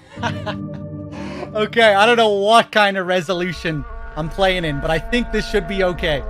Okay, I don't know what kind of resolution I'm playing in, but I think this should be okay.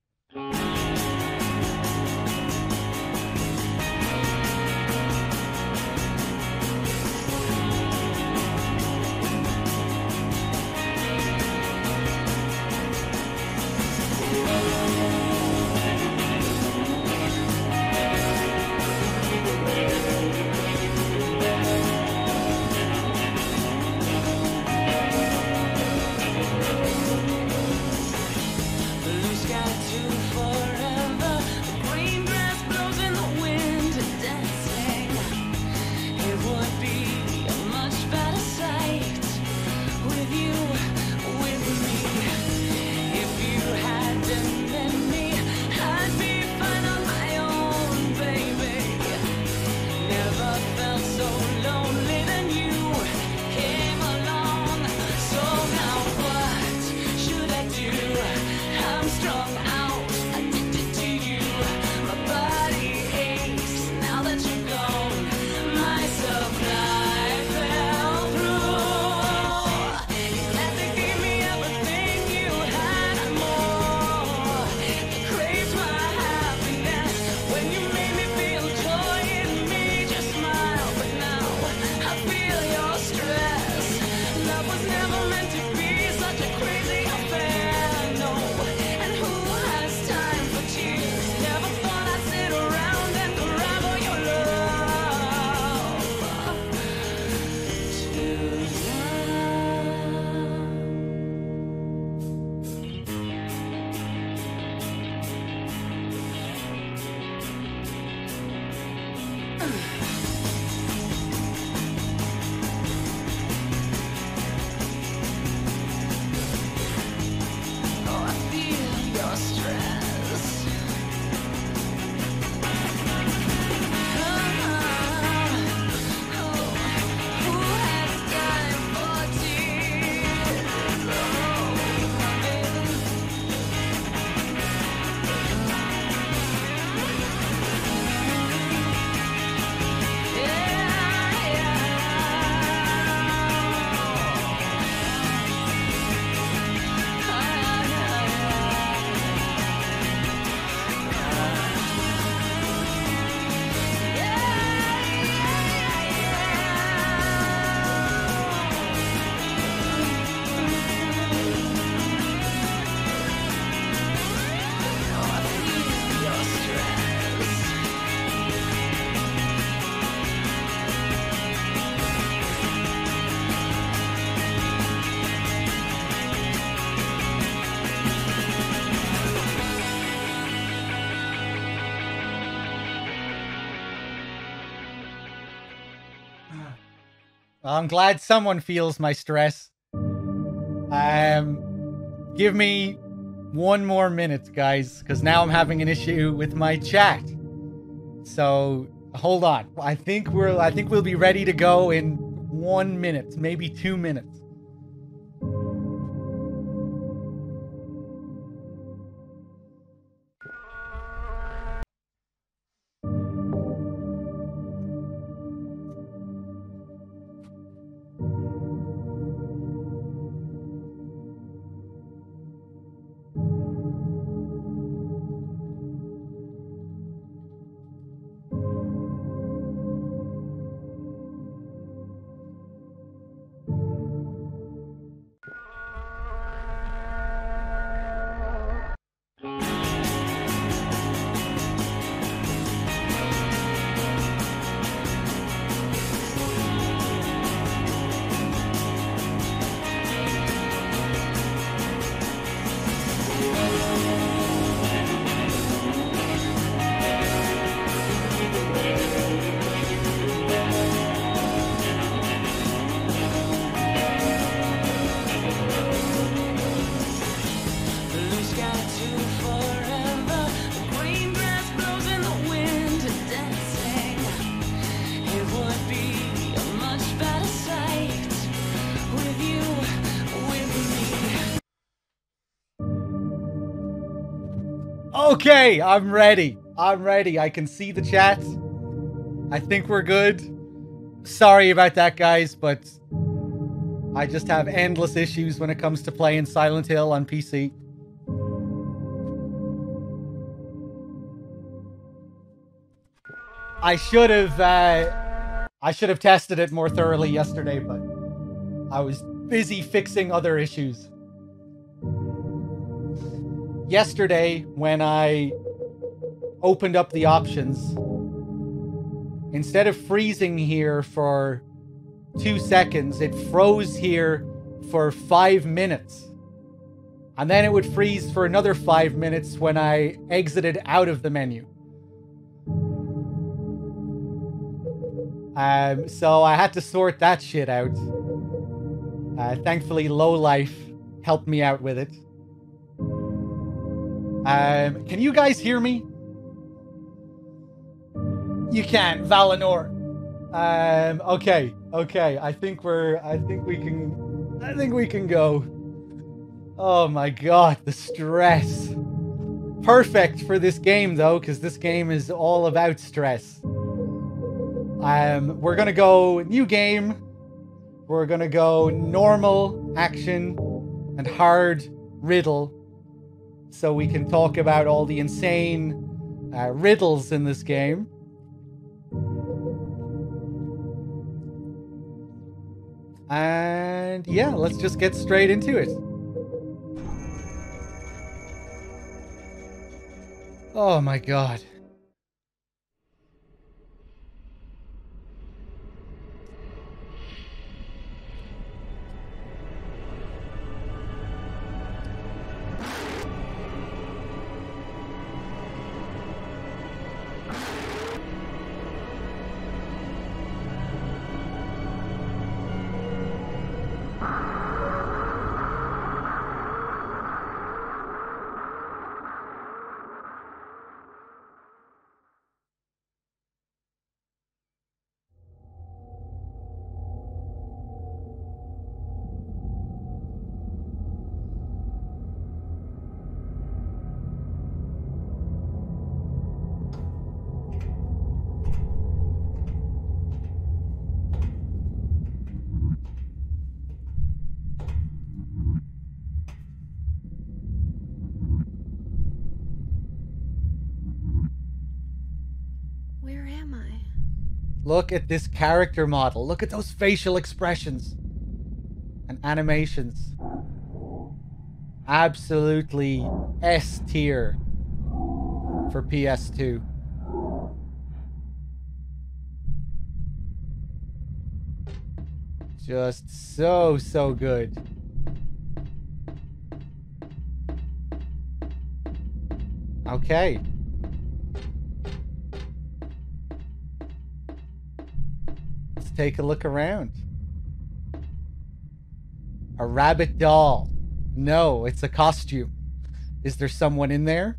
I'm glad someone feels my stress. Give me 1 more minute, guys, because now I'm having an issue with my chat. So hold on. I think we'll be ready to go in 1 minute, maybe 2 minutes. Okay, I'm ready. I'm ready. I can see the chat. I think we're good. Sorry about that, guys, but I just have endless issues when it comes to playing Silent Hill on PC. I should have tested it more thoroughly yesterday, but I was busy fixing other issues. Yesterday, when I opened up the options, instead of freezing here for 2 seconds, it froze here for 5 minutes. And then it would freeze for another 5 minutes when I exited out of the menu. So I had to sort that shit out. Thankfully, Lowlife helped me out with it. Can you guys hear me? You can, Valinor. Okay. I think we can go. Oh my god, the stress. Perfect for this game though, because this game is all about stress. We're gonna go new game. We're gonna go normal action and hard riddle, so we can talk about all the insane riddles in this game. And yeah, let's just get straight into it. Oh my god. Look at this character model. Look at those facial expressions and animations. Absolutely S tier for PS2. Just so good. Okay. Take a look around. A rabbit doll. No, it's a costume. Is there someone in there?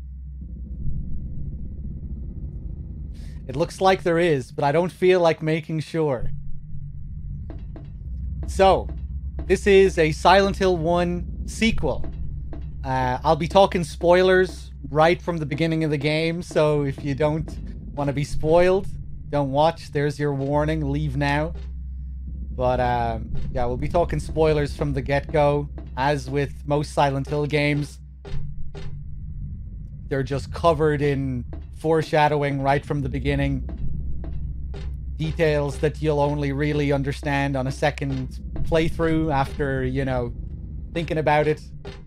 It looks like there is, but I don't feel like making sure. So, this is a Silent Hill 1 sequel. I'll be talking spoilers right from the beginning of the game, so if you don't want to be spoiled, don't watch. There's your warning. Leave now. But yeah, we'll be talking spoilers from the get-go. As with most Silent Hill games, they're just covered in foreshadowing right from the beginning. Details that you'll only really understand on a second playthrough after, you know, thinking about it.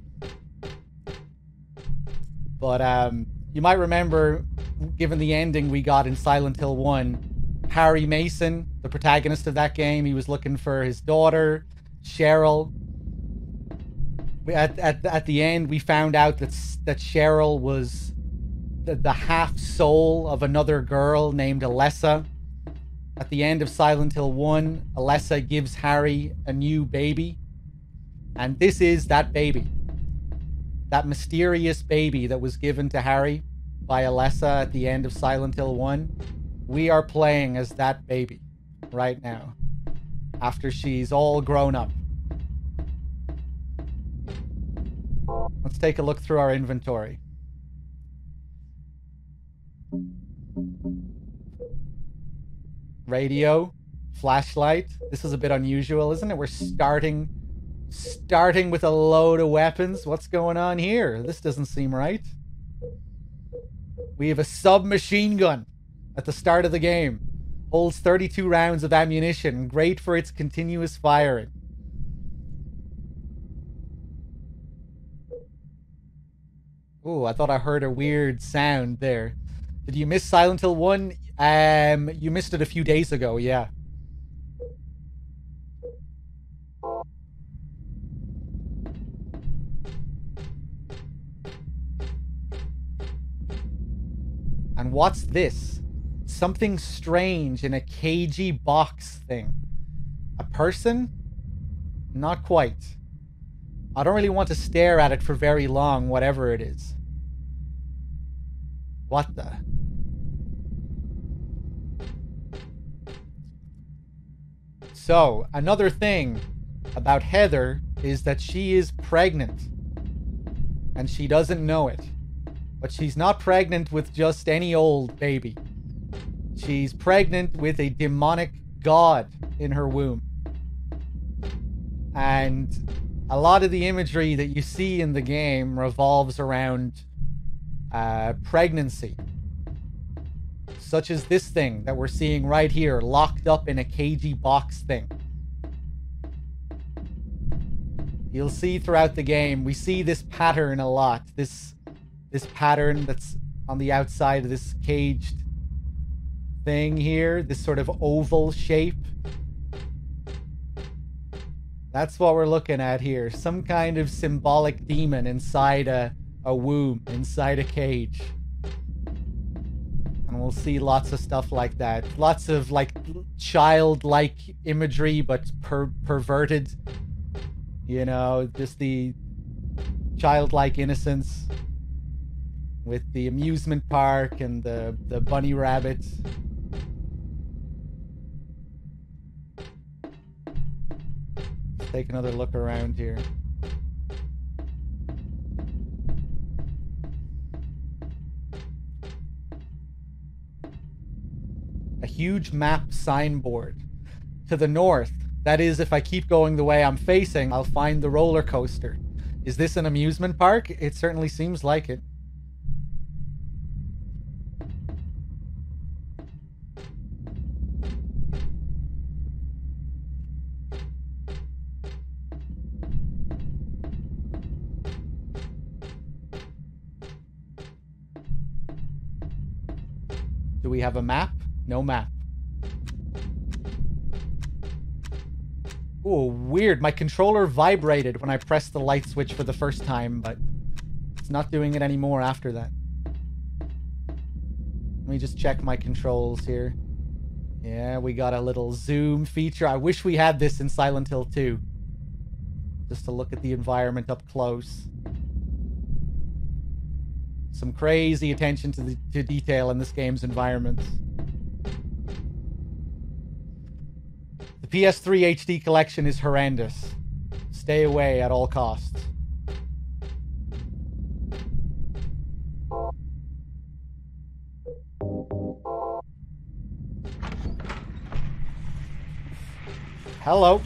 But you might remember, given the ending we got in Silent Hill 1, Harry Mason, the protagonist of that game, he was looking for his daughter, Cheryl. At the end, we found out that Cheryl was the half soul of another girl named Alessa. At the end of Silent Hill 1, Alessa gives Harry a new baby. And this is that baby. That mysterious baby that was given to Harry by Alessa at the end of Silent Hill 1. We are playing as that baby right now, after she's all grown up. Let's take a look through our inventory. Radio, flashlight. This is a bit unusual, isn't it? We're starting Starting with a load of weapons. What's going on here? This doesn't seem right. We have a submachine gun at the start of the game. Holds 32 rounds of ammunition. Great for its continuous firing. Ooh, I thought I heard a weird sound there. Did you miss Silent Hill 1? You missed it a few days ago, yeah. And what's this? Something strange in a cagey box thing. A person? Not quite. I don't really want to stare at it for very long, whatever it is. What the? So, another thing about Heather is that she is pregnant. And she doesn't know it. But she's not pregnant with just any old baby. She's pregnant with a demonic god in her womb. And a lot of the imagery that you see in the game revolves around pregnancy. Such as this thing that we're seeing right here, locked up in a cagey box thing. You'll see throughout the game, we see this pattern a lot. This pattern that's on the outside of this caged thing here, this sort of oval shape. That's what we're looking at here. Some kind of symbolic demon inside a womb, inside a cage. And we'll see lots of stuff like that. Lots of like childlike imagery, but perverted. You know, just the childlike innocence with the amusement park and the bunny rabbit. Let's take another look around here. A huge map signboard. To the north, that is, if I keep going the way I'm facing, I'll find the roller coaster. Is this an amusement park? It certainly seems like it. Do we have a map? No map. Oh, weird. My controller vibrated when I pressed the light switch for the first time, but it's not doing it anymore after that. Let me just check my controls here. Yeah, we got a little zoom feature. I wish we had this in Silent Hill 2. Just to look at the environment up close. Some crazy attention to detail in this game's environments. The PS3 HD collection is horrendous. Stay away at all costs. Hello.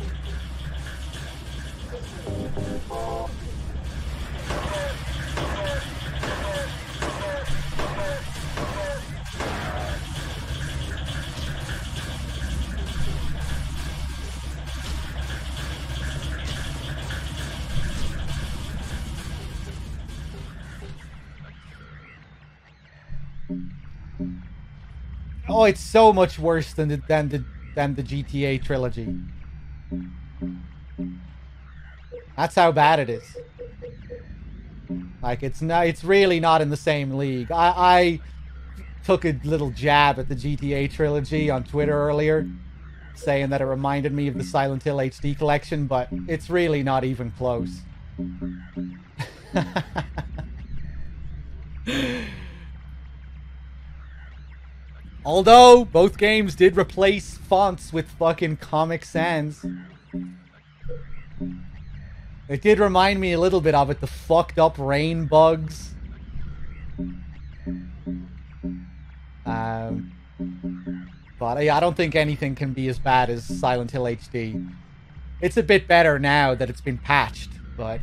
Oh, it's so much worse than the GTA trilogy. That's how bad it is. Like, it's really not in the same league. I took a little jab at the GTA trilogy on Twitter earlier, saying that it reminded me of the Silent Hill HD collection, but it's really not even close. Although, both games did replace fonts with fucking Comic Sans. It did remind me a little bit of it, the fucked up rain bugs. But yeah, I don't think anything can be as bad as Silent Hill HD. It's a bit better now that it's been patched, but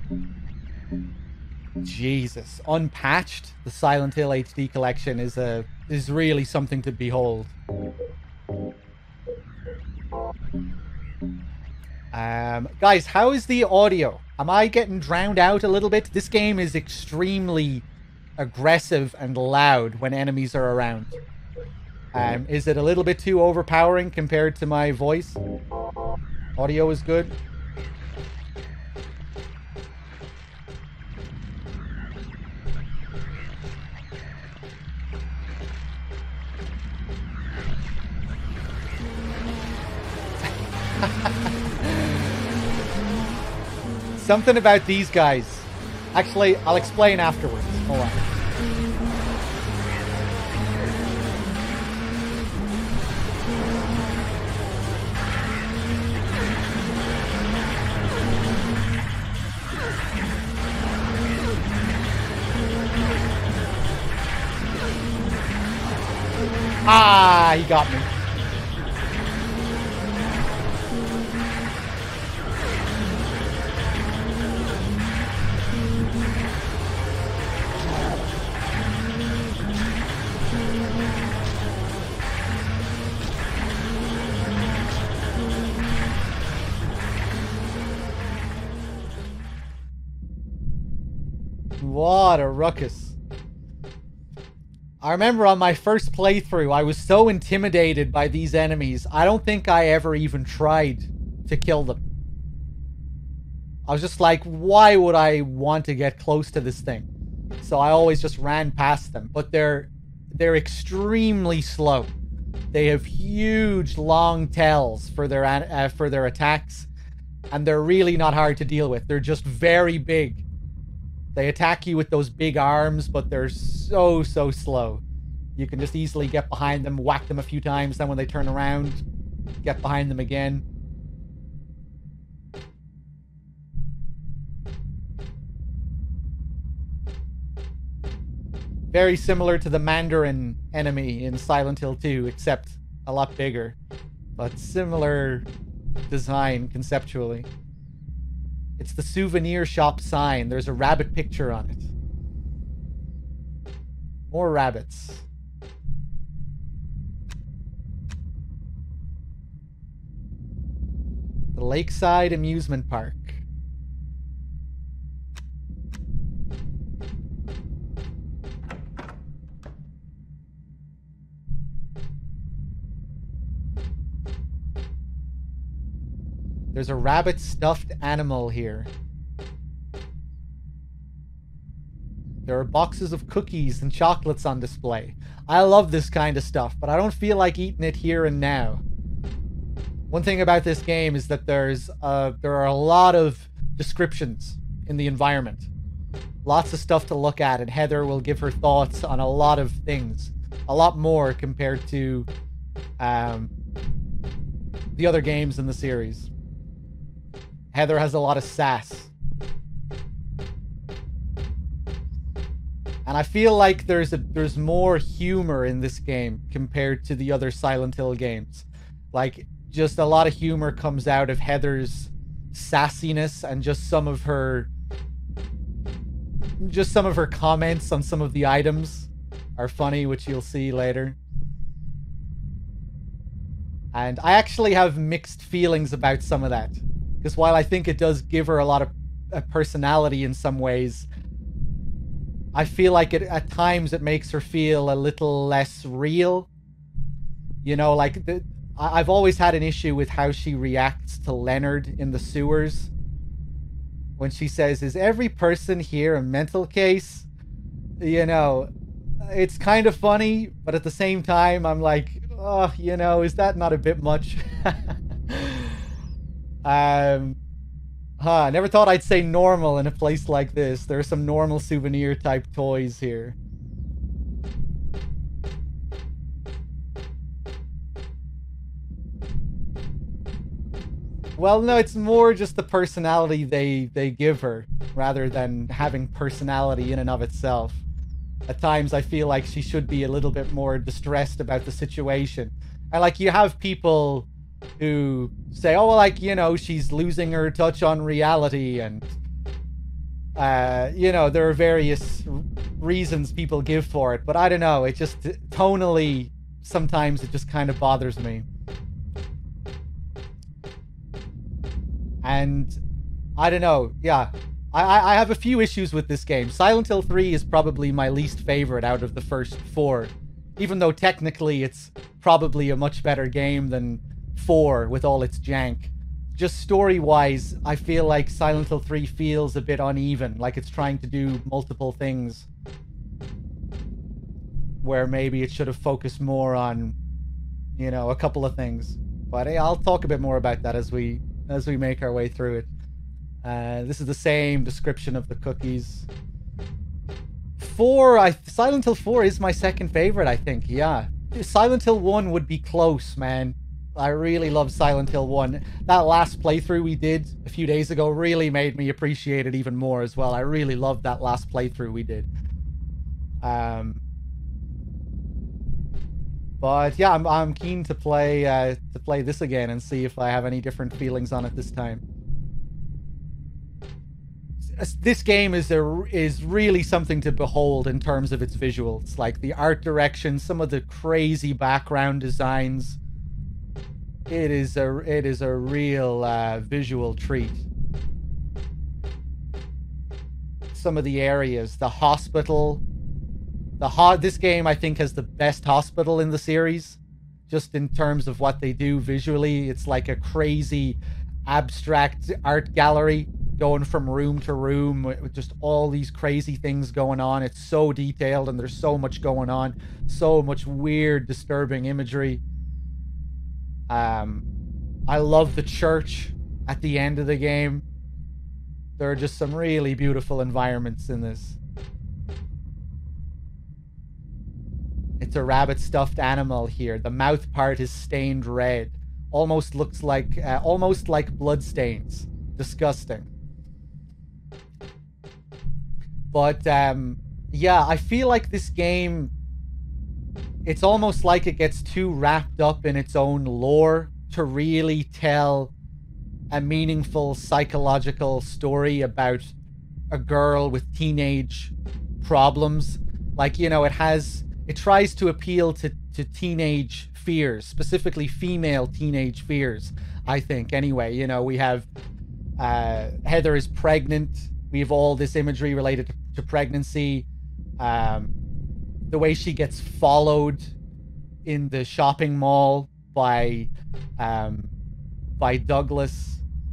Jesus, unpatched, the Silent Hill HD collection is really something to behold. Guys, how is the audio? Am I getting drowned out a little bit? This game is extremely aggressive and loud when enemies are around. Is it a little bit too overpowering compared to my voice? Audio is good. Something about these guys. Actually, I'll explain afterwards. Hold on. Ah, he got me. What a ruckus. I remember on my first playthrough, I was so intimidated by these enemies, I don't think I ever even tried to kill them. I was just like, why would I want to get close to this thing? So I always just ran past them. But they're extremely slow. They have huge long tails for their attacks, and they're really not hard to deal with. They're just very big. They attack you with those big arms, but they're so slow. You can just easily get behind them, whack them a few times, then when they turn around, get behind them again. Very similar to the Mandarin enemy in Silent Hill 2, except a lot bigger. But similar design conceptually. It's the souvenir shop sign. There's a rabbit picture on it. More rabbits. The Lakeside Amusement Park. There's a rabbit stuffed animal here. There are boxes of cookies and chocolates on display. I love this kind of stuff, but I don't feel like eating it here and now. One thing about this game is that there are a lot of descriptions in the environment. Lots of stuff to look at, and Heather will give her thoughts on a lot of things. A lot more compared to the other games in the series. Heather has a lot of sass. And I feel like there's more humor in this game compared to the other Silent Hill games. Like, just a lot of humor comes out of Heather's sassiness and just some of her comments on some of the items are funny, which you'll see later. And I actually have mixed feelings about some of that. Because while I think it does give her a lot of personality in some ways, I feel like at times it makes her feel a little less real. You know, like I've always had an issue with how she reacts to Leonard in the sewers. When she says, "Is every person here a mental case?" You know, it's kind of funny, but at the same time, I'm like, oh, you know, is that not a bit much? I never thought I'd say normal in a place like this. There are some normal souvenir type toys here. Well, no, it's more just the personality they give her, rather than having personality in and of itself. At times I feel like she should be a little bit more distressed about the situation. And like, you have people who say, oh, well, like, you know, she's losing her touch on reality, and you know, there are various reasons people give for it, but I don't know, it just tonally sometimes it just kind of bothers me. And I don't know, yeah, I have a few issues with this game. Silent Hill 3 is probably my least favorite out of the first 4, even though technically it's probably a much better game than 4 with all its jank. Just story-wise, I feel like Silent Hill 3 feels a bit uneven, like it's trying to do multiple things, where maybe it should have focused more on, you know, a couple of things. But hey, I'll talk a bit more about that as we make our way through it. This is the same description of the cookies. Silent Hill 4 is my second favorite, I think, yeah. Silent Hill 1 would be close, man. I really love Silent Hill 1. That last playthrough we did a few days ago really made me appreciate it even more as well. I really loved that last playthrough we did. But yeah, I'm keen to play this again and see if I have any different feelings on it this time. This game is really something to behold in terms of its visuals, like the art direction, some of the crazy background designs. It is a real visual treat. Some of the areas, the hospital, this game I think has the best hospital in the series, just in terms of what they do visually. It's like a crazy abstract art gallery going from room to room with just all these crazy things going on. It's so detailed and there's so much going on, so much weird, disturbing imagery. I love the church at the end of the game. There are just some really beautiful environments in this. It's a rabbit stuffed animal here. The mouth part is stained red. Almost looks like, blood stains. Disgusting. But, yeah, I feel like this game, it's almost like it gets too wrapped up in its own lore to really tell a meaningful psychological story about a girl with teenage problems. Like, you know, it tries to appeal to teenage fears, specifically female teenage fears, I think. Anyway, you know, we have Heather is pregnant. We have all this imagery related to pregnancy. The way she gets followed in the shopping mall by Douglas.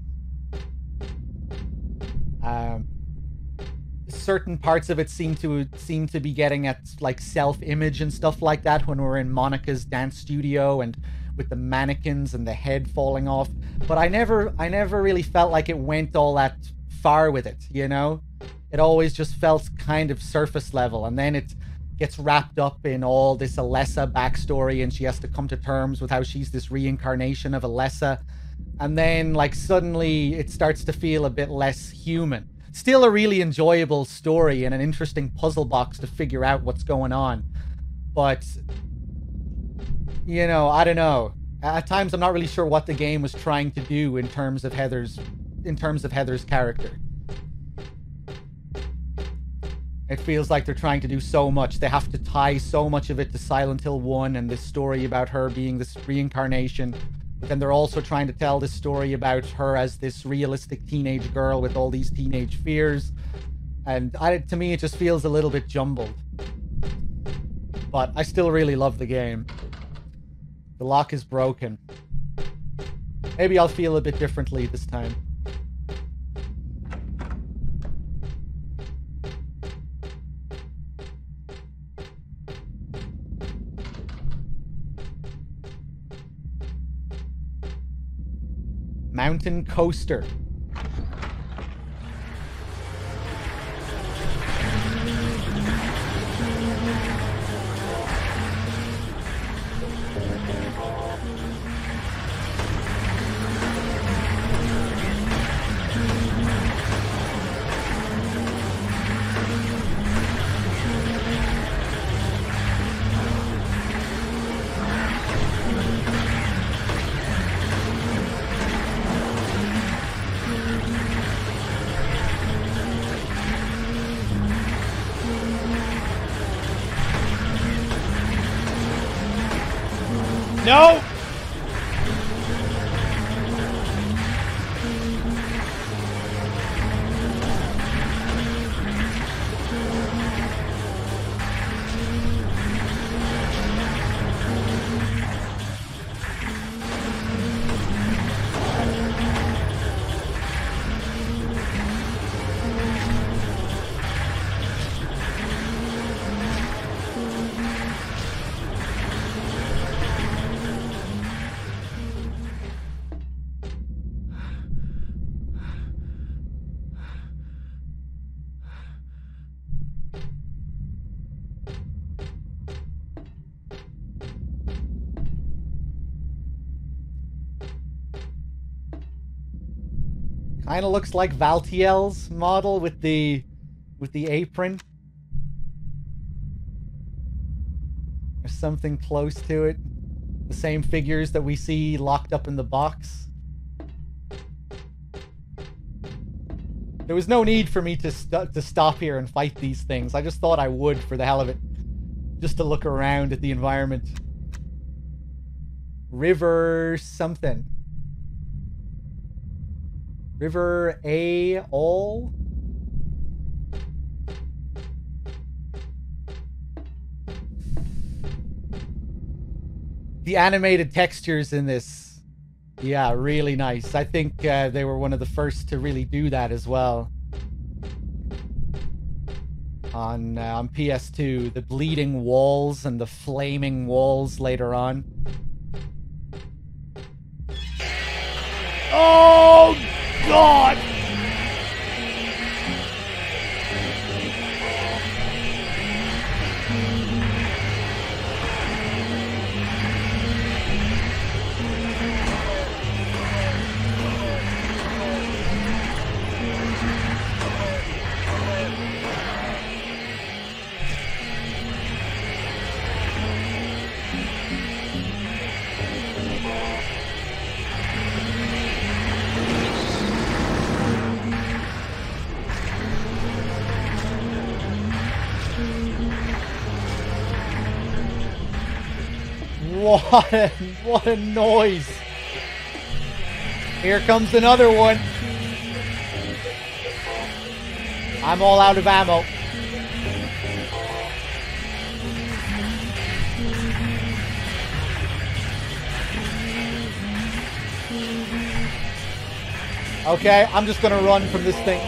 Certain parts of it seem to be getting at like self-image and stuff like that when we're in Monica's dance studio and with the mannequins and the head falling off. But I never really felt like it went all that far with it, you know? It always just felt kind of surface level, and then it gets wrapped up in all this Alessa backstory, and she has to come to terms with how she's this reincarnation of Alessa, and then like suddenly it starts to feel a bit less human. Still a really enjoyable story and an interesting puzzle box to figure out what's going on, but you know, I don't know. At times I'm not really sure what the game was trying to do in terms of Heather's character. It feels like they're trying to do so much. They have to tie so much of it to Silent Hill 1 and this story about her being this reincarnation. But then they're also trying to tell this story about her as this realistic teenage girl with all these teenage fears. And to me, it just feels a little bit jumbled. But I still really love the game. The lock is broken. Maybe I'll feel a bit differently this time. Mountain Coaster. No! Kind of looks like Valtiel's model with the apron. There's something close to it. The same figures that we see locked up in the box. There was no need for me to stop here and fight these things. I just thought I would for the hell of it. Just to look around at the environment. River something. River A all. The animated textures in this, yeah, really nice. I think they were one of the first to really do that as well. On PS2, the bleeding walls and the flaming walls later on. Oh God! What a noise. Here comes another one. I'm all out of ammo. Okay, I'm just gonna run from this thing.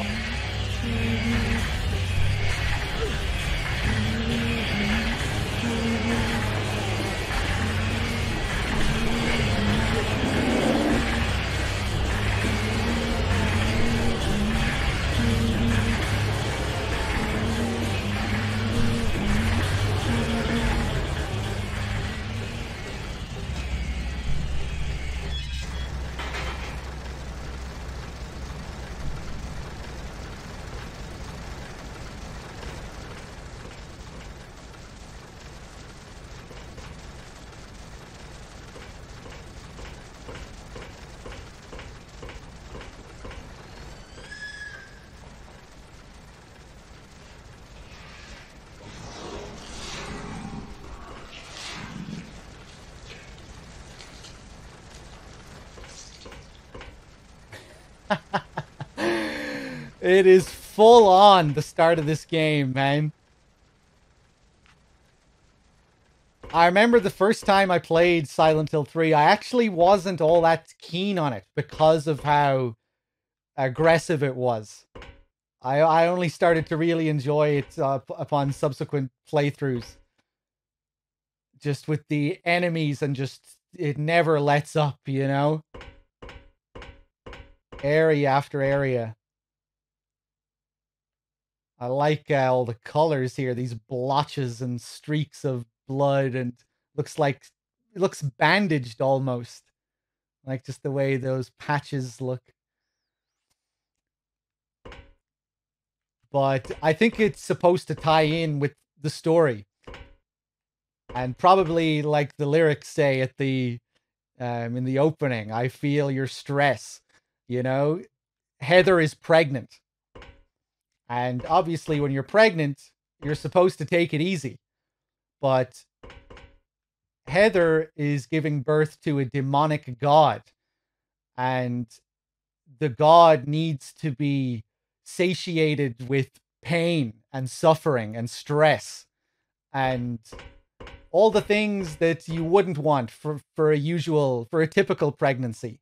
It is full on the start of this game, man. I remember the first time I played Silent Hill 3, I actually wasn't all that keen on it because of how aggressive it was. I only started to really enjoy it upon subsequent playthroughs. Just with the enemies and just, it never lets up, you know? Area after area. I like all the colors here, these blotches and streaks of blood, and it looks bandaged almost. Like just the way those patches look. But I think it's supposed to tie in with the story. And probably like the lyrics say at the in the opening, I feel your stress, you know? Heather is pregnant. And obviously when you're pregnant, you're supposed to take it easy. But Heather is giving birth to a demonic god, and the god needs to be satiated with pain and suffering and stress and all the things that you wouldn't want for a typical pregnancy.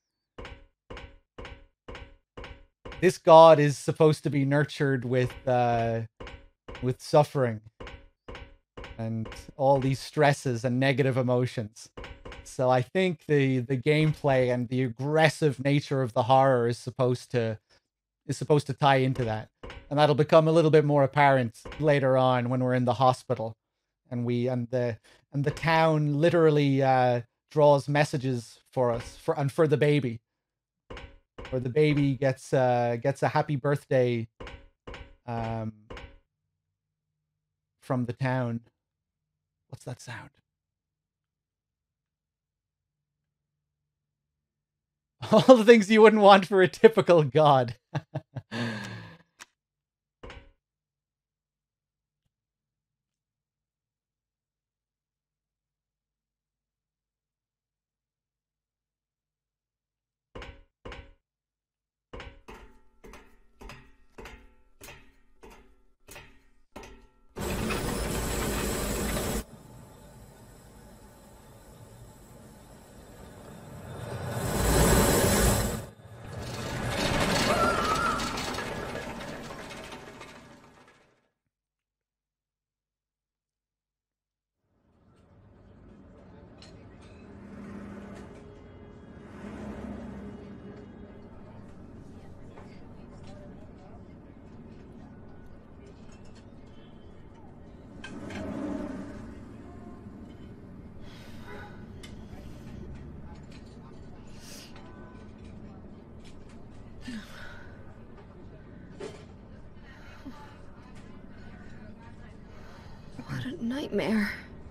This god is supposed to be nurtured with suffering and all these stresses and negative emotions. So I think the gameplay and the aggressive nature of the horror is supposed to tie into that. And that'll become a little bit more apparent later on when we're in the hospital and the town literally draws messages for us for the baby. Where the baby gets a happy birthday from the town. What's that sound? All the things you wouldn't want for a typical god. What a nightmare.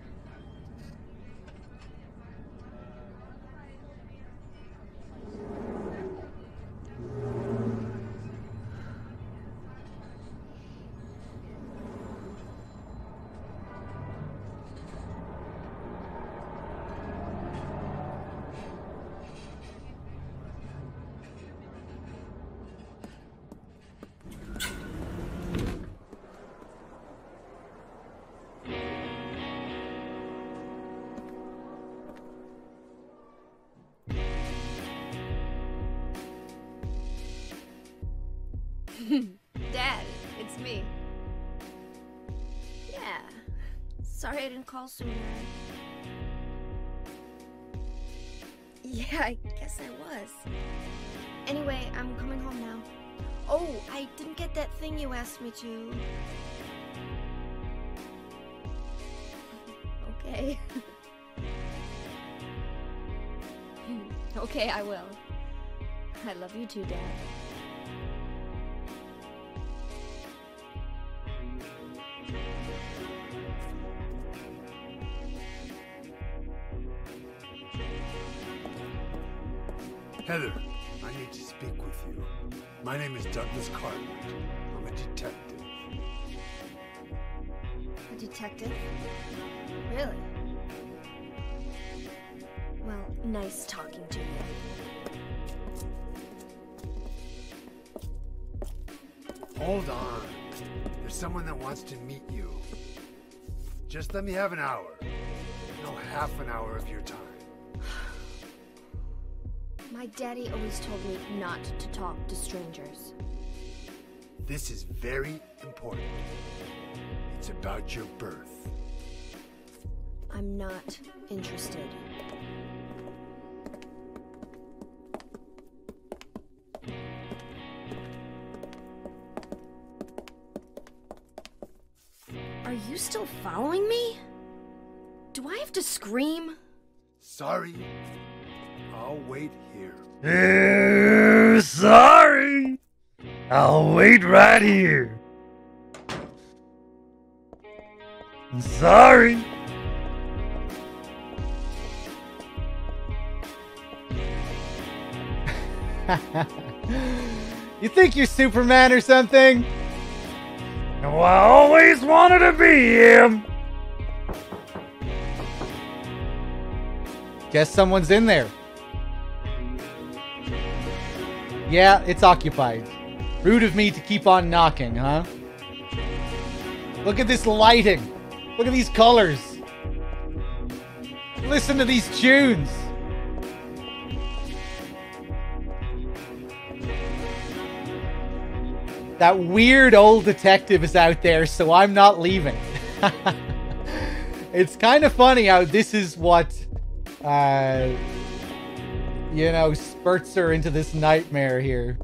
Dad, it's me. Yeah. Sorry I didn't call sooner. Yeah, I guess I was. Anyway, I'm coming home now. Oh, I didn't get that thing you asked me to. Okay. Okay, I will. I love you too, Dad. Heather, I need to speak with you. My name is Douglas Cartwright. I'm a detective. A detective? Really? Well, nice talking to you. Hold on. There's someone that wants to meet you. Just let me have an hour. No, half an hour of your time. My daddy always told me not to talk to strangers. This is very important. It's about your birth. I'm not interested. Are you still following me? Do I have to scream? Sorry. I'll wait here. Sorry. I'll wait right here. Sorry. You think you're Superman or something? No, I always wanted to be him. Guess someone's in there. Yeah, it's occupied. Rude of me to keep on knocking, huh? Look at this lighting. Look at these colors. Listen to these tunes. That weird old detective is out there, so I'm not leaving. It's kind of funny how this is what, you know, spurts her into this nightmare here.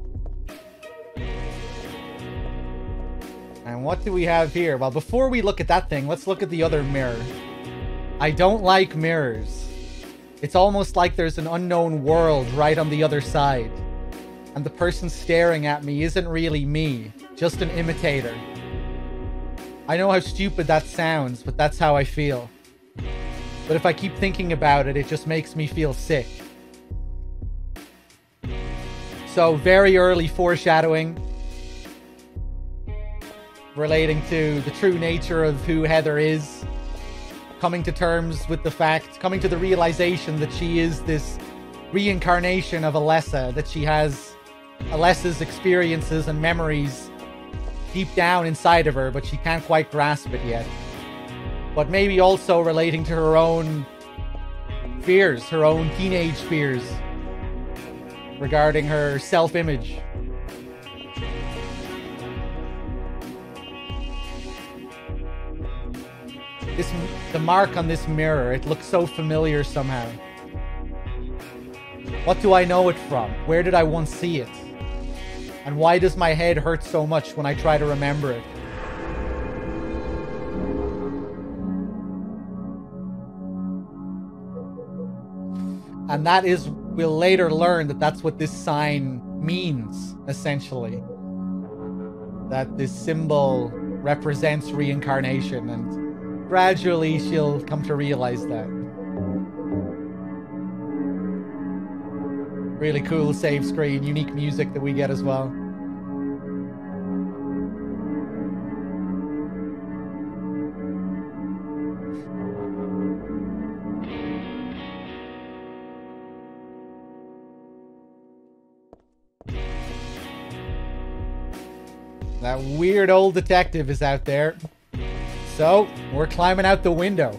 And what do we have here? Well, before we look at that thing, let's look at the other mirror. I don't like mirrors. It's almost like there's an unknown world right on the other side. And the person staring at me isn't really me, just an imitator. I know how stupid that sounds, but that's how I feel. But if I keep thinking about it, it just makes me feel sick. So, very early foreshadowing relating to the true nature of who Heather is. Coming to terms with the fact, coming to the realization that she is this reincarnation of Alessa, that she has Alessa's experiences and memories deep down inside of her, but she can't quite grasp it yet. But maybe also relating to her own fears, her own teenage fears regarding her self-image. The mark on this mirror, it looks so familiar somehow. What do I know it from? Where did I once see it? And why does my head hurt so much when I try to remember it? And that is, we'll later learn that that's what this sign means, essentially. That this symbol represents reincarnation, and gradually she'll come to realize that. Really cool save screen, unique music that we get as well. That weird old detective is out there. So, we're climbing out the window.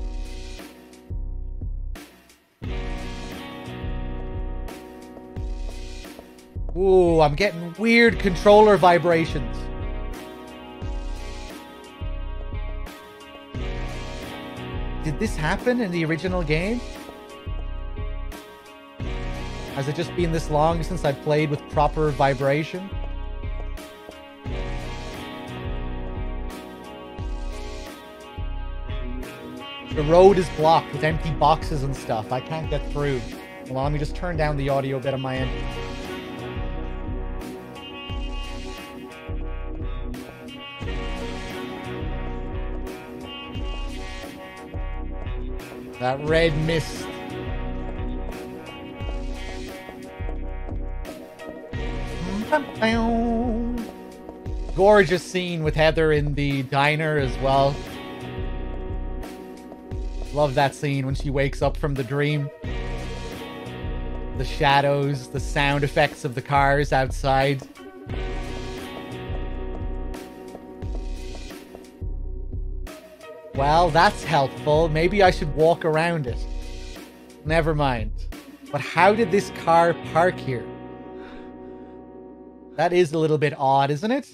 Ooh, I'm getting weird controller vibrations. Did this happen in the original game? Has it just been this long since I played with proper vibration? The road is blocked with empty boxes and stuff. I can't get through. Well, let me just turn down the audio a bit on my end. That red mist. Gorgeous scene with Heather in the diner as well. Love that scene when she wakes up from the dream. The shadows, the sound effects of the cars outside. Well, that's helpful. Maybe I should walk around it. Never mind. But how did this car park here? That is a little bit odd, isn't it?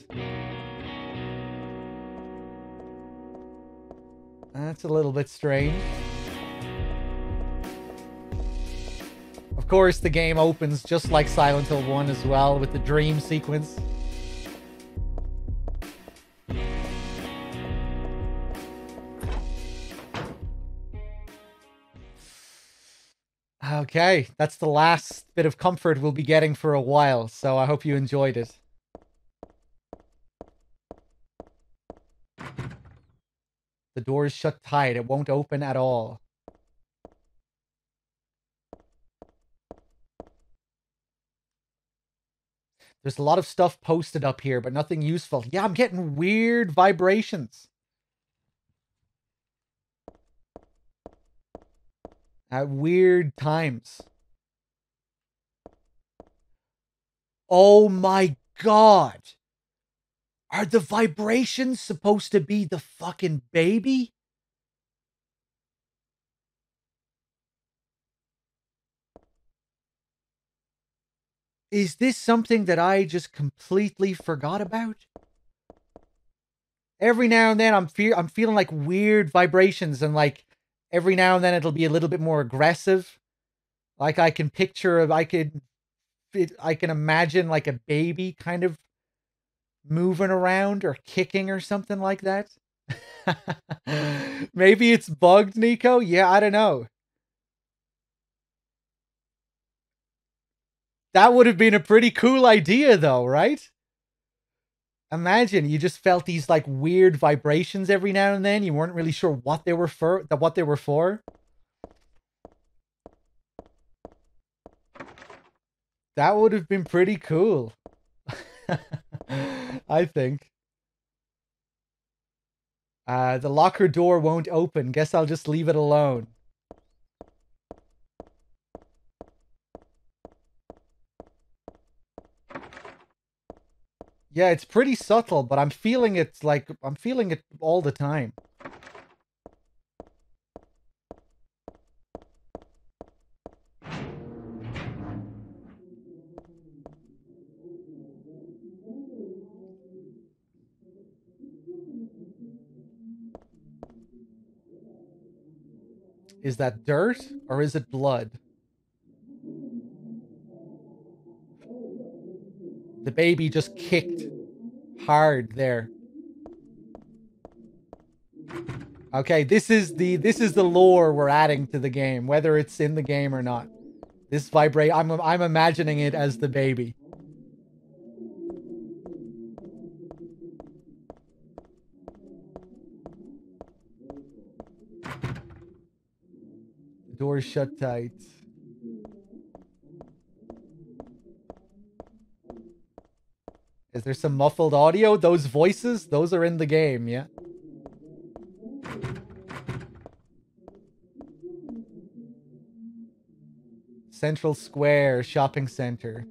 That's a little bit strange. Of course, the game opens just like Silent Hill 1 as well, with the dream sequence. Okay, that's the last bit of comfort we'll be getting for a while, so I hope you enjoyed it. The door is shut tight. It won't open at all. There's a lot of stuff posted up here, but nothing useful. Yeah, I'm getting weird vibrations. at weird times. Oh my God. Are the vibrations supposed to be the fucking baby? Is this something that I just completely forgot about? Every now and then I'm feeling like weird vibrations, and like every now and then it'll be a little bit more aggressive. Like I can imagine like a baby kind of moving around or kicking or something like that. Maybe it's bugged, Nico? Yeah, I don't know. That would have been a pretty cool idea though, right? Imagine you just felt these like weird vibrations every now and then. You weren't really sure what they were for. That would have been pretty cool. I think. The locker door won't open. Guess I'll just leave it alone. Yeah, it's pretty subtle, but I'm feeling it all the time. Is that dirt or is it blood? The baby just kicked hard there. Okay, this is the lore we're adding to the game, whether it's in the game or not. This vibrate, I'm imagining it as the baby. The door's shut tight. Is there some muffled audio? Those voices, those are in the game, yeah. Central Square Shopping Center.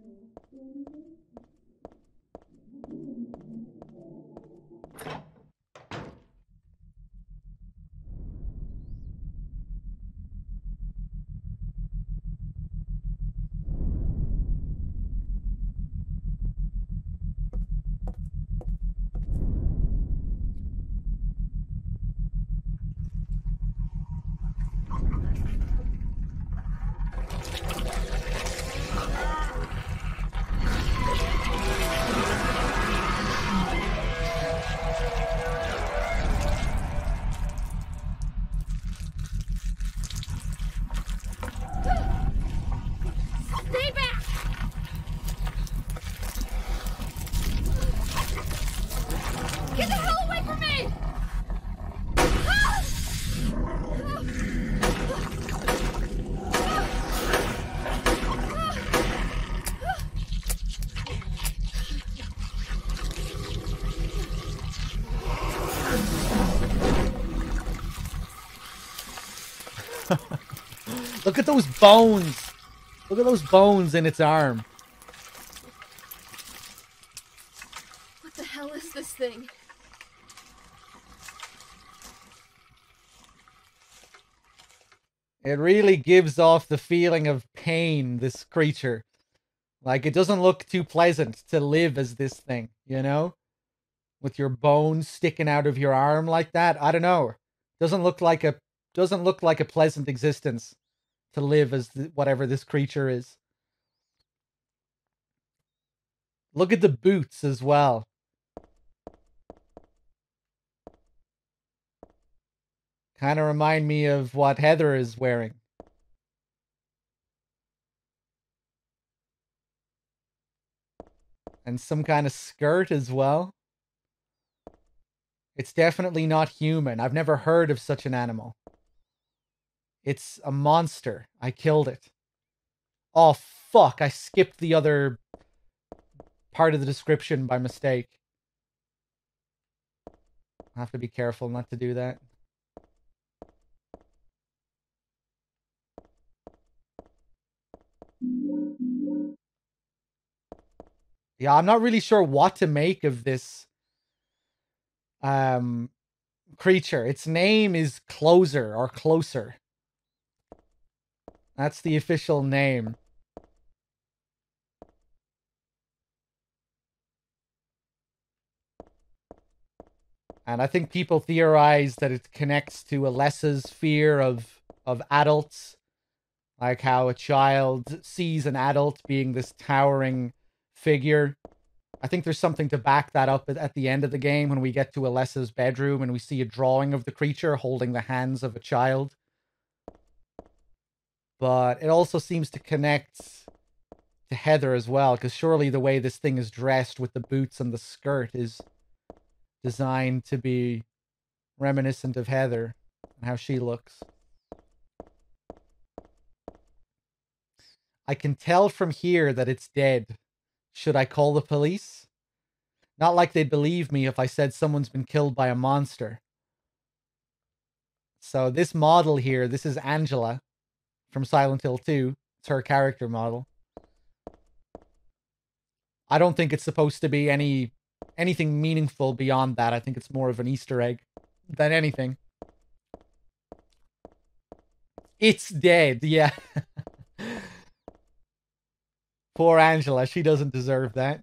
Look at those bones. Look at those bones in its arm. What the hell is this thing? It really gives off the feeling of pain, this creature. Like, it doesn't look too pleasant to live as this thing, you know? With your bones sticking out of your arm like that. I don't know. Doesn't look like a pleasant existence to live as whatever this creature is. Look at the boots as well. Kind of remind me of what Heather is wearing. And some kind of skirt as well. It's definitely not human. I've never heard of such an animal. It's a monster. I killed it. Oh, fuck. I skipped the other part of the description by mistake. I have to be careful not to do that. Yeah, I'm not really sure what to make of this creature. Its name is Closer or Closer. That's the official name. And I think people theorize that it connects to Alessa's fear of adults. Like how a child sees an adult being this towering figure. I think there's something to back that up at the end of the game when we get to Alessa's bedroom and we see a drawing of the creature holding the hands of a child. But it also seems to connect to Heather as well, because surely the way this thing is dressed with the boots and the skirt is designed to be reminiscent of Heather and how she looks. I can tell from here that it's dead. Should I call the police? Not like they'd believe me if I said someone's been killed by a monster. So this model here, this is Angela from Silent Hill 2. It's her character model. I don't think it's supposed to be anything meaningful beyond that. I think it's more of an Easter egg than anything. It's dead, yeah. Poor Angela, she doesn't deserve that.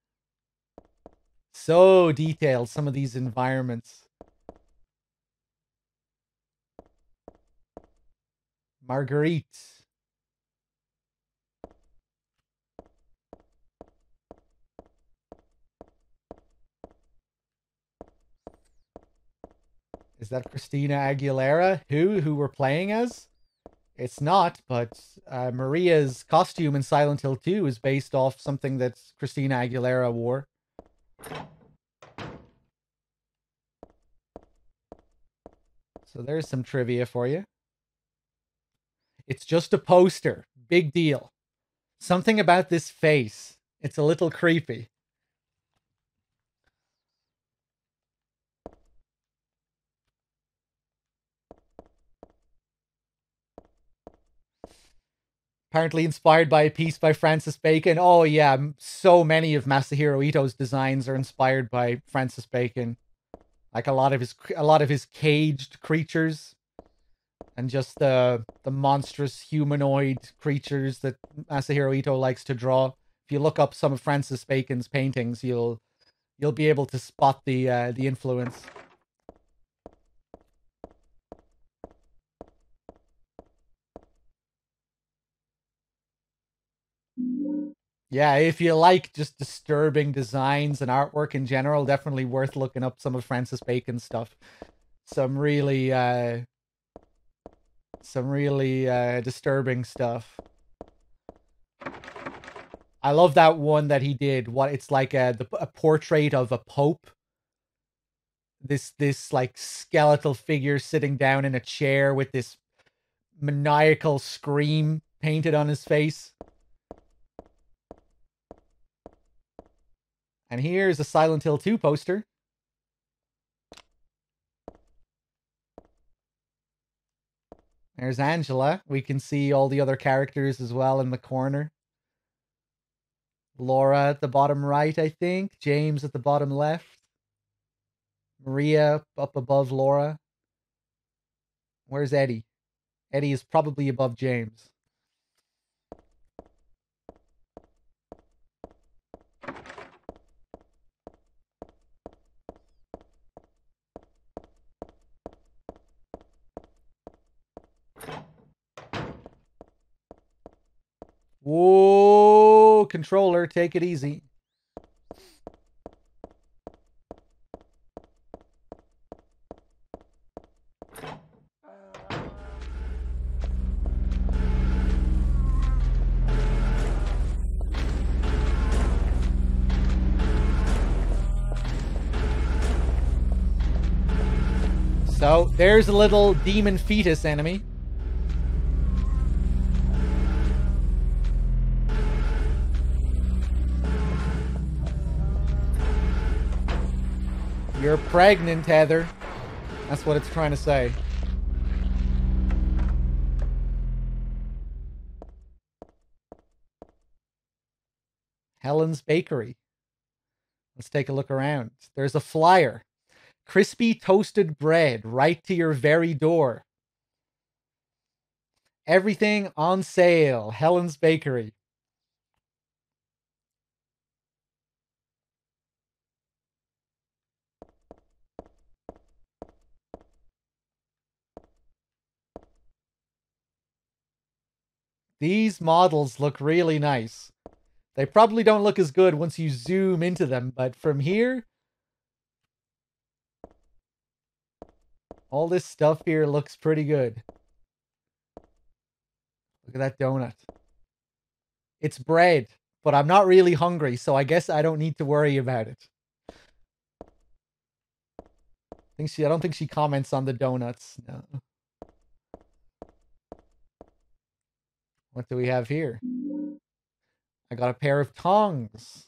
So detailed, some of these environments. Marguerite. Is that Christina Aguilera? Who we're playing as? It's not, but Maria's costume in Silent Hill 2 is based off something that Christina Aguilera wore. So there's some trivia for you. It's just a poster. Big deal. Something about this face. It's a little creepy. Apparently inspired by a piece by Francis Bacon. Oh yeah, so many of Masahiro Ito's designs are inspired by Francis Bacon. Like a lot of his caged creatures and just the monstrous humanoid creatures that Masahiro Ito likes to draw. If you look up some of Francis Bacon's paintings, you'll be able to spot the influence. Yeah, if you like just disturbing designs and artwork in general, definitely worth looking up some of Francis Bacon's stuff. Some really disturbing stuff. I love that one that he did. It's like a portrait of a pope. This like skeletal figure sitting down in a chair with this maniacal scream painted on his face. And here's a Silent Hill 2 poster. There's Angela. We can see all the other characters as well in the corner. Laura at the bottom right, I think. James at the bottom left. Maria up above Laura. Where's Eddie? Eddie is probably above James. Whoa, controller, take it easy. So, there's a little demon fetus enemy. You're pregnant, Heather. That's what it's trying to say. Helen's Bakery. Let's take a look around. There's a flyer. Crispy toasted bread right to your very door. Everything on sale. Helen's Bakery. These models look really nice. They probably don't look as good once you zoom into them, but from here, all this stuff here looks pretty good. Look at that donut. It's bread, but I'm not really hungry, so I guess I don't need to worry about it. I don't think she comments on the donuts. No. What do we have here? I got a pair of tongs.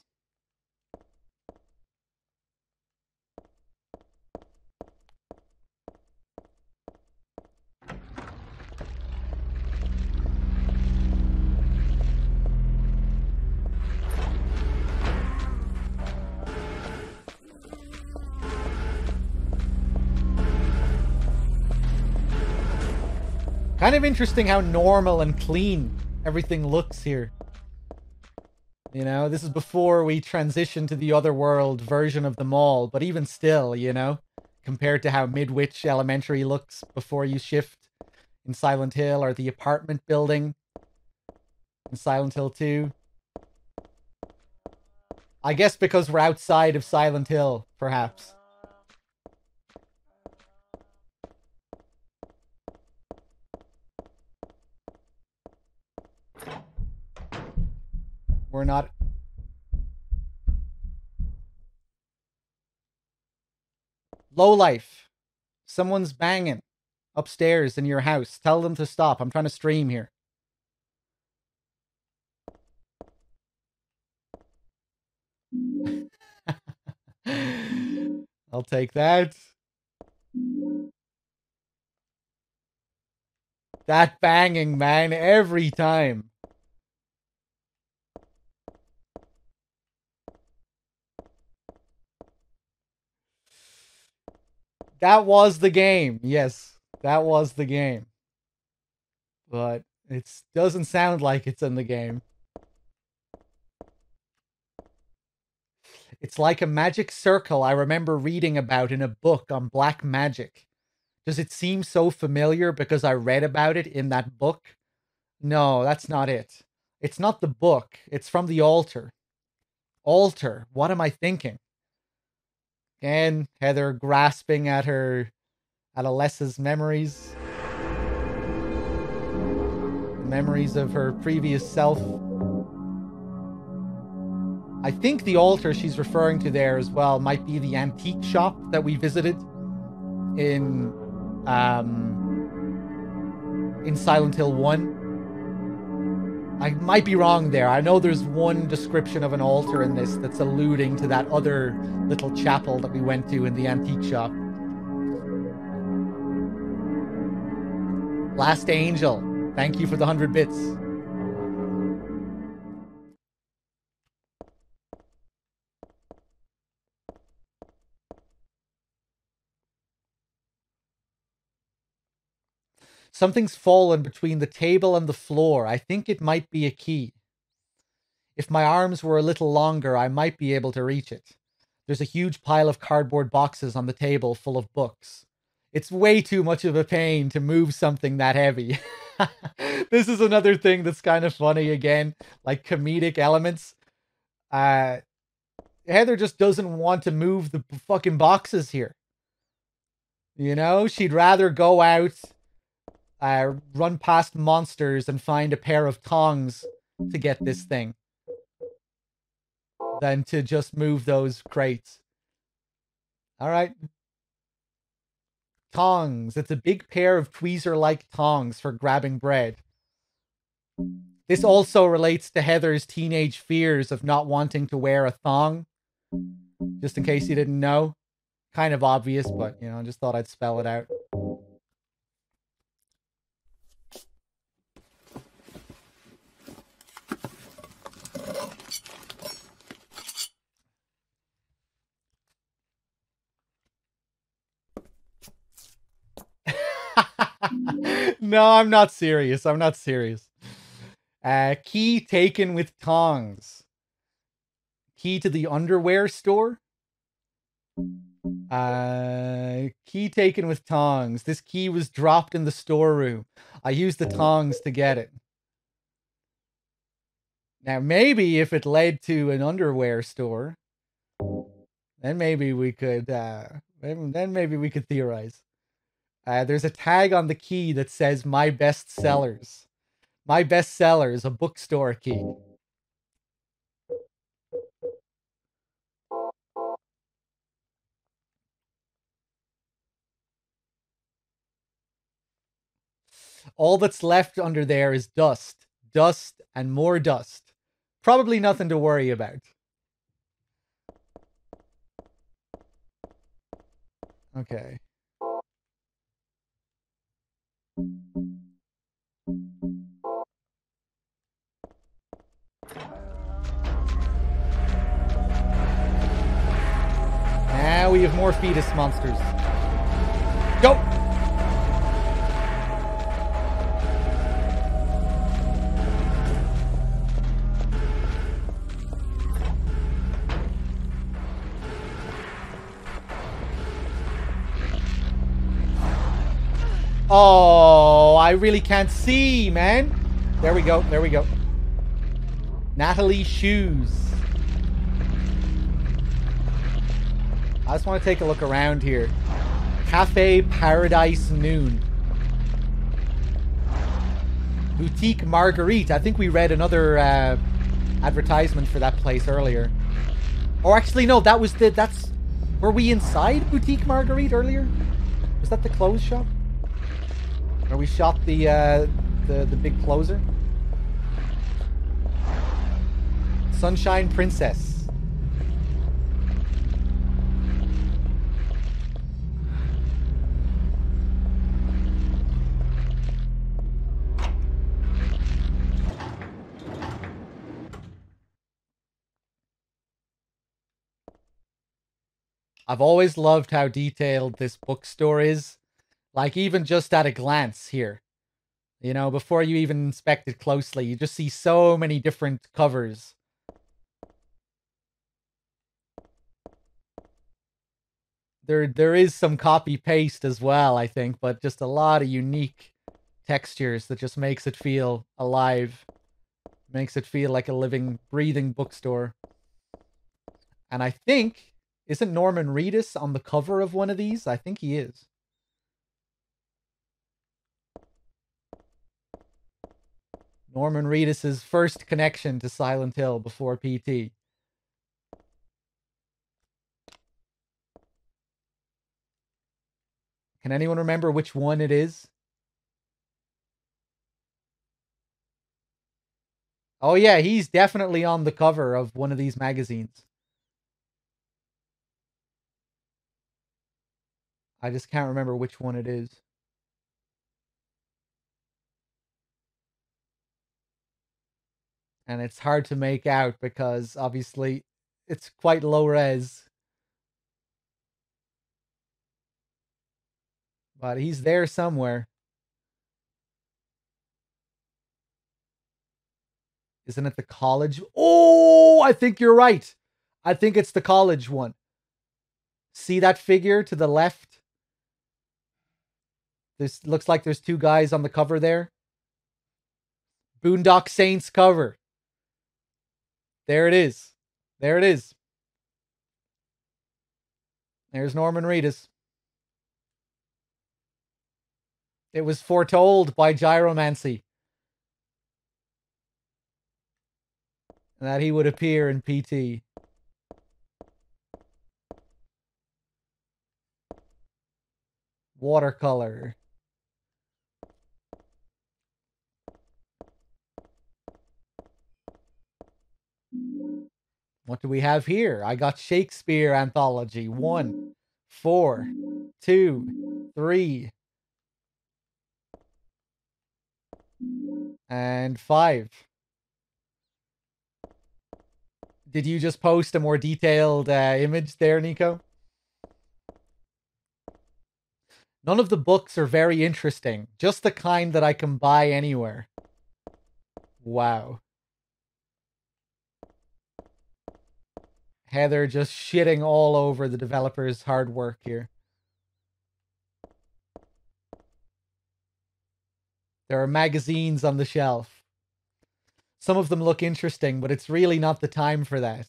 Kind of interesting how normal and clean everything looks here. You know, this is before we transition to the Otherworld version of the mall, but even still, you know, compared to how Midwich Elementary looks before you shift in Silent Hill, or the apartment building in Silent Hill 2. I guess because we're outside of Silent Hill, perhaps. We're not... Lowlife. Someone's banging upstairs in your house. Tell them to stop. I'm trying to stream here. I'll take that. That banging, man, every time. That was the game. Yes, that was the game. But it doesn't sound like it's in the game. It's like a magic circle I remember reading about in a book on black magic. Does it seem so familiar because I read about it in that book? No, that's not it. It's not the book. It's from the altar. Altar. What am I thinking? Again, Heather grasping at her adolescence memories. Memories of her previous self. I think the altar she's referring to there as well might be the antique shop that we visited in Silent Hill 1. I might be wrong there. I know there's one description of an altar in this that's alluding to that other little chapel that we went to in the antique shop. Last Angel, thank you for the 100 bits. Something's fallen between the table and the floor. I think it might be a key. If my arms were a little longer, I might be able to reach it. There's a huge pile of cardboard boxes on the table full of books. It's way too much of a pain to move something that heavy. This is another thing that's kind of funny again, like comedic elements. Heather just doesn't want to move the fucking boxes here. You know, she'd rather go out, run past monsters and find a pair of tongs to get this thing than to just move those crates. All right. Tongs. It's a big pair of tweezer-like tongs for grabbing bread. This also relates to Heather's teenage fears of not wanting to wear a thong. Just in case you didn't know. Kind of obvious, but, you know, I just thought I'd spell it out. No, I'm not serious. I'm not serious. Key taken with tongs. Key to the underwear store. Key taken with tongs. This key was dropped in the storeroom. I used the tongs to get it. Now, maybe if it led to an underwear store, then maybe we could, then maybe we could theorize. There's a tag on the key that says "My Best Sellers." My Best Sellers, a bookstore key. All that's left under there is dust. Dust and more dust. Probably nothing to worry about. Okay. Now we have more fetus monsters. Go! Oh, I really can't see, man. There we go. There we go. Natalie Shoes. I just want to take a look around here. Cafe Paradise Noon. Boutique Marguerite. I think we read another advertisement for that place earlier. Or actually, no, that was the... That's... Were we inside Boutique Marguerite earlier? Was that the clothes shop? Where we shot the big closer? Sunshine Princess. I've always loved how detailed this bookstore is. Like, even just at a glance here. You know, before you even inspect it closely, you just see so many different covers. There is some copy-paste as well, I think, but just a lot of unique textures that just makes it feel alive. Makes it feel like a living, breathing bookstore. And I think... Isn't Norman Reedus on the cover of one of these? I think he is. Norman Reedus' first connection to Silent Hill before PT. Can anyone remember which one it is? Oh yeah, he's definitely on the cover of one of these magazines. I just can't remember which one it is. And it's hard to make out because obviously it's quite low res. But he's there somewhere. Isn't it the college? Oh, I think you're right. I think it's the college one. See that figure to the left? This looks like there's two guys on the cover there. Boondock Saints cover. There it is. There it is. There's Norman Reedus. It was foretold by Gyromancy that he would appear in PT. Watercolor. What do we have here? I got Shakespeare Anthology. 1, 4, 2, 3, and 5. Did you just post a more detailed image there, Nico? None of the books are very interesting. Just the kind that I can buy anywhere. Wow. Heather just shitting all over the developer's hard work here. There are magazines on the shelf. Some of them look interesting, but it's really not the time for that.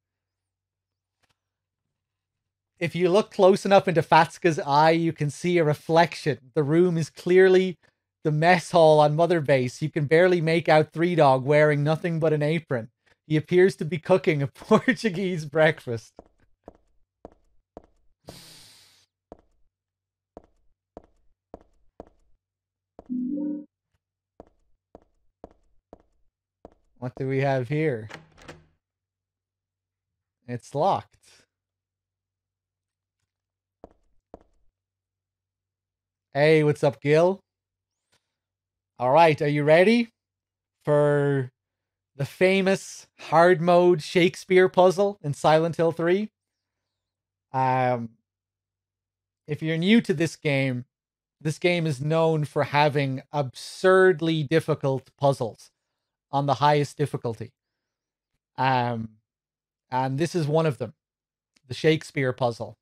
If you look close enough into Fatska's eye, you can see a reflection. The room is clearly the mess hall on Mother Base. You can barely make out Three Dog wearing nothing but an apron. He appears to be cooking a Portuguese breakfast. What do we have here? It's locked. Hey, what's up, Gil? All right, are you ready for the famous hard mode Shakespeare puzzle in Silent Hill 3? If you're new to this game is known for having absurdly difficult puzzles on the highest difficulty. And this is one of them, the Shakespeare puzzle.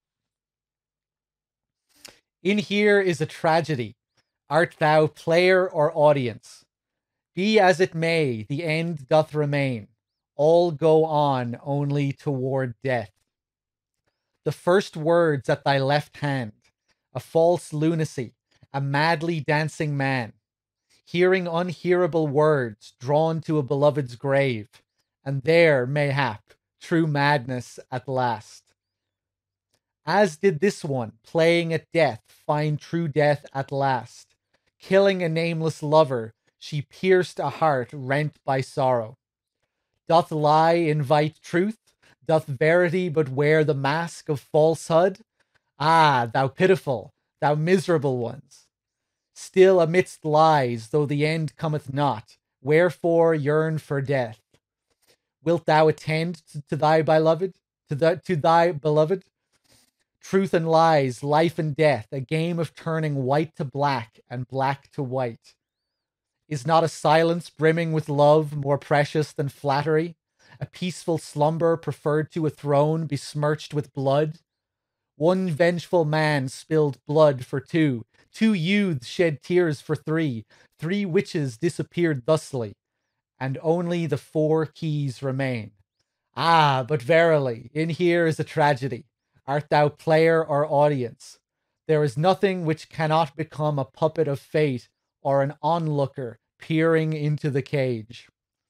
In here is a tragedy. Art thou player or audience? Be as it may, the end doth remain. All go on only toward death. The first words at thy left hand, a false lunacy, a madly dancing man, hearing unhearable words drawn to a beloved's grave, and there, mayhap, true madness at last. As did this one, playing at death, find true death at last. Killing a nameless lover, she pierced a heart rent by sorrow. Doth lie invite truth? Doth verity but wear the mask of falsehood? Ah, thou pitiful, thou miserable ones! Still amidst lies, though the end cometh not, wherefore yearn for death? Wilt thou attend to thy beloved? To thy beloved? Truth and lies, life and death, a game of turning white to black and black to white. Is not a silence brimming with love more precious than flattery? A peaceful slumber preferred to a throne besmirched with blood? One vengeful man spilled blood for two. Two youths shed tears for three. Three witches disappeared thusly. And only the 4 keys remain. Ah, but verily, in here is a tragedy. Art thou player or audience? There is nothing which cannot become a puppet of fate or an onlooker peering into the cage.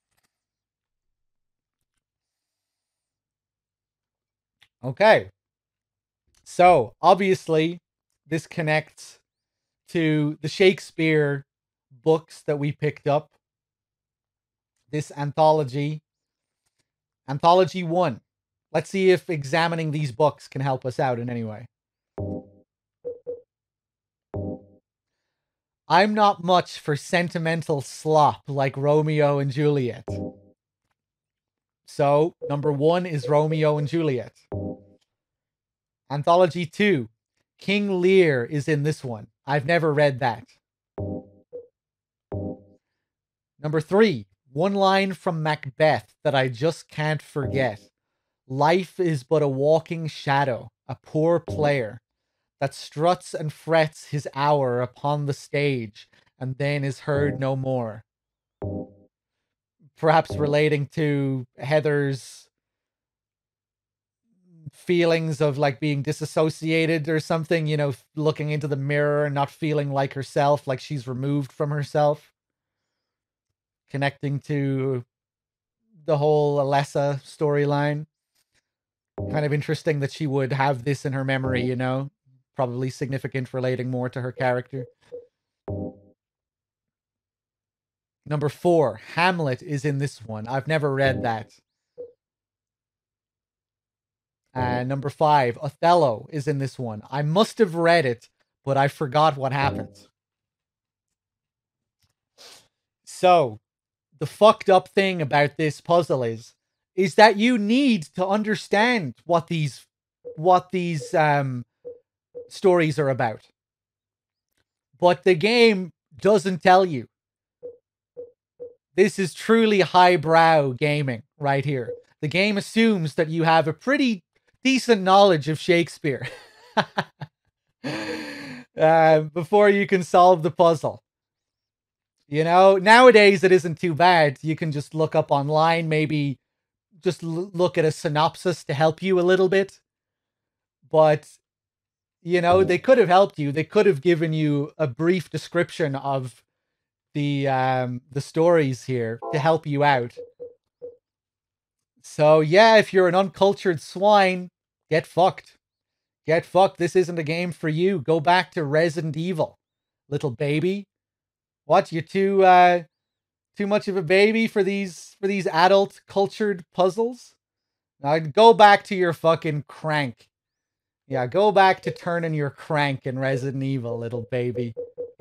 Okay. So, obviously, this connects to the Shakespeare books that we picked up. This anthology. Anthology 1. Let's see if examining these books can help us out in any way. I'm not much for sentimental slop like Romeo and Juliet. So, number 1 is Romeo and Juliet. Anthology 2. King Lear is in this one. I've never read that. Number 3. One line from Macbeth that I just can't forget. Life is but a walking shadow, a poor player, that struts and frets his hour upon the stage, and then is heard no more. Perhaps relating to Heather's feelings of like being disassociated or something, you know, looking into the mirror and not feeling like herself, like she's removed from herself. Connecting to the whole Alessa storyline. Kind of interesting that she would have this in her memory, you know? Probably significant, relating more to her character. Number 4, Hamlet is in this one. I've never read that. And number 5, Othello is in this one. I must have read it, but I forgot what happens. So, the fucked up thing about this puzzle is that you need to understand what these stories are about. But the game doesn't tell you. This is truly highbrow gaming right here. The game assumes that you have a pretty decent knowledge of Shakespeare before you can solve the puzzle. You know, nowadays it isn't too bad. You can just look up online, maybe just look at a synopsis to help you a little bit. But, you know, they could have helped you. They could have given you a brief description of the stories here to help you out. So yeah, if you're an uncultured swine, get fucked. Get fucked. This isn't a game for you. Go back to Resident Evil, little baby. What, you're too much of a baby for these adult cultured puzzles? Now go back to your fucking crank. Yeah, go back to turning your crank in Resident Evil, little baby.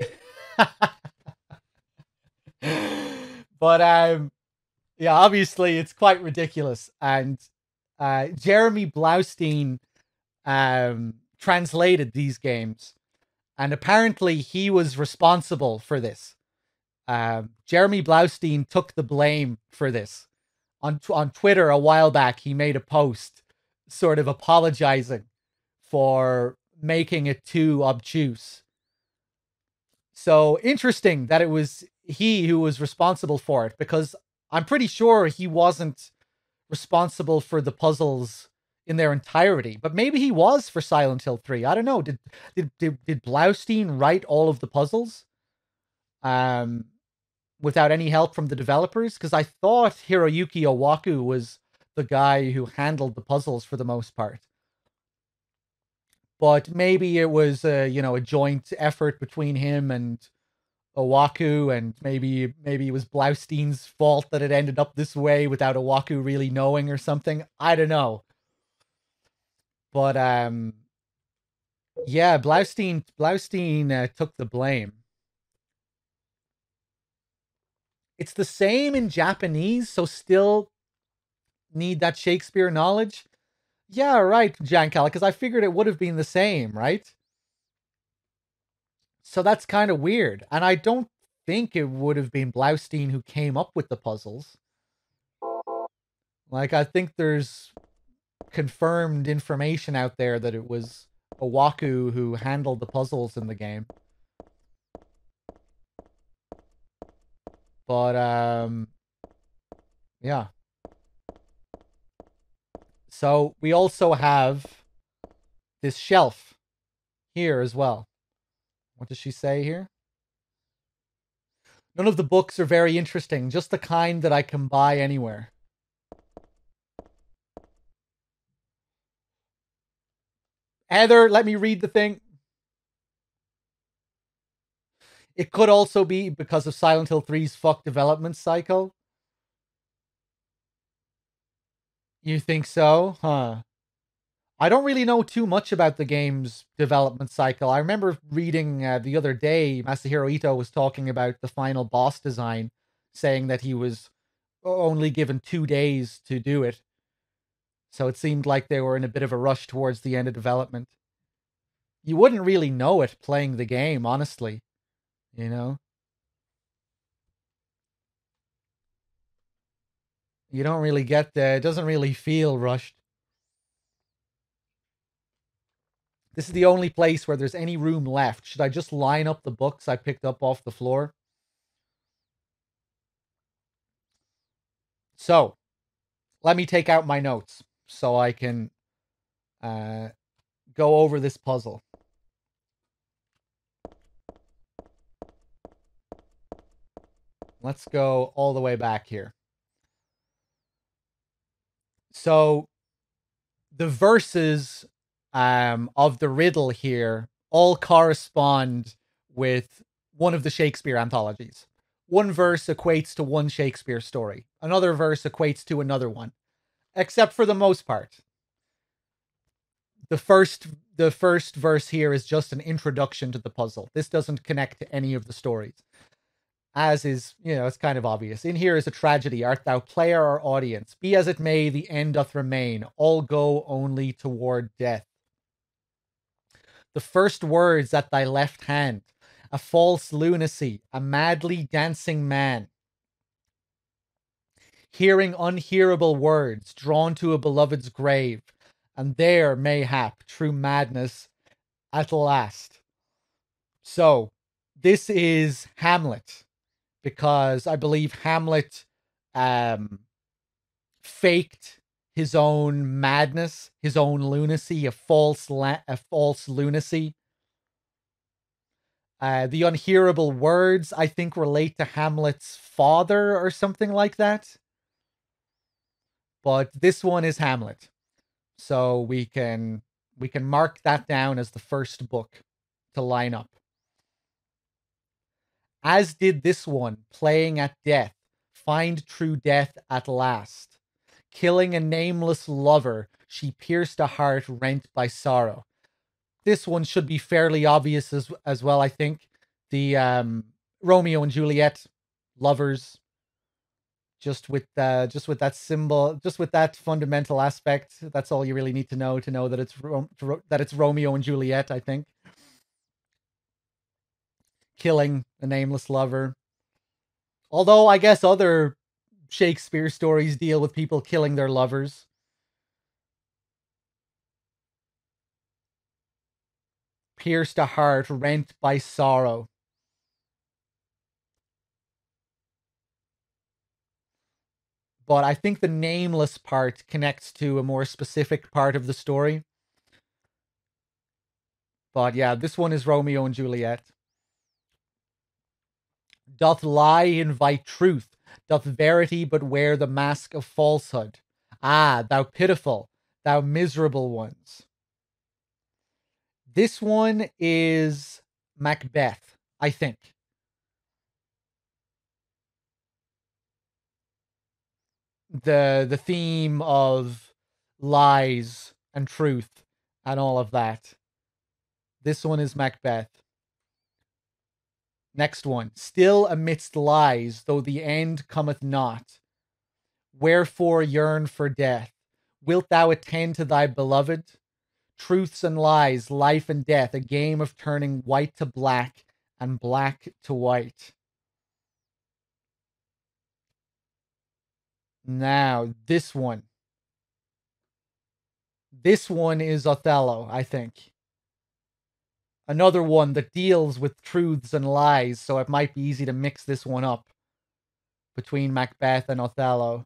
But yeah, obviously it's quite ridiculous. And Jeremy Blaustein translated these games, and apparently he was responsible for this. Jeremy Blaustein took the blame for this. On Twitter a while back, he made a post sort of apologizing for making it too obtuse. So interesting that it was he who was responsible for it, because I'm pretty sure he wasn't responsible for the puzzles in their entirety, but maybe he was for Silent Hill 3. I don't know. Did Blaustein write all of the puzzles without any help from the developers? Because I thought Hiroyuki Owaku was the guy who handled the puzzles for the most part. But maybe it was you know, a joint effort between him and Owaku, and maybe it was Blaustein's fault that it ended up this way without Owaku really knowing or something. I don't know. But yeah, Blaustein took the blame. It's the same in Japanese, so still need that Shakespeare knowledge. Yeah, right, Jankal, because I figured it would have been the same, right? So that's kind of weird. And I don't think it would have been Blaustein who came up with the puzzles. Like, I think there's confirmed information out there that it was Owaku who handled the puzzles in the game. But, yeah. So we also have this shelf here as well. What does she say here? None of the books are very interesting, just the kind that I can buy anywhere. Heather, let me read the thing. It could also be because of Silent Hill 3's fuck development cycle. You think so? Huh. I don't really know too much about the game's development cycle. I remember reading the other day, Masahiro Ito was talking about the final boss design, saying that he was only given 2 days to do it. So it seemed like they were in a bit of a rush towards the end of development. You wouldn't really know it playing the game, honestly. You know? You don't really get the... It doesn't really feel rushed. This is the only place where there's any room left. Should I just line up the books I picked up off the floor? So, let me take out my notes so I can go over this puzzle. Let's go all the way back here. So, the verses of the riddle here all correspond with one of the Shakespeare anthologies. One verse equates to one Shakespeare story. Another verse equates to another one. Except for the most part. The first verse here is just an introduction to the puzzle. This doesn't connect to any of the stories. As is, you know, it's kind of obvious. In here is a tragedy. Art thou player or audience? Be as it may, the end doth remain. All go only toward death. The first words at thy left hand. a false lunacy, a madly dancing man. Hearing unhearable words, drawn to a beloved's grave, and there, mayhap, true madness at last. So, this is Hamlet, because I believe Hamlet faked his own madness, his own lunacy, a false lunacy. The unhearable words, I think, relate to Hamlet's father or something like that. But this one is Hamlet. So we can mark that down as the first book to line up. As did this one, playing at death, find true death at last. Killing a nameless lover, she pierced a heart rent by sorrow. This one should be fairly obvious as well, I think. The Romeo and Juliet lovers, just with that symbol, just with that fundamental aspect. That's all you really need to know that it's Romeo and Juliet, I think. Killing a nameless lover. Although I guess other Shakespeare stories deal with people killing their lovers. Pierced a heart rent by sorrow. But I think the nameless part connects to a more specific part of the story. But yeah, this one is Romeo and Juliet. Doth lie invite truth? Doth verity but wear the mask of falsehood? Ah, thou pitiful, thou miserable ones. This one is Macbeth, I think. The theme of lies and truth and all of that. This one is Macbeth. Next one. Still amidst lies, though the end cometh not. Wherefore yearn for death? Wilt thou attend to thy beloved? Truths and lies, life and death, a game of turning white to black and black to white. Now, this one. This one is Othello, I think. Another one that deals with truths and lies, so it might be easy to mix this one up between Macbeth and Othello.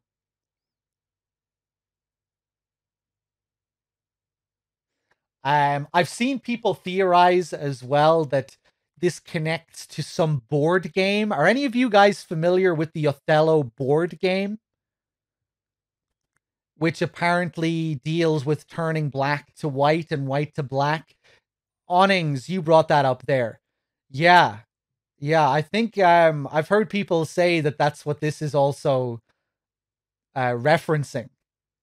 I've seen people theorize as well that this connects to some board game. Are any of you guys familiar with the Othello board game? Which apparently deals with turning black to white and white to black. Awnings, you brought that up there. Yeah. Yeah, I think I've heard people say that that's what this is also referencing.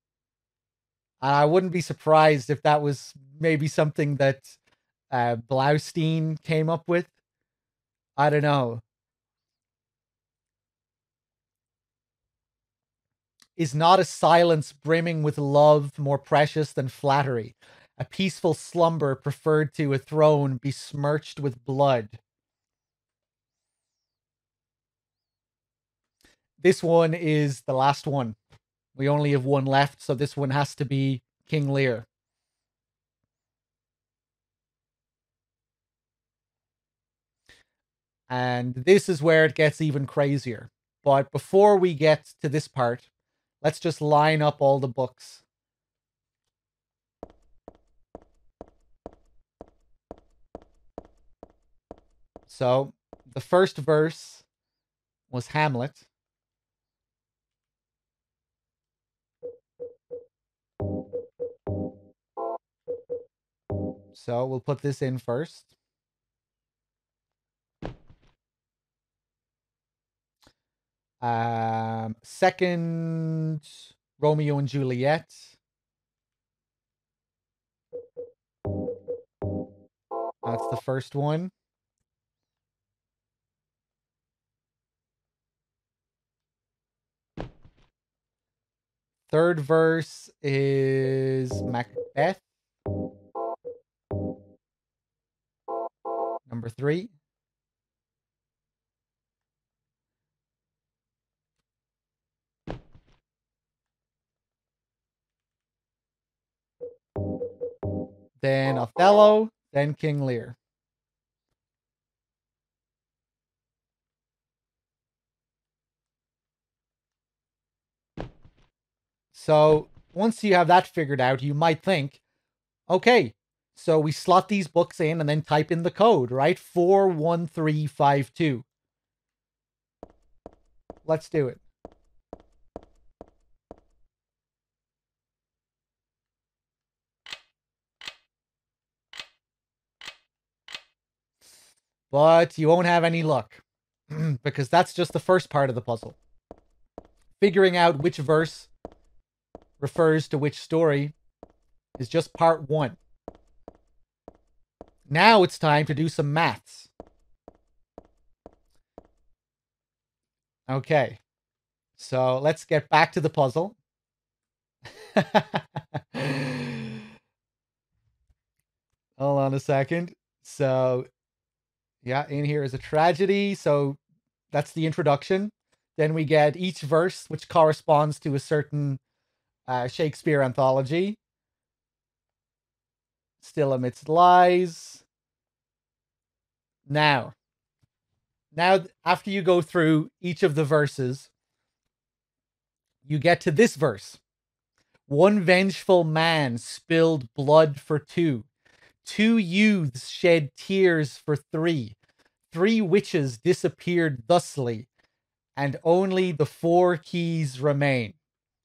I wouldn't be surprised if that was maybe something that Blaustein came up with. I don't know. Is not a silence brimming with love more precious than flattery? A peaceful slumber preferred to a throne besmirched with blood. This one is the last one. We only have one left, so this one has to be King Lear. And this is where it gets even crazier. But before we get to this part, let's just line up all the books. So, the first verse was Hamlet. So, we'll put this in first. Second, Romeo and Juliet. That's the first one. Third verse is Macbeth. Number 3. then Othello, then King Lear. So once you have that figured out, you might think, okay, so we slot these books in and then type in the code, right? 41352. Let's do it. But you won't have any luck because that's just the first part of the puzzle. Figuring out which verse refers to which story is just part 1. Now it's time to do some maths. Okay, so let's get back to the puzzle. Hold on a second. So, yeah, in here is a tragedy. So that's the introduction. Then we get each verse, which corresponds to a certain Shakespeare anthology. Still amidst lies. Now, after you go through each of the verses, you get to this verse. One vengeful man spilled blood for two. Two youths shed tears for three. Three witches disappeared thusly, and only the 4 keys remain.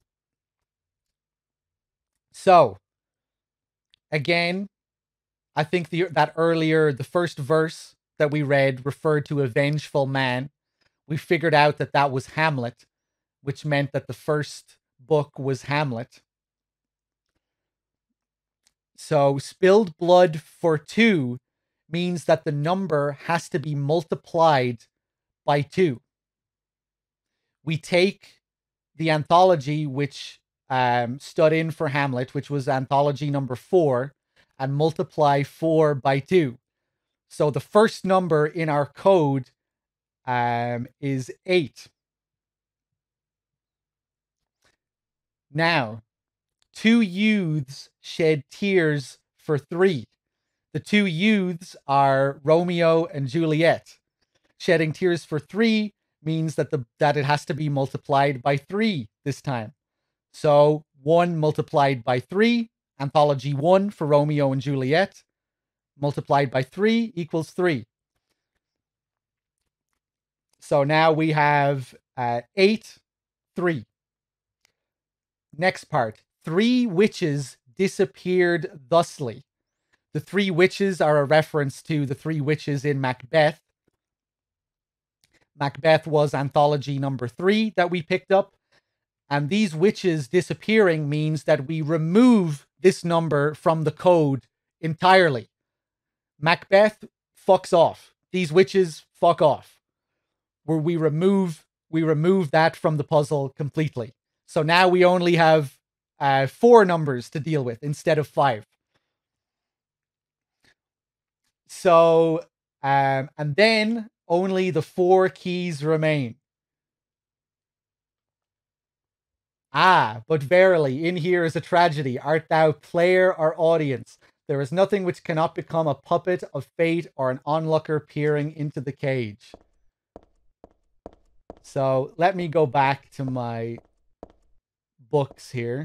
So, again, I think the first verse that we read referred to a vengeful man. We figured out that that was Hamlet, which meant that the first book was Hamlet. So spilled blood for 2 means that the number has to be multiplied by 2. We take the anthology which stood in for Hamlet, which was anthology number 4, and multiply 4 by 2. So the first number in our code is 8. Now, 2 youths shed tears for 3. The 2 youths are Romeo and Juliet. Shedding tears for 3 means that it has to be multiplied by 3 this time. So 1 multiplied by 3, anthology 1 for Romeo and Juliet, multiplied by 3 equals 3. So now we have 8, 3. Next part. 3 witches disappeared thusly. The 3 witches are a reference to the 3 witches in Macbeth. Macbeth was anthology number 3 that we picked up. And these witches disappearing means that we remove this number from the code entirely. Macbeth fucks off. These witches fuck off. Where we remove that from the puzzle completely. So now we only have 4 numbers to deal with instead of 5. So, and then only the 4 keys remain. Ah, but verily, in here is a tragedy. Art thou player or audience? There is nothing which cannot become a puppet of fate or an onlooker peering into the cage. So let me go back to my books here.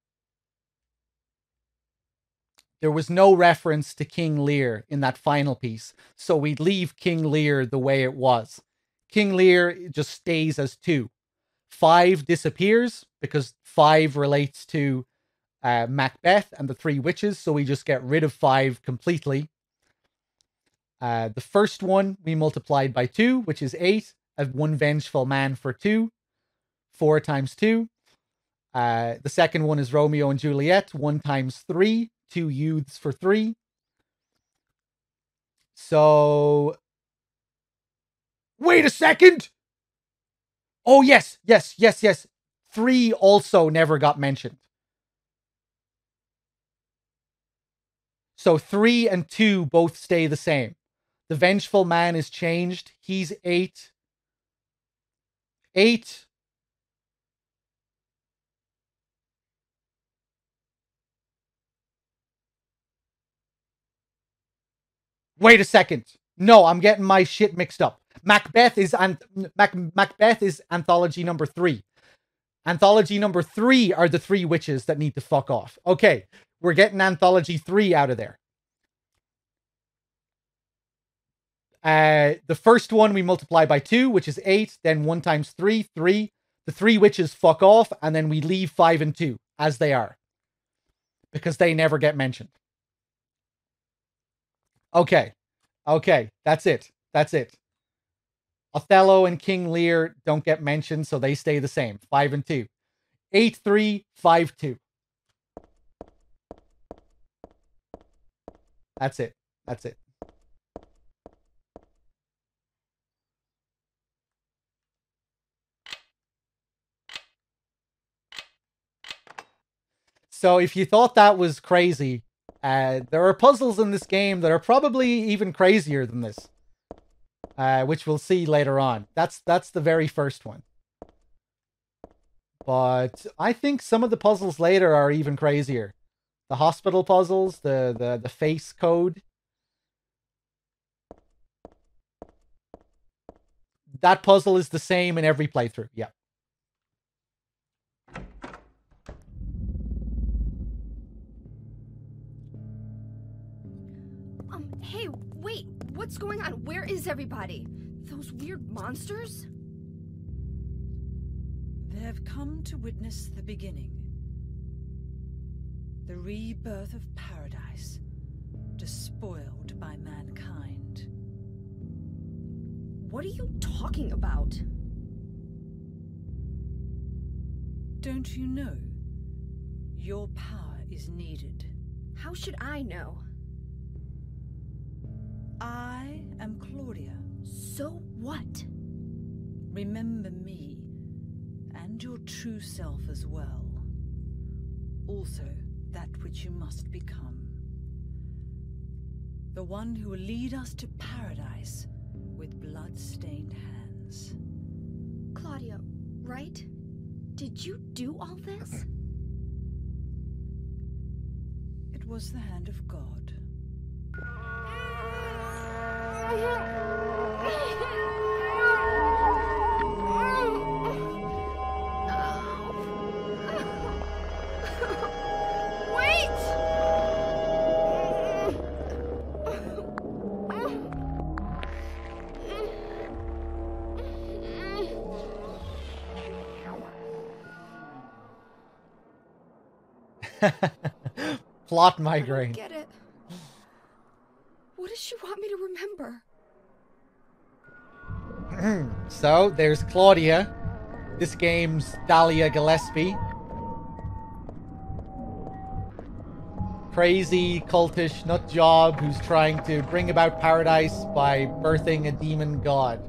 There was no reference to King Lear in that final piece, so we'd leave King Lear the way it was. King Lear just stays as 2. 5 disappears because 5 relates to Macbeth and the 3 witches, so we just get rid of 5 completely. The first one we multiplied by 2, which is 8. One vengeful man for 2. 4 times 2. The second one is Romeo and Juliet. 1 times 3. 2 youths for 3. So, wait a second. Oh, yes. 3 also never got mentioned. So 3 and 2 both stay the same. The vengeful man is changed. He's 8. 8. Wait a second. No, I'm getting my shit mixed up. Macbeth is anthology number 3. Anthology number 3 are the 3 witches that need to fuck off. Okay, we're getting anthology 3 out of there. The first one we multiply by 2, which is 8. Then 1 times 3, 3. The 3 witches fuck off, and then we leave 5 and 2 as they are. Because they never get mentioned. Okay. Okay, that's it. That's it. Othello and King Lear don't get mentioned, so they stay the same. 5 and 2. 8, 3, 5, 2. That's it. That's it. So if you thought that was crazy, there are puzzles in this game that are probably even crazier than this, which we'll see later on. That's the very first one. But I think some of the puzzles later are even crazier. The hospital puzzles, the face code. That puzzle is the same in every playthrough. Yeah. Hey, wait, what's going on? Where is everybody? Those weird monsters? They have come to witness the beginning. The rebirth of paradise, despoiled by mankind. What are you talking about? Don't you know? Your power is needed. How should I know? I am Claudia. So what? Remember me, and your true self as well. Also, that which you must become. The one who will lead us to paradise with blood-stained hands. Claudia, right? Did you do all this? It was the hand of God. Plot migraine. I don't get it. What does she want me to remember? So, there's Claudia. This game's Dahlia Gillespie. Crazy, cultish nut job who's trying to bring about paradise by birthing a demon god.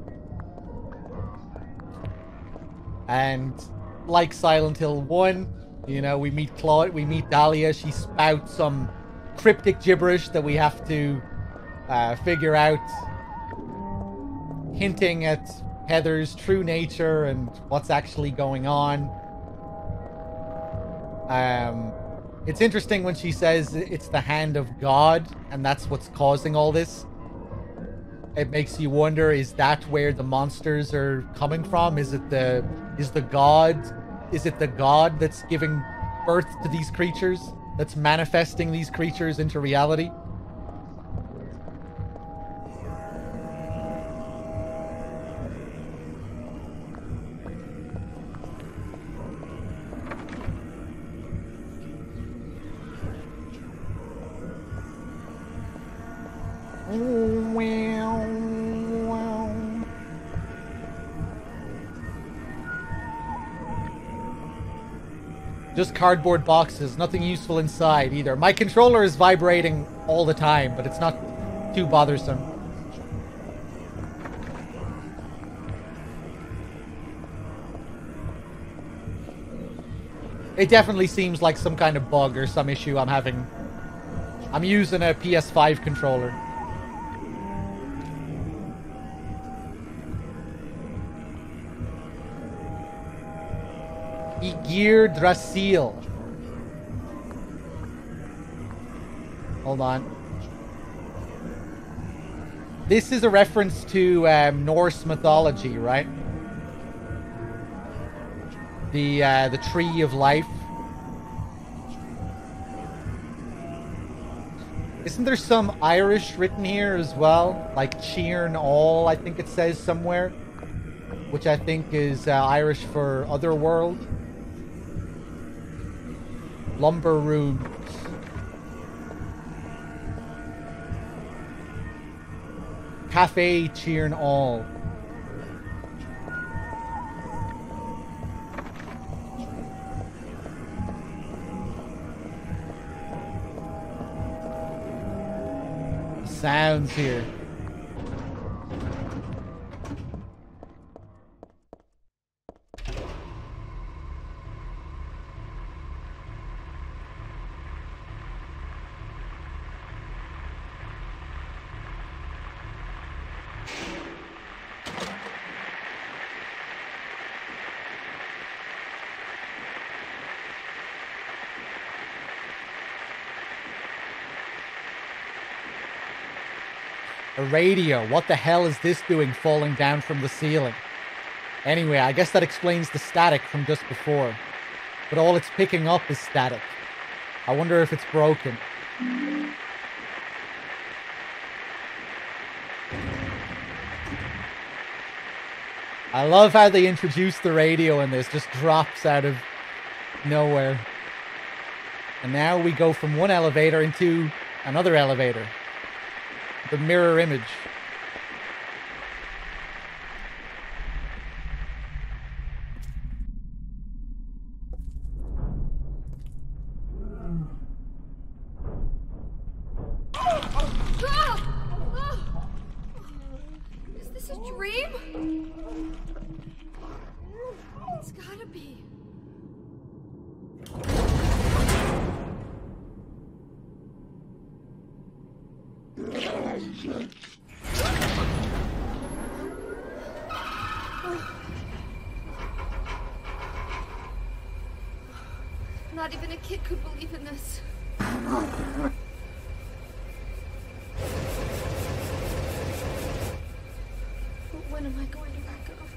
And like Silent Hill 1, you know, we meet Dahlia. She spouts some cryptic gibberish that we have to figure out, hinting at Heather's true nature and what's actually going on. It's interesting when she says it's the hand of God, and that's what's causing all this. It makes you wonder, is that where the monsters are coming from? Is it the God that's giving birth to these creatures? That's manifesting these creatures into reality? Just cardboard boxes, nothing useful inside either. My controller is vibrating all the time, but it's not too bothersome. It definitely seems like some kind of bug or some issue I'm having. I'm using a PS5 controller. Yggdrasil. Hold on. This is a reference to Norse mythology, right? The Tree of Life. Isn't there some Irish written here as well? Like Cheern All, I think it says somewhere. Which I think is Irish for otherworld. Lumber Runes. Cafe Cheern All. Sounds here. A radio. What the hell is this doing falling down from the ceiling? Anyway, I guess that explains the static from just before. But all it's picking up is static. I wonder if it's broken. I love how they introduced the radio in this. Just drops out of nowhere. And now we go from one elevator into another elevator. The mirror image. Is this a dream? It's gotta be. Not even a kid could believe in this. But when am I going to back up?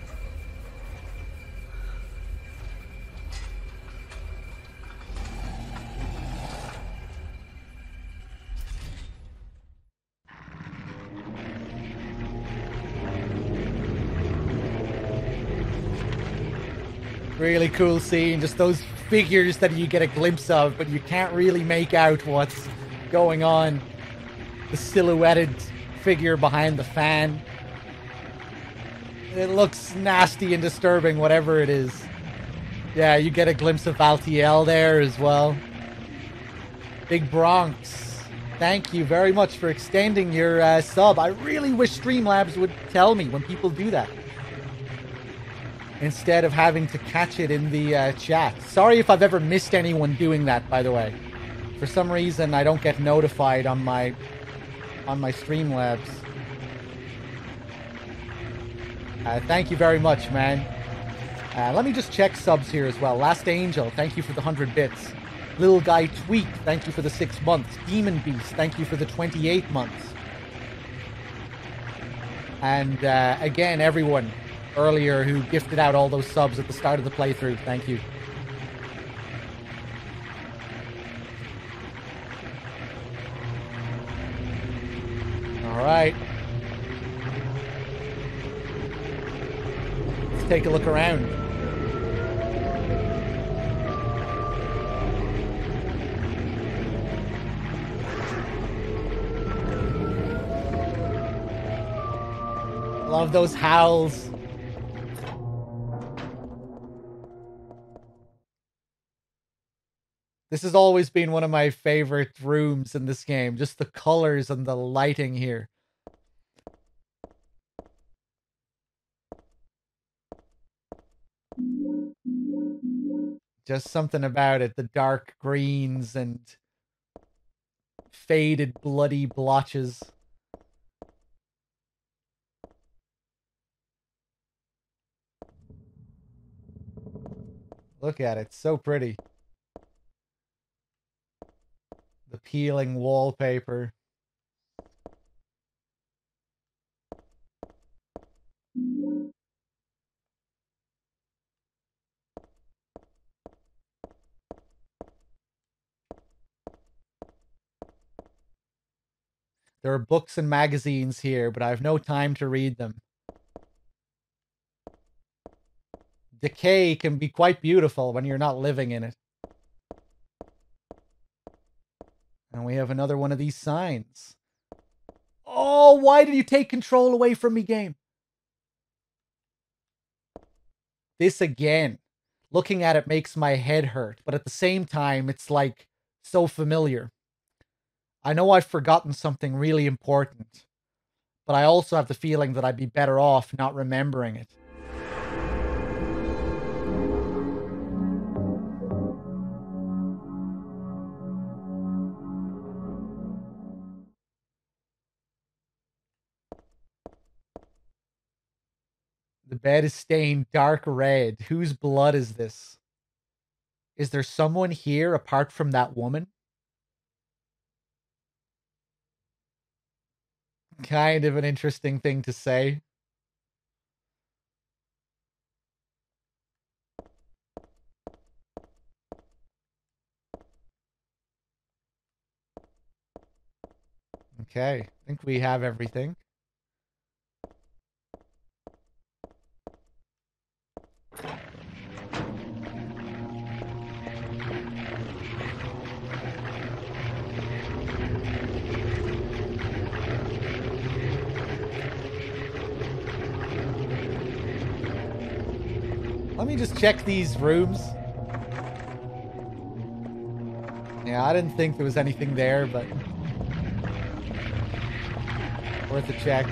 Really cool scene. Just those figures that you get a glimpse of, but you can't really make out what's going on. The silhouetted figure behind the fan. It looks nasty and disturbing, whatever it is. Yeah, you get a glimpse of Valtiel there as well. Big Bronx. Thank you very much for extending your sub. I really wish Streamlabs would tell me when people do that, instead of having to catch it in the chat. Sorry if I've ever missed anyone doing that, by the way. For some reason, I don't get notified on my Streamlabs. Thank you very much, man. Let me just check subs here as well. Last Angel, thank you for the 100 bits. Little Guy Tweak, thank you for the 6 months. Demon Beast, thank you for the 28 months. And again, everyone earlier who gifted out all those subs at the start of the playthrough, thank you. All right. Let's take a look around. Love those howls. This has always been one of my favorite rooms in this game. Just the colors and the lighting here. Just something about it. The dark greens and faded bloody blotches. Look at it. So pretty. The peeling wallpaper. There are books and magazines here, but I have no time to read them. Decay can be quite beautiful when you're not living in it. And we have another one of these signs. Oh, why did you take control away from me, game? This again. Looking at it makes my head hurt, but at the same time, it's like so familiar. I know I've forgotten something really important, but I also have the feeling that I'd be better off not remembering it. The bed is stained dark red. Whose blood is this? Is there someone here apart from that woman? Kind of an interesting thing to say. Okay, I think we have everything. Let me just check these rooms. Yeah, I didn't think there was anything there, but worth a check.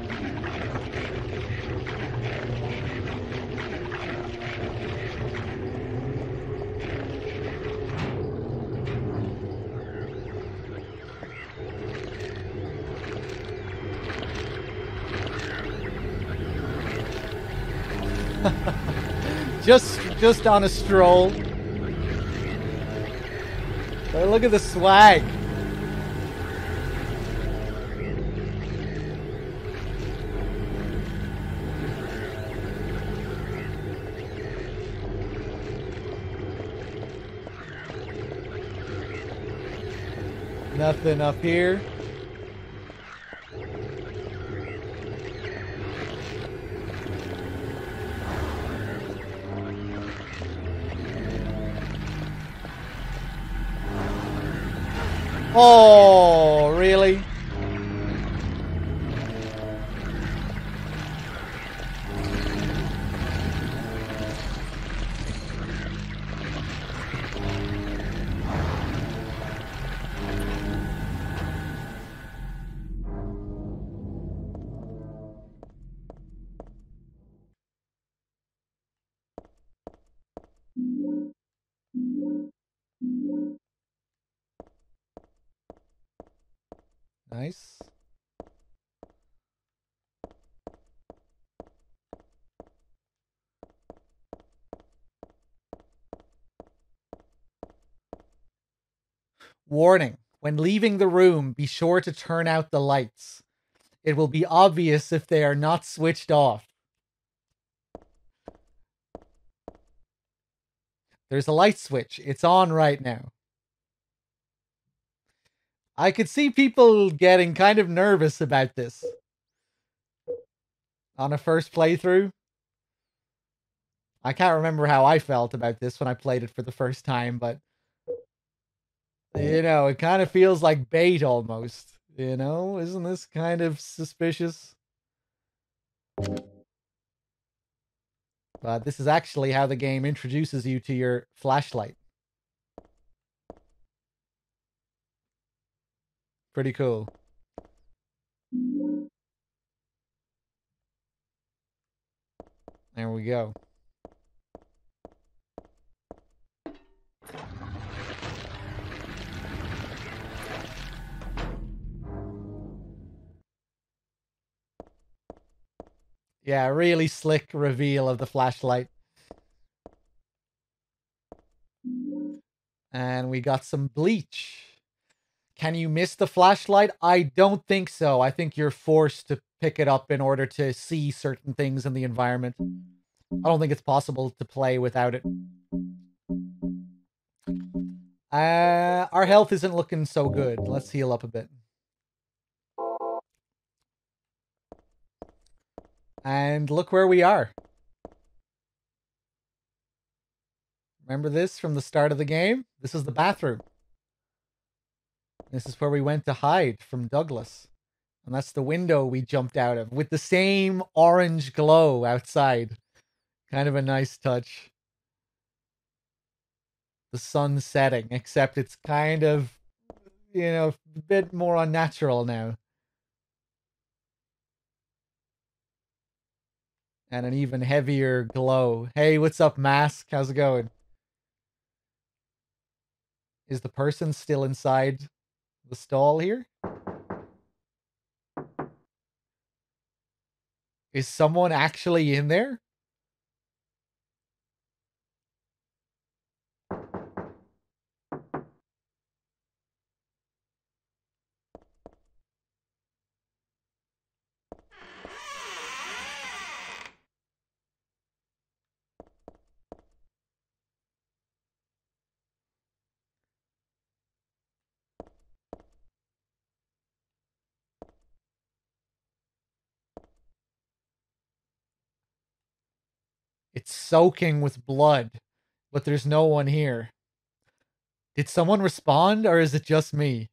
just on a stroll. But look at the swag. Nothing up here. Oh, really? Nice. Warning. When leaving the room, be sure to turn out the lights. It will be obvious if they are not switched off. There's a light switch. It's on right now. I could see people getting kind of nervous about this on a first playthrough. I can't remember how I felt about this when I played it for the first time, but you know, it kind of feels like bait almost. You know, isn't this kind of suspicious? But this is actually how the game introduces you to your flashlight. Pretty cool. There we go. Yeah, really slick reveal of the flashlight. And we got some bleach. Can you miss the flashlight? I don't think so. I think you're forced to pick it up in order to see certain things in the environment. I don't think it's possible to play without it. Our health isn't looking so good. Let's heal up a bit. And look where we are. Remember this from the start of the game? This is the bathroom. This is where we went to hide from Douglas. And that's the window we jumped out of with the same orange glow outside. Kind of a nice touch. The sun setting, except it's kind of, you know, a bit more unnatural now. And an even heavier glow. Hey, what's up, Mask? How's it going? Is the person still inside the stall here? Is someone actually in there? It's soaking with blood, but there's no one here. Did someone respond, or is it just me?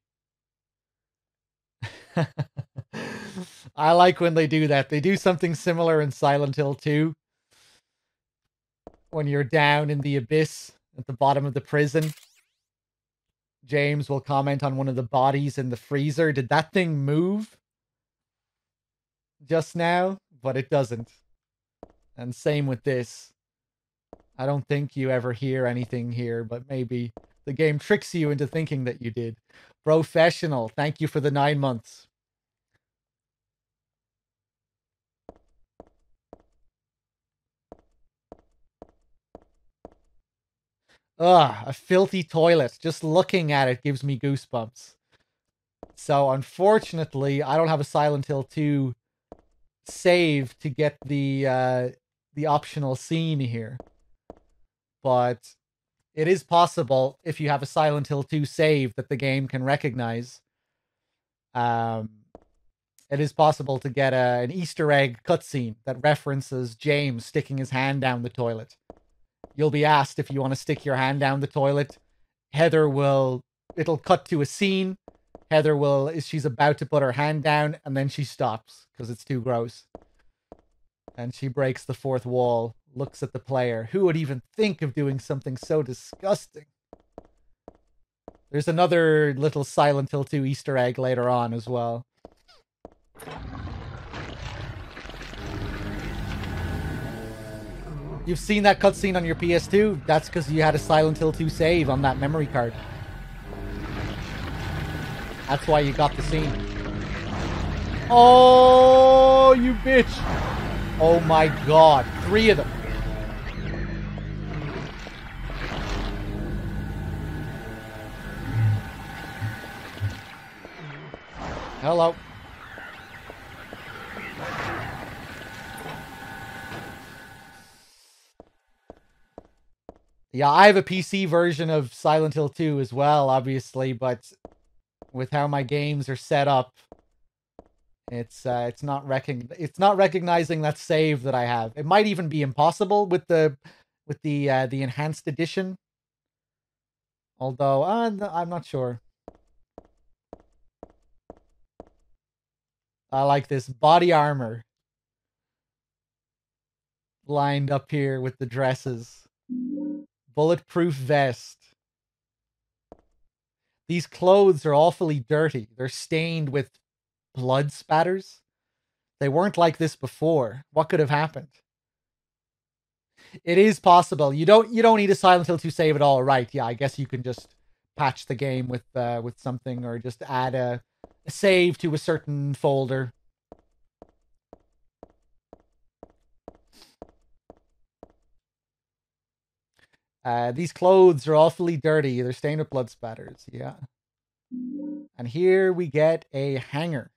I like when they do that. They do something similar in Silent Hill 2. When you're down in the abyss at the bottom of the prison, James will comment on one of the bodies in the freezer. Did that thing move just now? But it doesn't. And same with this. I don't think you ever hear anything here, but maybe the game tricks you into thinking that you did. Professional, thank you for the 9 months. Ugh, a filthy toilet. Just looking at it gives me goosebumps. So unfortunately, I don't have a Silent Hill 2 save to get the optional scene here. But it is possible, if you have a Silent Hill 2 save that the game can recognize, it is possible to get an Easter egg cutscene that references James sticking his hand down the toilet. You'll be asked if you want to stick your hand down the toilet. It'll cut to a scene. She's about to put her hand down, and then she stops, because it's too gross. And she breaks the fourth wall, looks at the player. Who would even think of doing something so disgusting? There's another little Silent Hill 2 Easter egg later on as well. You've seen that cutscene on your PS2? That's because you had a Silent Hill 2 save on that memory card. That's why you got the scene. Oh, you bitch! Oh my god, 3 of them. Hello. Yeah, I have a PC version of Silent Hill 2 as well, obviously, but with how my games are set up, it's not recognizing that save that I have. It might even be impossible with the enhanced edition. Although I'm not sure. I like this body armor lined up here with the dresses. Bulletproof vest. These clothes are awfully dirty. They're stained with blood spatters. They weren't like this before. What could have happened? It is possible. You don't need a Silent Hill 2 save at all, right? Yeah, I guess you can just patch the game with something, or just add a save to a certain folder. These clothes are awfully dirty. They're stained with blood spatters. Yeah. And here we get a hanger.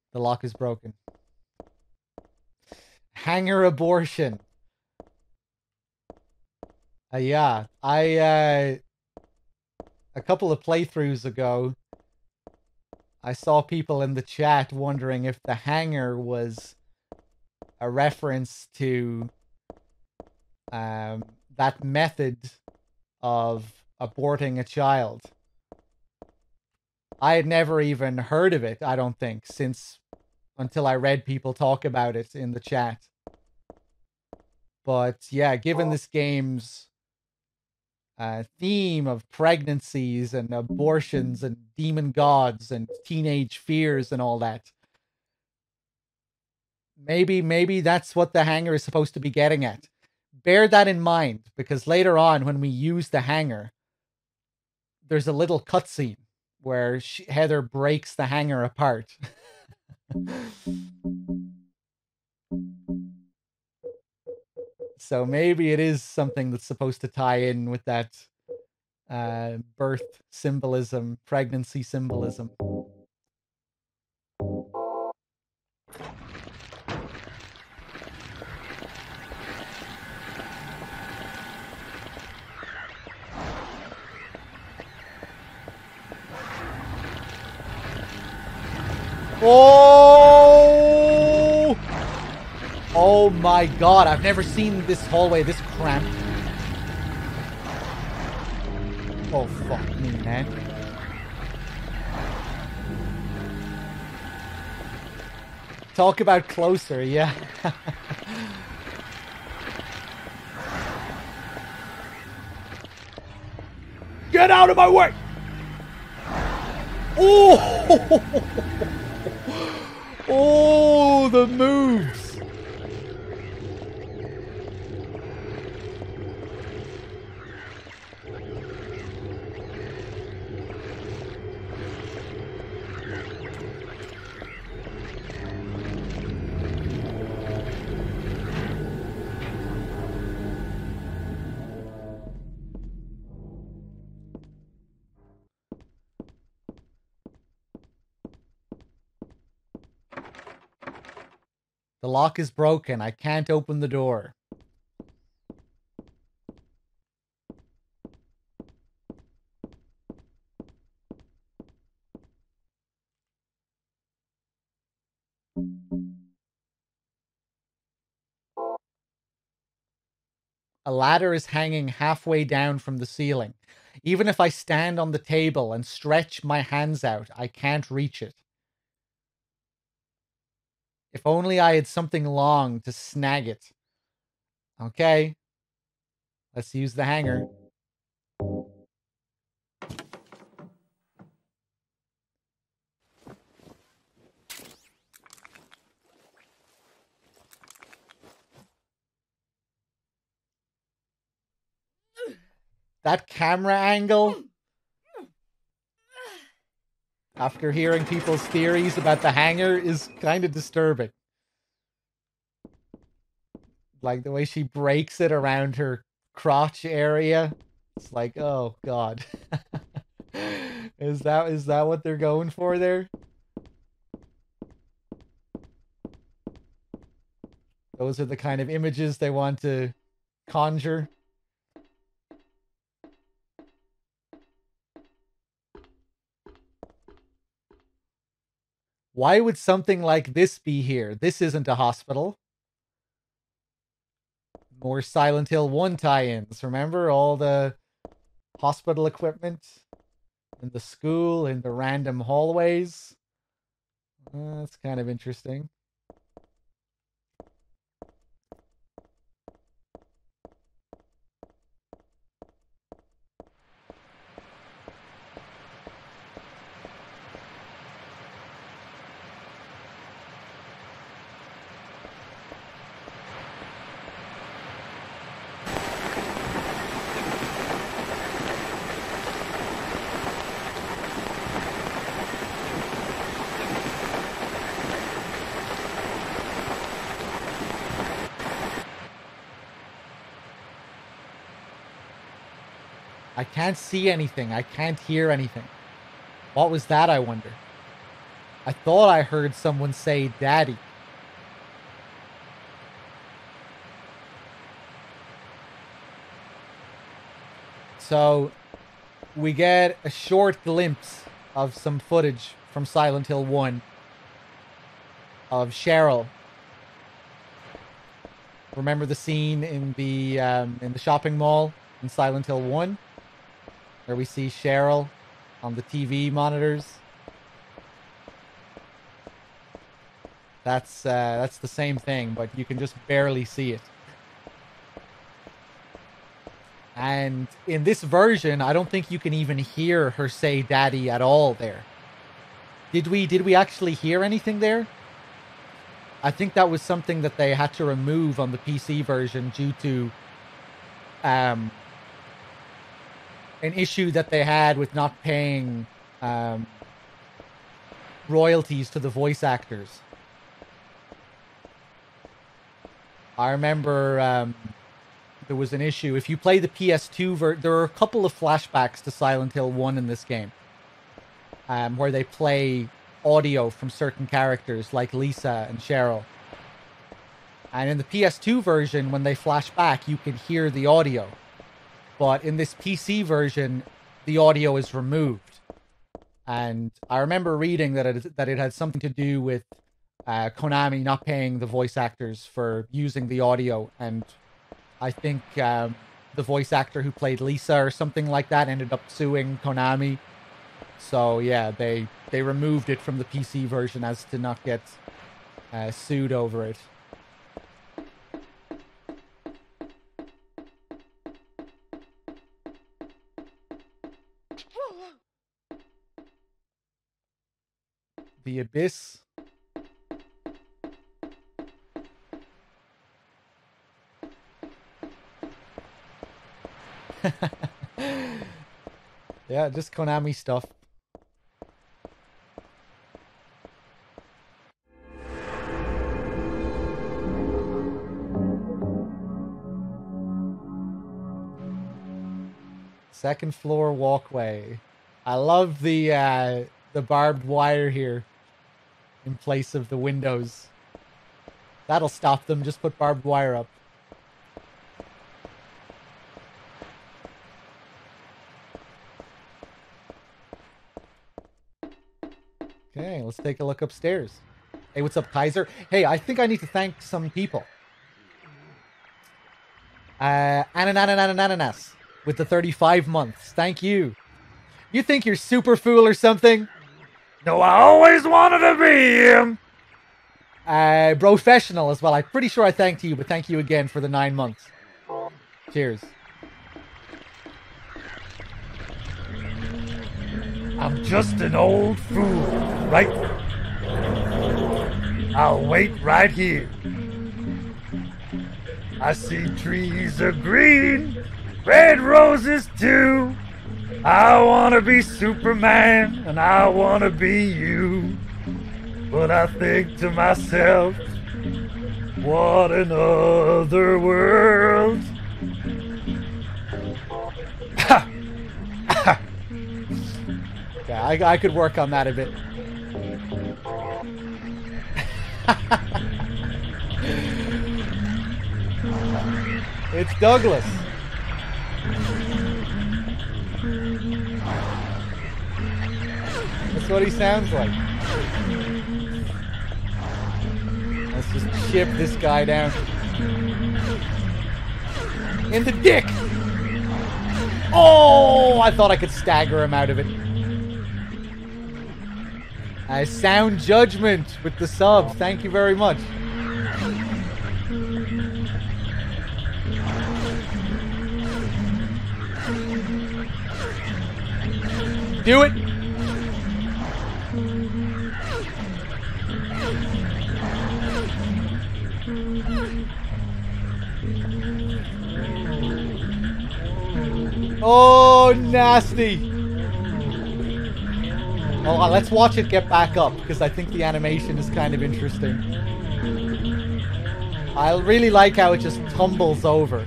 The lock is broken. Hangar abortion. Yeah, a couple of playthroughs ago, I saw people in the chat wondering if the hangar was a reference to that method of aborting a child. I had never even heard of it, I don't think, until I read people talk about it in the chat. But yeah, given this game's theme of pregnancies and abortions and demon gods and teenage fears and all that, maybe that's what the hangar is supposed to be getting at. Bear that in mind, because later on when we use the hangar, there's a little cutscene where Heather breaks the hangar apart. So maybe it is something that's supposed to tie in with that birth symbolism, pregnancy symbolism. Oh! Oh my god, I've never seen this hallway this cramped. Oh, fuck me, man. Talk about closer, yeah. Get out of my way! Oh! Oh, the moves! The lock is broken. I can't open the door. A ladder is hanging halfway down from the ceiling. Even if I stand on the table and stretch my hands out, I can't reach it. If only I had something long to snag it. Okay. Let's use the hanger. That camera angle, after hearing people's theories about the hanger, is kind of disturbing. Like the way she breaks it around her crotch area. It's like, oh god. Is that what they're going for there? Those are the kind of images they want to conjure. Why would something like this be here? This isn't a hospital. More Silent Hill 1 tie-ins. Remember all the hospital equipment in the school, in the random hallways? That's kind of interesting. I can't see anything. I can't hear anything. What was that, I wonder? I thought I heard someone say daddy. So we get a short glimpse of some footage from Silent Hill 1 of Cheryl. Remember the scene in the shopping mall in Silent Hill 1 where we see Cheryl on the TV monitors? That's the same thing, but you can just barely see it. And in this version, I don't think you can even hear her say daddy at all there. Did we actually hear anything there? I think that was something that they had to remove on the PC version due to an issue that they had with not paying royalties to the voice actors. I remember there was an issue. If you play the PS2 there are a couple of flashbacks to Silent Hill 1 in this game, where they play audio from certain characters like Lisa and Cheryl. And in the PS2 version, when they flash back, you can hear the audio. But in this PC version, the audio is removed. And I remember reading that it had something to do with Konami not paying the voice actors for using the audio, and I think the voice actor who played Lisa or something like that ended up suing Konami. So yeah, they removed it from the PC version as to not get sued over it. The Abyss. Yeah, just Konami stuff. Second floor walkway. I love the barbed wire here in place of the windows. That'll stop them. Just put barbed wire up. Okay, let's take a look upstairs. Hey, what's up, Kaiser? Hey, I think I need to thank some people. Ananas with the 35 months. Thank you. You think you're super fool or something? No, I always wanted to be him. Professional as well. I'm pretty sure I thanked you, but thank you again for the 9 months. Cheers. I'm just an old fool, right? I'll wait right here. I see trees are green, red roses too. I wanna be Superman, and I wanna be you. But I think to myself, what another world. Yeah, I could work on that a bit. It's Douglas. That's what he sounds like. Let's just chip this guy down. In the dick! Oh, I thought I could stagger him out of it. Sound Judgment with the sub. Thank you very much. Do it. Oh, nasty. Oh, let's watch it get back up, because I think the animation is kind of interesting. I really like how it just tumbles over.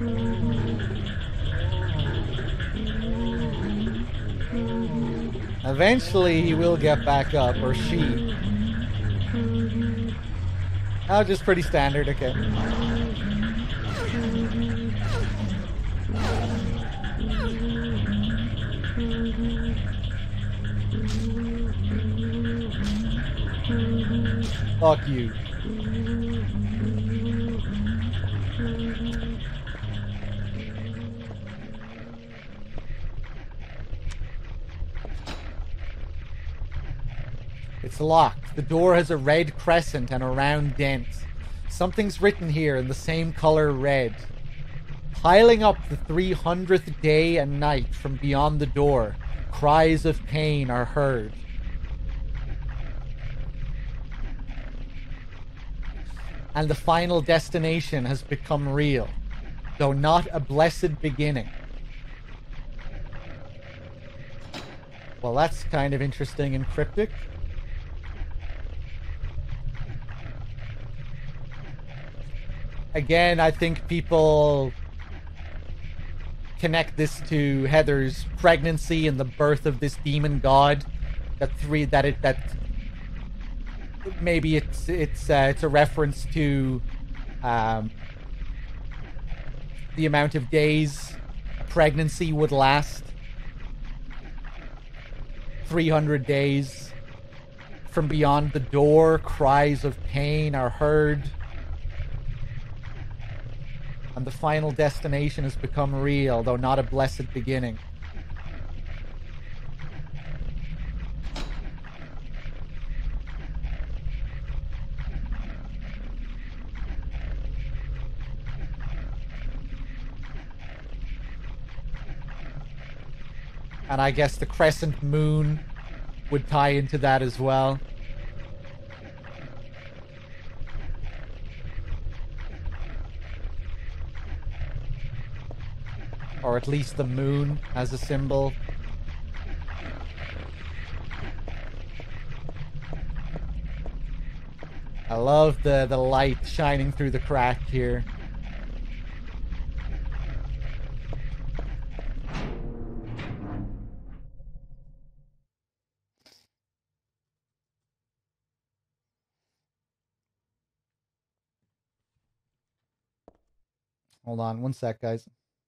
Eventually he will get back up, or she. Oh, just pretty standard, okay. Fuck you. It's locked. The door has a red crescent and a round dent. Something's written here in the same color red. Piling up the 300th day and night from beyond the door, cries of pain are heard. And the final destination has become real, though not a blessed beginning. Well, that's kind of interesting and cryptic. Again, I think people connect this to Heather's pregnancy and the birth of this demon god. Maybe it's a reference to the amount of days a pregnancy would last. 300 days. From beyond the door, cries of pain are heard. And the final destination has become real, though not a blessed beginning. And I guess the crescent moon would tie into that as well. Or at least the moon as a symbol. I love the light shining through the crack here. Hold on one sec, guys.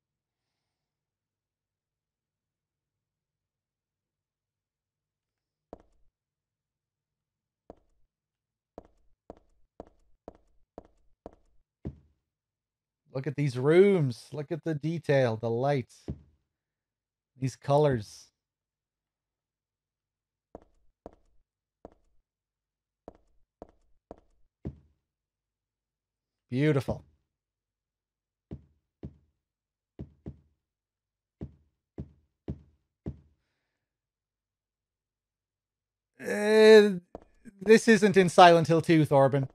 Look at these rooms. Look at the detail, the lights. These colors. Beautiful. This isn't in Silent Hill 2, Thorben.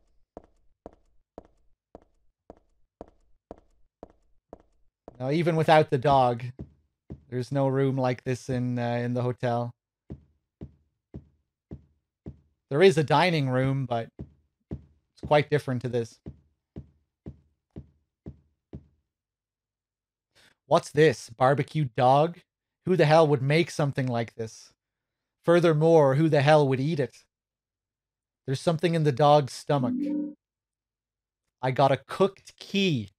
No, even without the dog, there's no room like this in the hotel. There is a dining room, but it's quite different to this. What's this? Barbecued dog? Who the hell would make something like this? Furthermore, who the hell would eat it? There's something in the dog's stomach. I got a cooked key.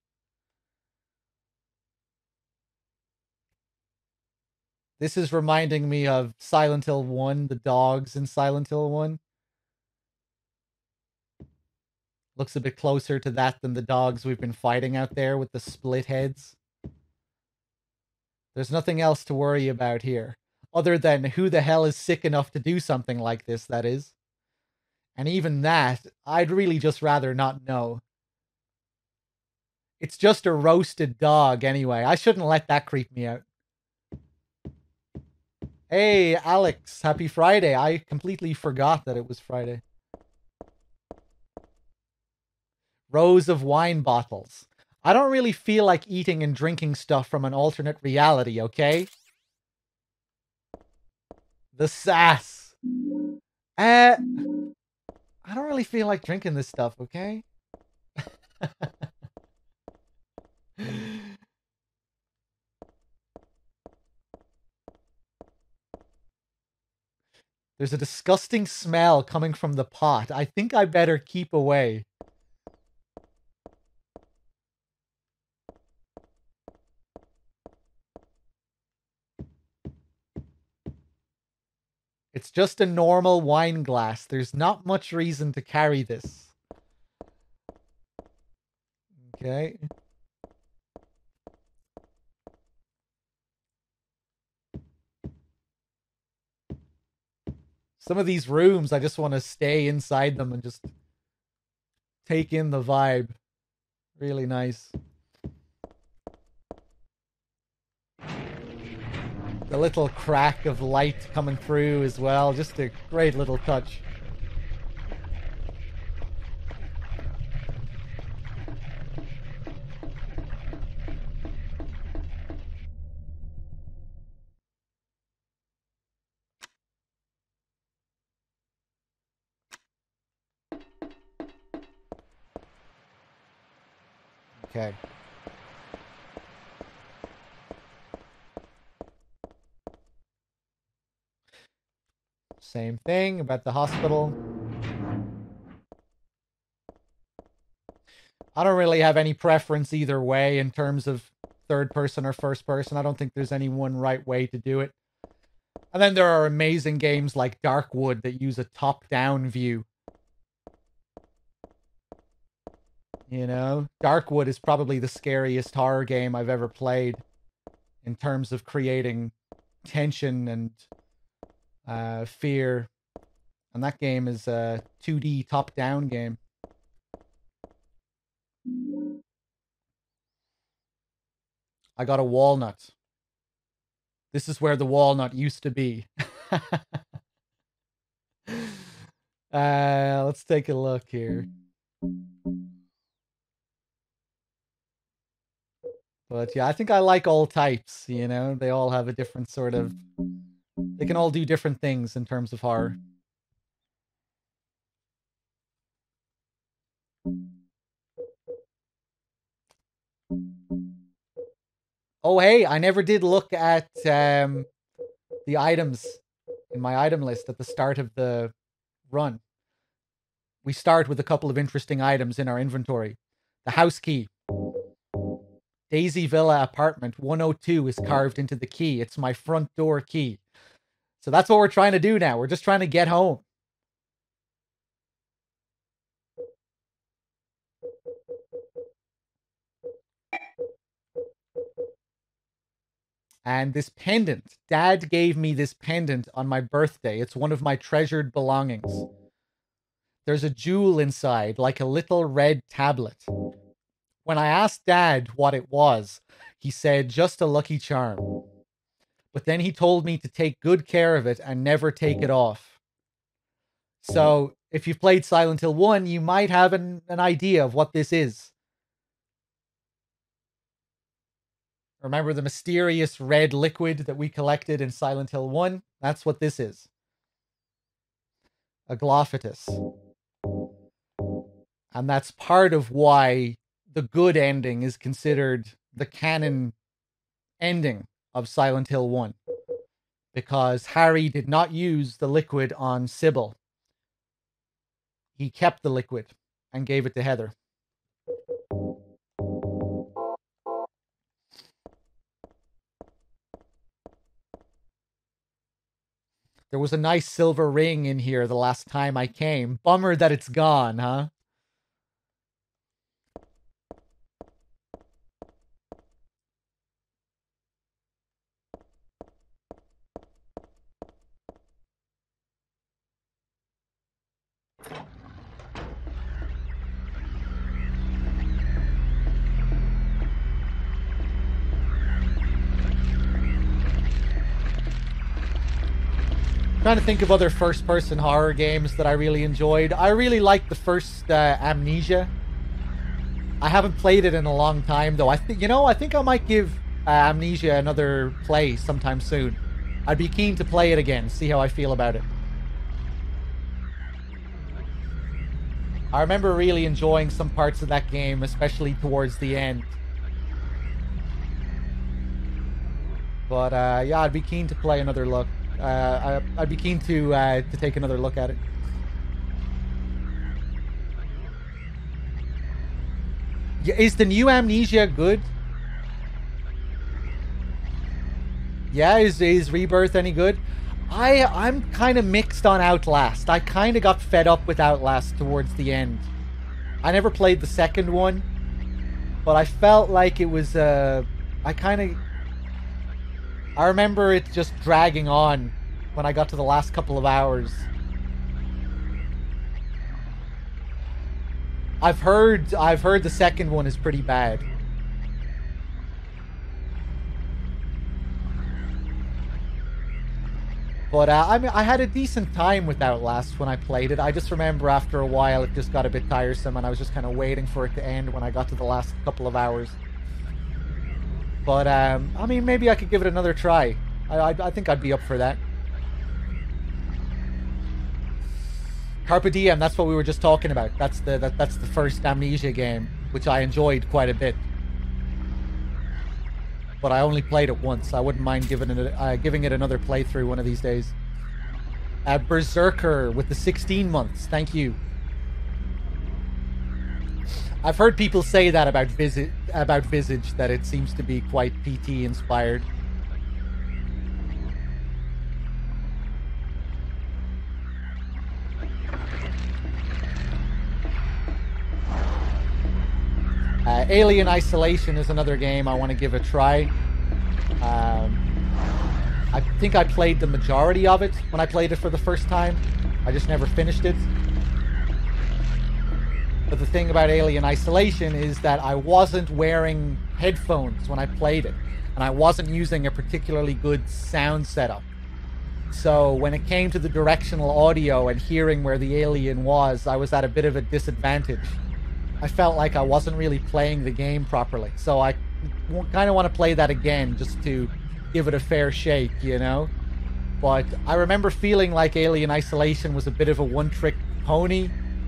This is reminding me of Silent Hill 1, the dogs in Silent Hill 1. Looks a bit closer to that than the dogs we've been fighting out there with the split heads. There's nothing else to worry about here. Other than who the hell is sick enough to do something like this, that is. And even that, I'd really just rather not know. It's just a roasted dog anyway. I shouldn't let that creep me out. Hey, Alex, happy Friday. I completely forgot that it was Friday. Rows of wine bottles. I don't really feel like eating and drinking stuff from an alternate reality, okay? The sass. I don't really feel like drinking this stuff, okay? There's a disgusting smell coming from the pot. I think I better keep away. It's just a normal wine glass. There's not much reason to carry this. Okay. Some of these rooms, I just want to stay inside them and just take in the vibe. Really nice. The little crack of light coming through as well. Just a great little touch. Okay. Same thing about the hospital. I don't really have any preference either way in terms of third person or first person. I don't think there's any one right way to do it. And then there are amazing games like Darkwood that use a top-down view. You know, Darkwood is probably the scariest horror game I've ever played in terms of creating tension and fear. And that game is a 2D top-down game. I got a walnut. This is where the walnut used to be. Let's take a look here. But yeah, I think I like all types, you know? They all have a different sort of... They can all do different things in terms of horror. Oh, hey, I never did look at the items in my item list at the start of the run. We start with a couple of interesting items in our inventory. The house key. Daisy Villa apartment 102 is carved into the key. It's my front door key. So that's what we're trying to do now. We're just trying to get home. And this pendant. Dad gave me this pendant on my birthday. It's one of my treasured belongings. There's a jewel inside, like a little red tablet. When I asked Dad what it was, he said, just a lucky charm. But then he told me to take good care of it and never take it off. So, if you've played Silent Hill 1, you might have an idea of what this is. Remember the mysterious red liquid that we collected in Silent Hill 1? That's what this is. A Glophitis. And that's part of why the good ending is considered the canon ending of Silent Hill 1. Because Harry did not use the liquid on Sybil. He kept the liquid and gave it to Heather. There was a nice silver ring in here the last time I came. Bummer that it's gone, huh? Trying to think of other first-person horror games that I really enjoyed. I really liked the first Amnesia. I haven't played it in a long time, though. I think I might give Amnesia another play sometime soon. I'd be keen to play it again, see how I feel about it. I remember really enjoying some parts of that game, especially towards the end. But yeah, I'd be keen to play another look. I'd be keen to take another look at it. Yeah, is the new Amnesia good? Yeah, is Rebirth any good? I'm kind of mixed on Outlast. I kind of got fed up with Outlast towards the end. I never played the second one, but I felt like it was I remember it just dragging on when I got to the last couple of hours. I've heard the second one is pretty bad. But I mean, I had a decent time with Outlast when I played it. I just remember after a while it just got a bit tiresome, and I was just kind of waiting for it to end when I got to the last couple of hours. But I mean, maybe I could give it another try. I think I'd be up for that. Carpe Diem, that's what we were just talking about. That's the first Amnesia game, which I enjoyed quite a bit. But I only played it once. I wouldn't mind giving it another playthrough one of these days. Berserker with the 16 months. Thank you. I've heard people say that about Visage, that it seems to be quite PT inspired. Alien Isolation is another game I want to give a try. I think I played the majority of it when I played it for the first time. I just never finished it. But the thing about Alien Isolation is that I wasn't wearing headphones when I played it, and I wasn't using a particularly good sound setup. So when it came to the directional audio and hearing where the alien was, I was at a bit of a disadvantage. I felt like I wasn't really playing the game properly. So I kind of want to play that again just to give it a fair shake, you know? But I remember feeling like Alien Isolation was a bit of a one-trick pony.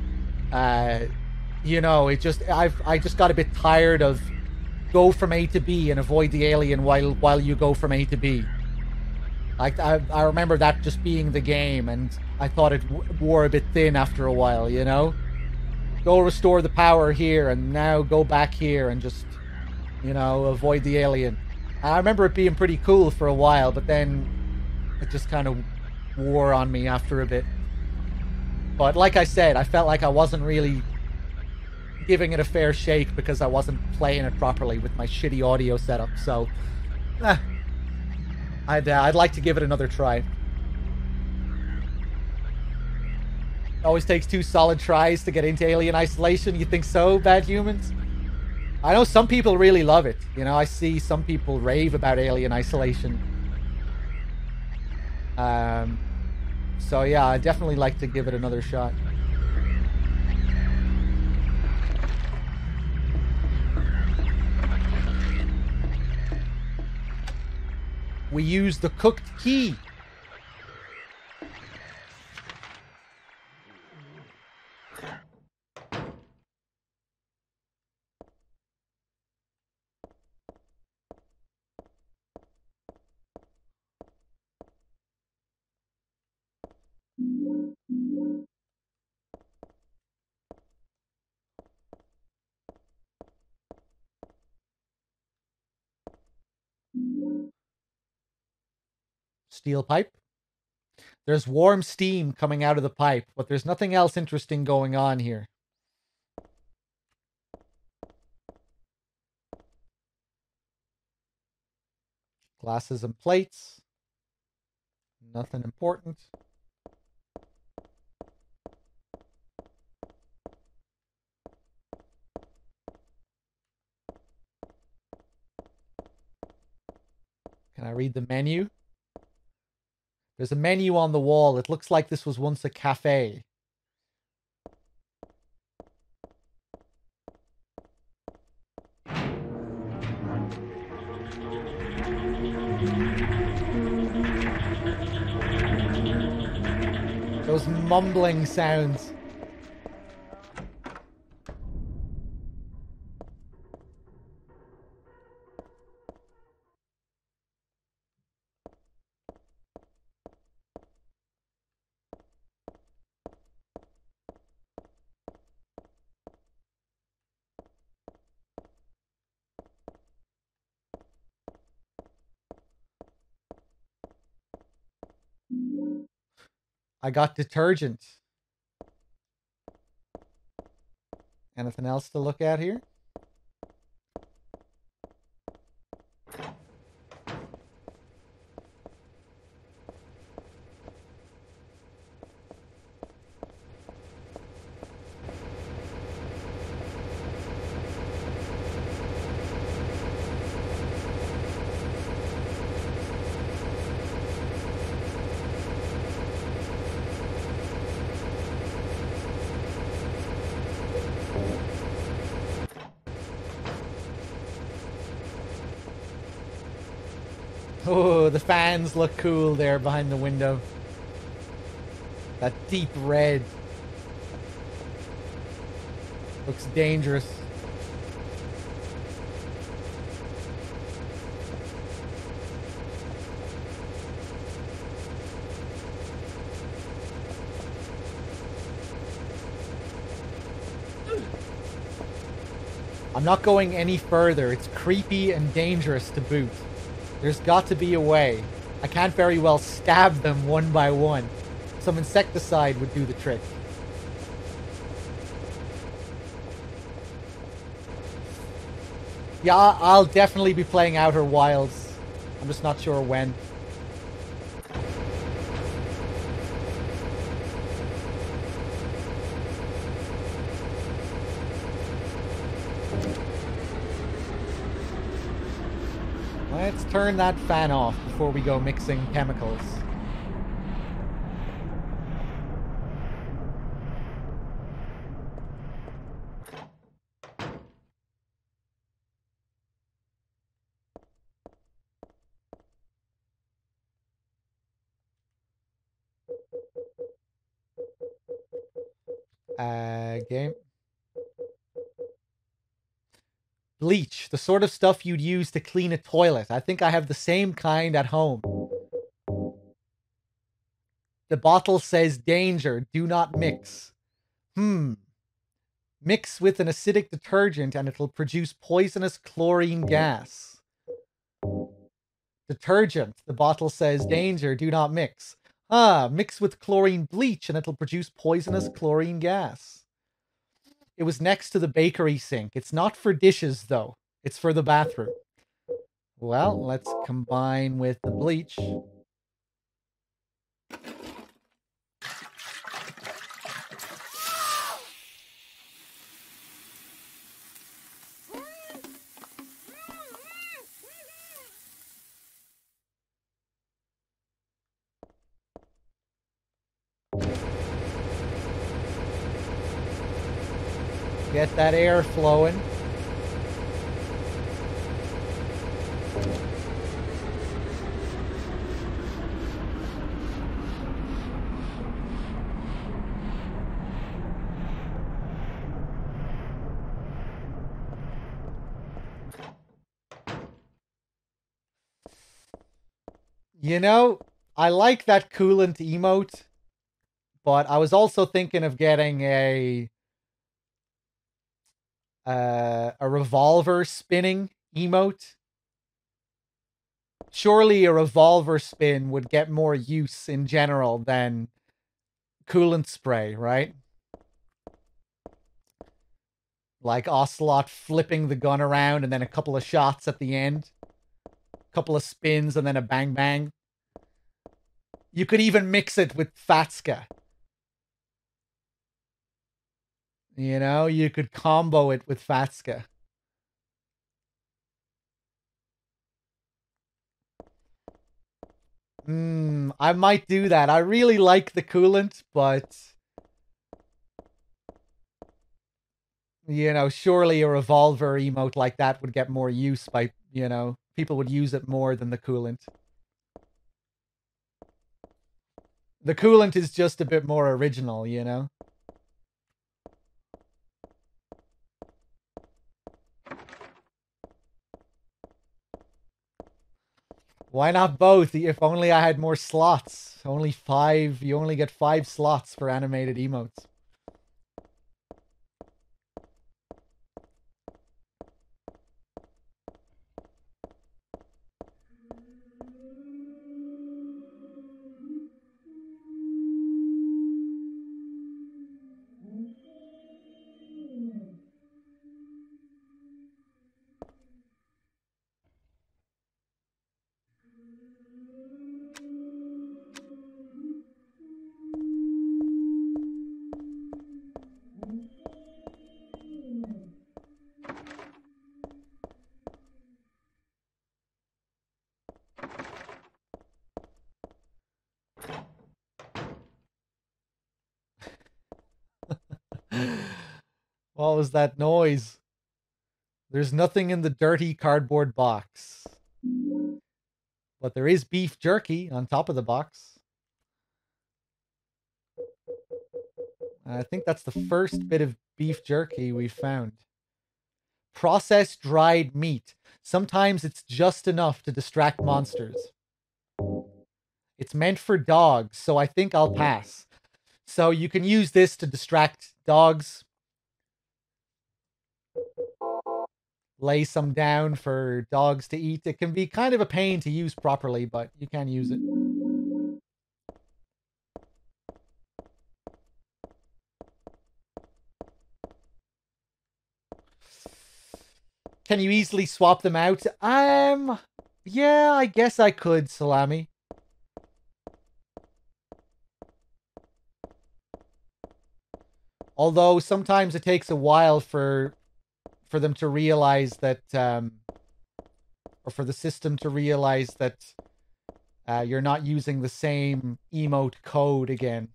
You know, I just got a bit tired of go from A to B and avoid the alien while you go from A to B. Like, I remember that just being the game, and I thought it wore a bit thin after a while, you know? Go restore the power here, and now go back here and just, you know, avoid the alien. I remember it being pretty cool for a while, but then it just kind of wore on me after a bit. But like I said, I felt like I wasn't really giving it a fair shake because I wasn't playing it properly with my shitty audio setup. So, I'd like to give it another try. Always takes 2 solid tries to get into Alien Isolation. You think so, Bad Humans? I know some people really love it. You know, I see some people rave about Alien Isolation. So yeah, I'd definitely like to give it another shot. We use the cooked key. Steel pipe. There's warm steam coming out of the pipe, but there's nothing else interesting going on here. Glasses and plates. Nothing important. Can I read the menu? There's a menu on the wall. It looks like this was once a cafe. Those mumbling sounds. I got detergent. Anything else to look at here? Oh, the fans look cool there behind the window. That deep red. Looks dangerous. I'm not going any further. It's creepy and dangerous to boot. There's got to be a way. I can't very well stab them one by one. Some insecticide would do the trick. Yeah, I'll definitely be playing Outer Wilds. I'm just not sure when. Let's turn that fan off before we go mixing chemicals. Game. Bleach, the sort of stuff you'd use to clean a toilet. I think I have the same kind at home. The bottle says danger, do not mix. Mix with an acidic detergent and it'll produce poisonous chlorine gas. Detergent, the bottle says danger, do not mix. Mix with chlorine bleach and it'll produce poisonous chlorine gas. It was next to the bakery sink. It's not for dishes, though. It's for the bathroom. Well, let's combine with the bleach. Get that air flowing. You know, I like that coolant emote, but I was also thinking of getting a revolver spinning emote. Surely a revolver spin would get more use in general than coolant spray, right? Like Ocelot flipping the gun around and then a couple of shots at the end. A couple of spins and then a bang bang. You could even mix it with Fatska. You know, you could combo it with Fatska. I might do that. I really like the coolant, but you know, surely a revolver emote like that would get more use by, you know, people would use it more than the coolant. The coolant is just a bit more original, you know? Why not both? If only I had more slots. Only 5. You only get 5 slots for animated emotes. What was that noise? There's nothing in the dirty cardboard box. But there is beef jerky on top of the box. I think that's the first bit of beef jerky we found. Processed dried meat. Sometimes it's just enough to distract monsters. It's meant for dogs, so I think I'll pass. So you can use this to distract dogs. Lay some down for dogs to eat. It can be kind of a pain to use properly, but you can use it. Can you easily swap them out? Yeah, I guess I could, Salami. Although sometimes it takes a while for them to realize that, or for the system to realize that you're not using the same emote code again.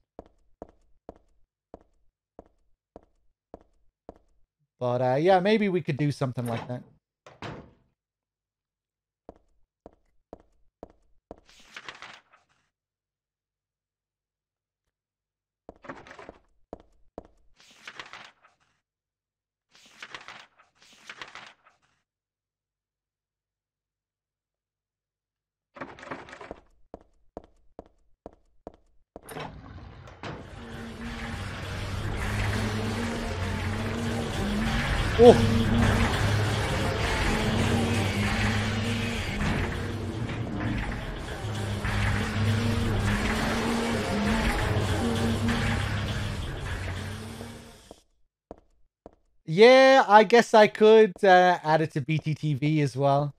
But yeah, maybe we could do something like that. Oh! Yeah, I guess I could add it to BTTV as well.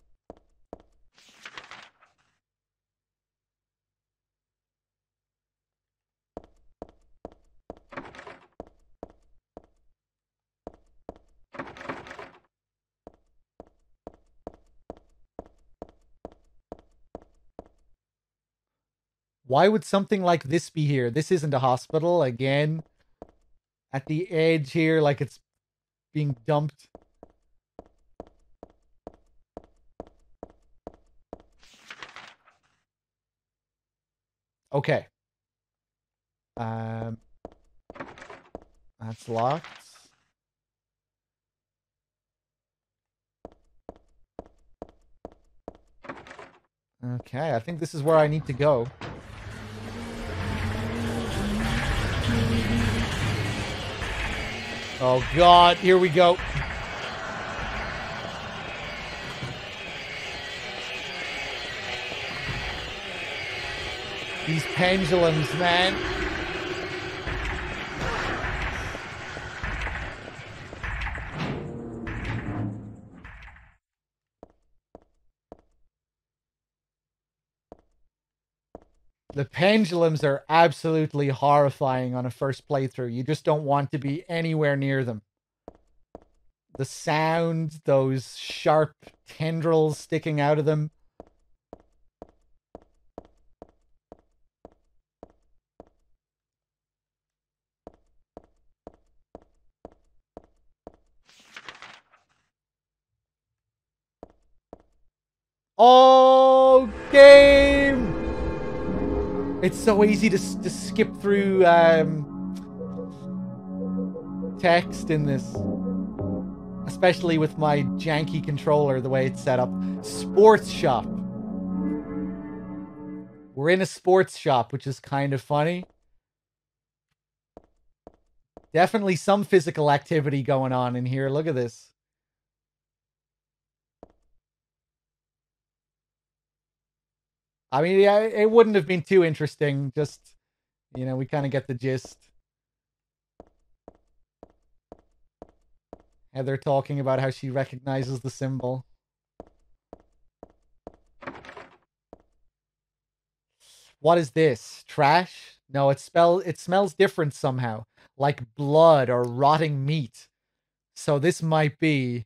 Why would something like this be here? This isn't a hospital, again. At the edge here, like it's being dumped. Okay. That's locked. Okay, I think this is where I need to go. Oh god, here we go. These pendulums, man. The pendulums are absolutely horrifying on a first playthrough. You just don't want to be anywhere near them. The sound, those sharp tendrils sticking out of them. Oh, game! It's so easy to skip through text in this. Especially with my janky controller, the way it's set up. Sports shop. We're in a sports shop, which is kind of funny. Definitely some physical activity going on in here. Look at this. I mean, yeah, it wouldn't have been too interesting. Just, you know, we kind of get the gist. Heather talking about how she recognizes the symbol. What is this? Trash? No, it smells different somehow. Like blood or rotting meat. So this might be...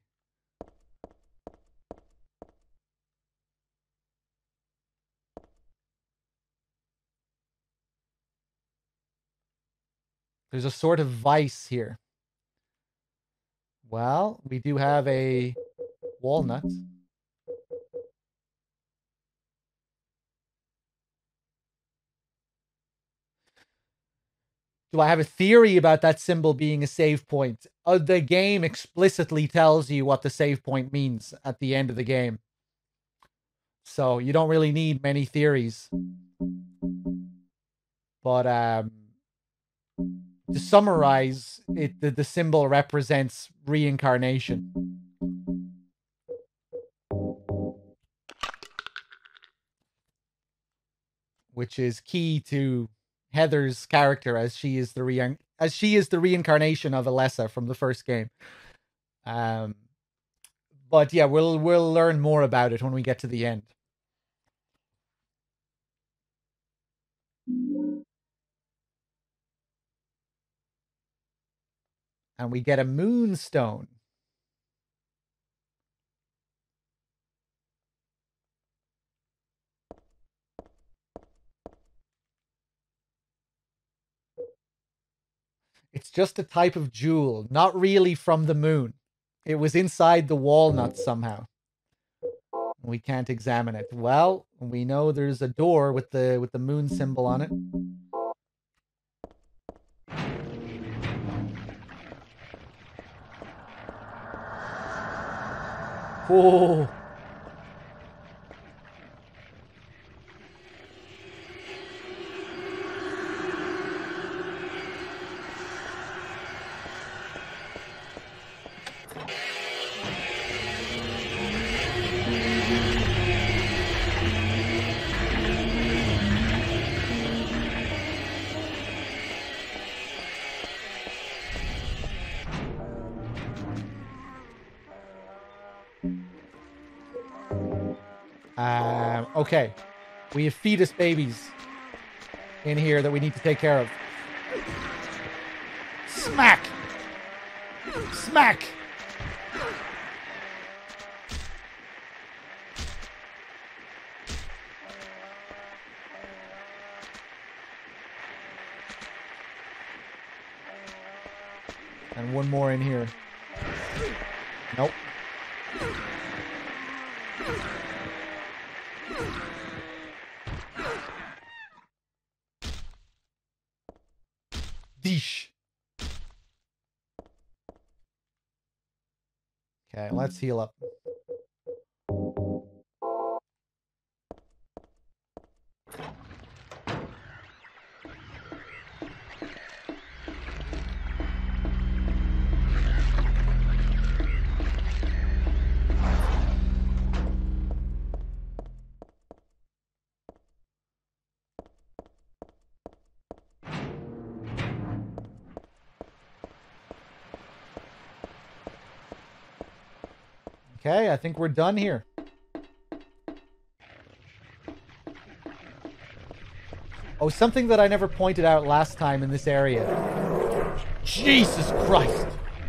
There's a sort of vice here. Well, we do have a walnut. Do I have a theory about that symbol being a save point? The game explicitly tells you what the save point means at the end of the game. So you don't really need many theories. But to summarize, the symbol represents reincarnation. Which is key to Heather's character, as she is the reincarnation of Alessa from the first game. But yeah, we'll learn more about it when we get to the end. And we get a moonstone. It's just a type of jewel, not really from the moon. It was inside the walnut somehow. We can't examine it. Well, we know there's a door with the moon symbol on it. Oh. Okay. We have fetus babies in here that we need to take care of. Smack! Smack! And one more in here. Nope. Deesh. Okay, let's heal up. Okay, I think we're done here. Oh, something that I never pointed out last time in this area. Jesus Christ!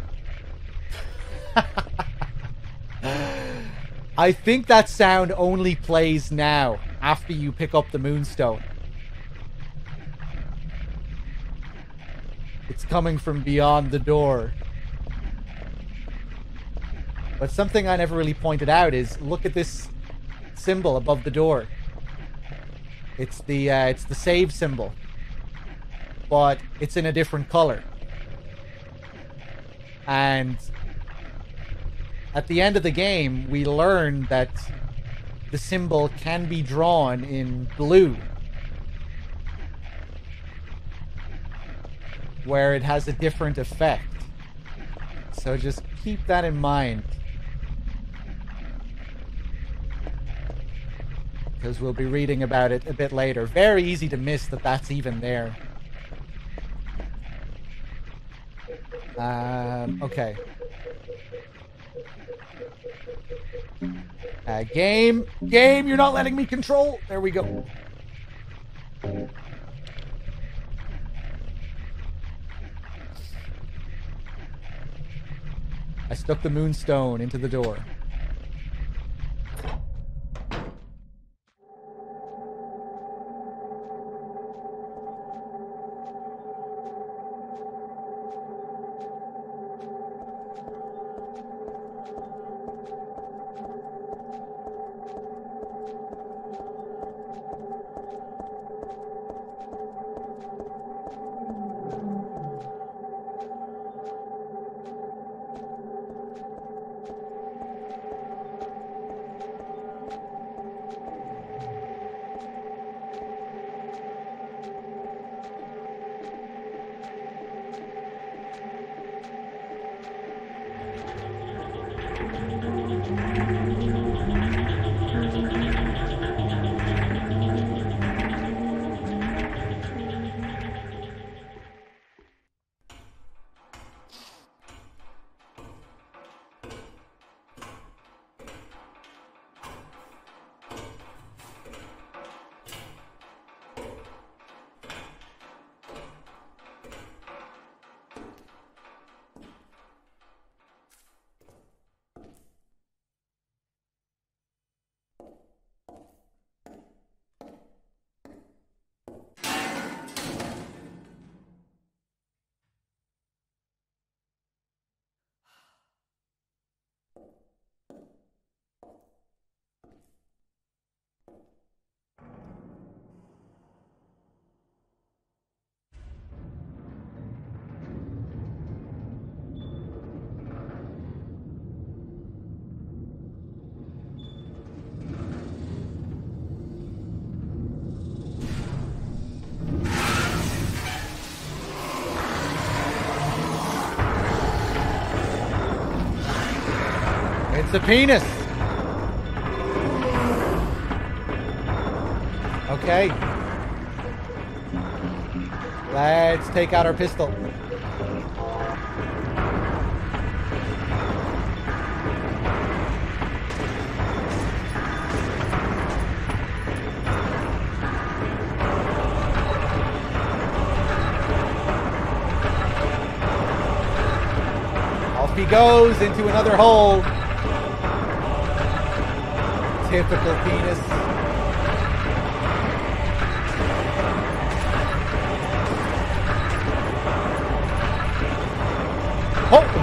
I think that sound only plays now, after you pick up the moonstone. It's coming from beyond the door. But something I never really pointed out is, look at this symbol above the door. It's the save symbol, but it's in a different color. And at the end of the game, we learn that the symbol can be drawn in blue, where it has a different effect. So just keep that in mind, because we'll be reading about it a bit later. Very easy to miss that that's even there. Okay. Game, you're not letting me control. There we go. I stuck the moonstone into the door. a penis. Okay. Let's take out our pistol. Off he goes into another hole. Typical penis. Oh!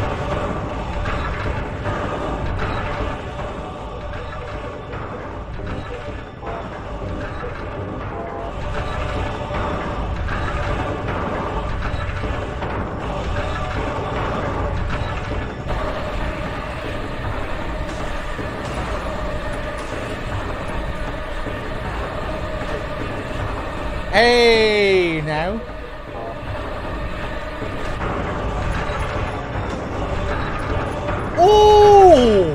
Hey, now. Oh!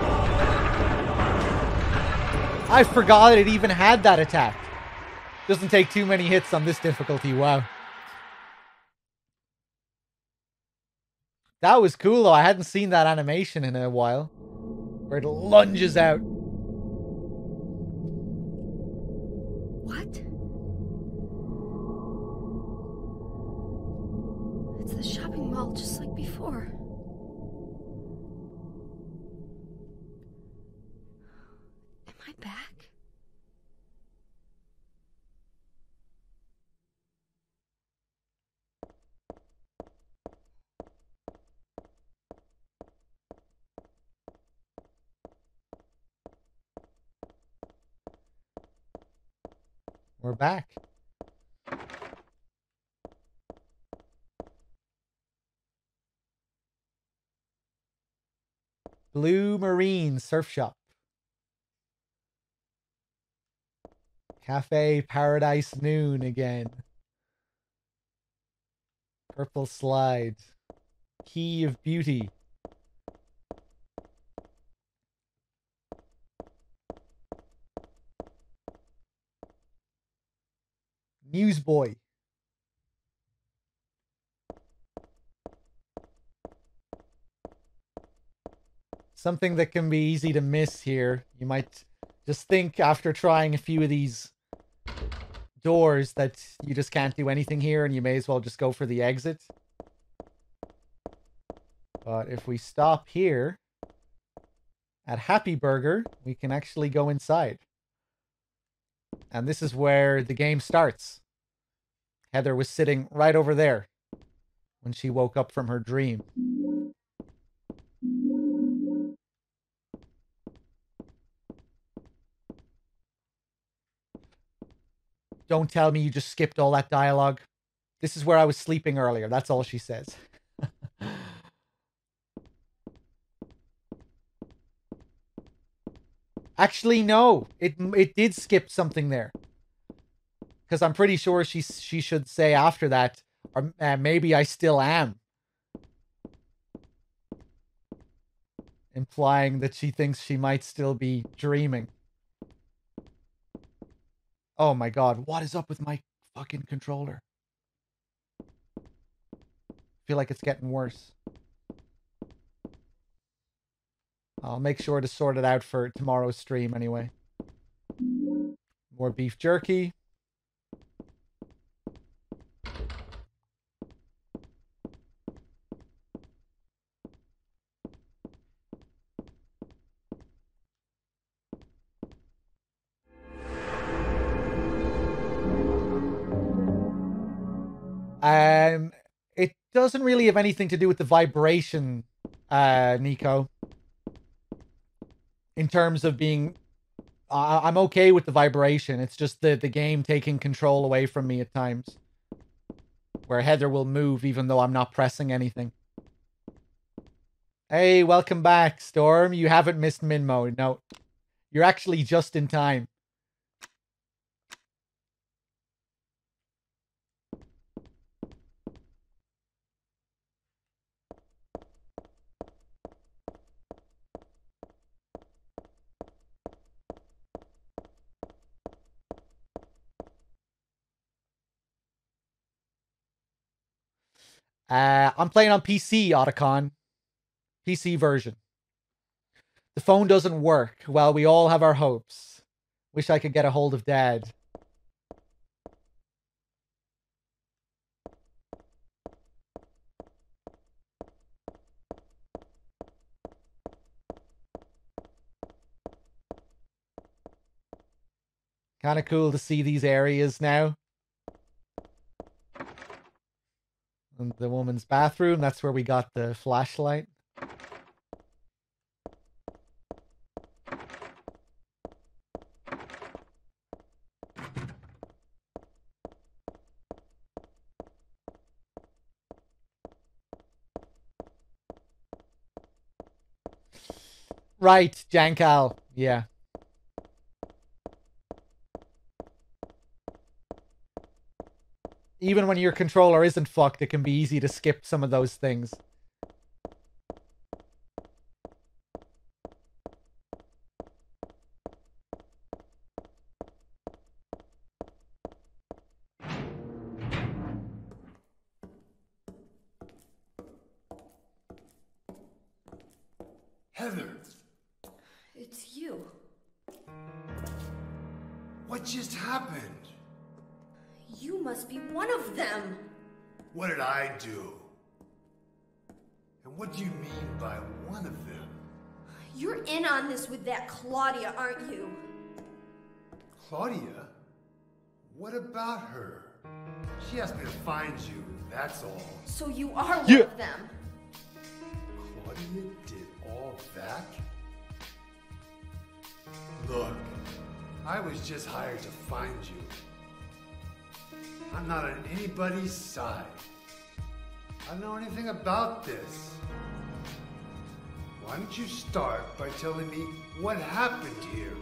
I forgot it even had that attack. Doesn't take too many hits on this difficulty. Wow. That was cool though. I hadn't seen that animation in a while. Where it lunges out. What? It's the shopping mall just like before. Am I back? We're back. Blue Marine Surf Shop. Cafe Paradise Noon again. Purple Slide. Key of Beauty. Newsboy. Something that can be easy to miss here. You might just think after trying a few of these doors that you just can't do anything here and you may as well just go for the exit. But if we stop here at Happy Burger, we can actually go inside. And this is where the game starts. Heather was sitting right over there when she woke up from her dream. Don't tell me you just skipped all that dialogue. This is where I was sleeping earlier. That's all she says. Actually, no. It did skip something there. Because I'm pretty sure she should say after that, or maybe I still am. Implying that she thinks she might still be dreaming. Oh my god, what is up with my fucking controller? I feel like it's getting worse. I'll make sure to sort it out for tomorrow's stream anyway. More beef jerky. It doesn't really have anything to do with the vibration, Nico. In terms of being... I'm okay with the vibration. It's just the game taking control away from me at times. Where Heather will move even though I'm not pressing anything. Hey, welcome back, Storm. You haven't missed min mode. No. You're actually just in time. I'm playing on PC, Otacon. PC version. The phone doesn't work. Well, we all have our hopes. Wish I could get a hold of Dad. Kind of cool to see these areas now. And the woman's bathroom, that's where we got the flashlight. Right, Jankal. Yeah. Even when your controller isn't fucked, it can be easy to skip some of those things. Heather, It's you. what just happened? You must be one of them. What did I do? And what do you mean by one of them? You're in on this with that Claudia, aren't you? Claudia? What about her? She asked me to find you, that's all. So you are one Yeah. of them. Claudia did all that? Look, I was just hired to find you. I'm not on anybody's side. I don't know anything about this. Why don't you start by telling me what happened here?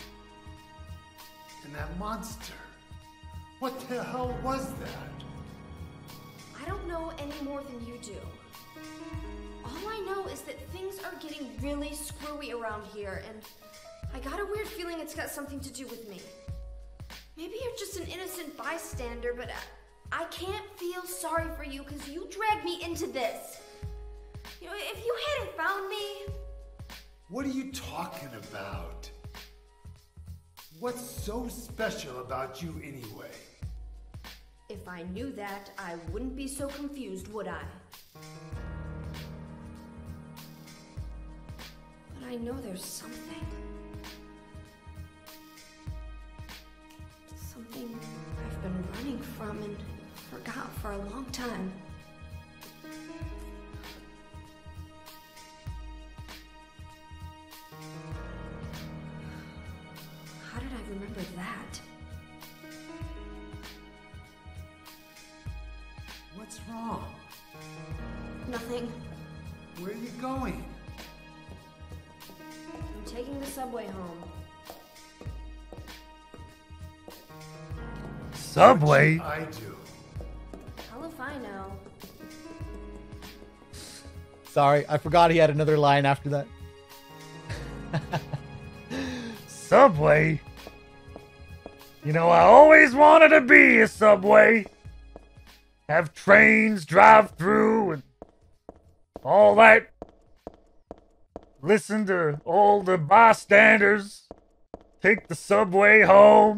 And that monster. What the hell was that? I don't know any more than you do. All I know is that things are getting really screwy around here, and I got a weird feeling it's got something to do with me. Maybe you're just an innocent bystander, but I can't feel sorry for you because you dragged me into this. You know, if you hadn't found me... What are you talking about? What's so special about you anyway? If I knew that, I wouldn't be so confused, would I? But I know there's something. Something I've been running from and forgot for a long time. How did I remember that? What's wrong? Nothing. Where are you going? I'm taking the subway home. Subway? I do. Hell if I know. Sorry, I forgot he had another line after that. Subway? You know, I always wanted to be a subway. Have trains drive through and all that. Listen to all the bystanders. Take the subway home.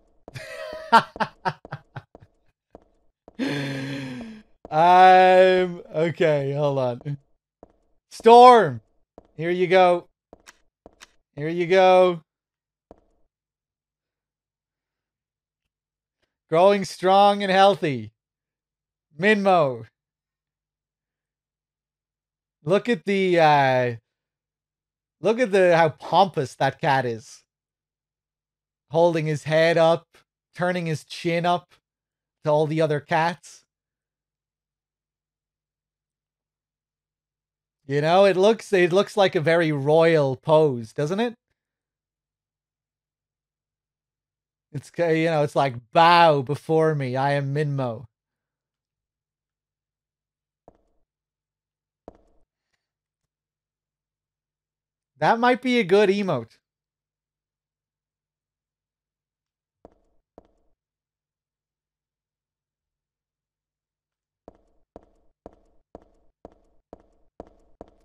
Okay, hold on. Storm! Here you go. Here you go. Growing strong and healthy. Minmo. Look at the how pompous that cat is. Holding his head up, turning his chin up to all the other cats. You know, it looks like a very royal pose, doesn't it? It's, you know, it's like, bow before me, I am Minmo. That might be a good emote.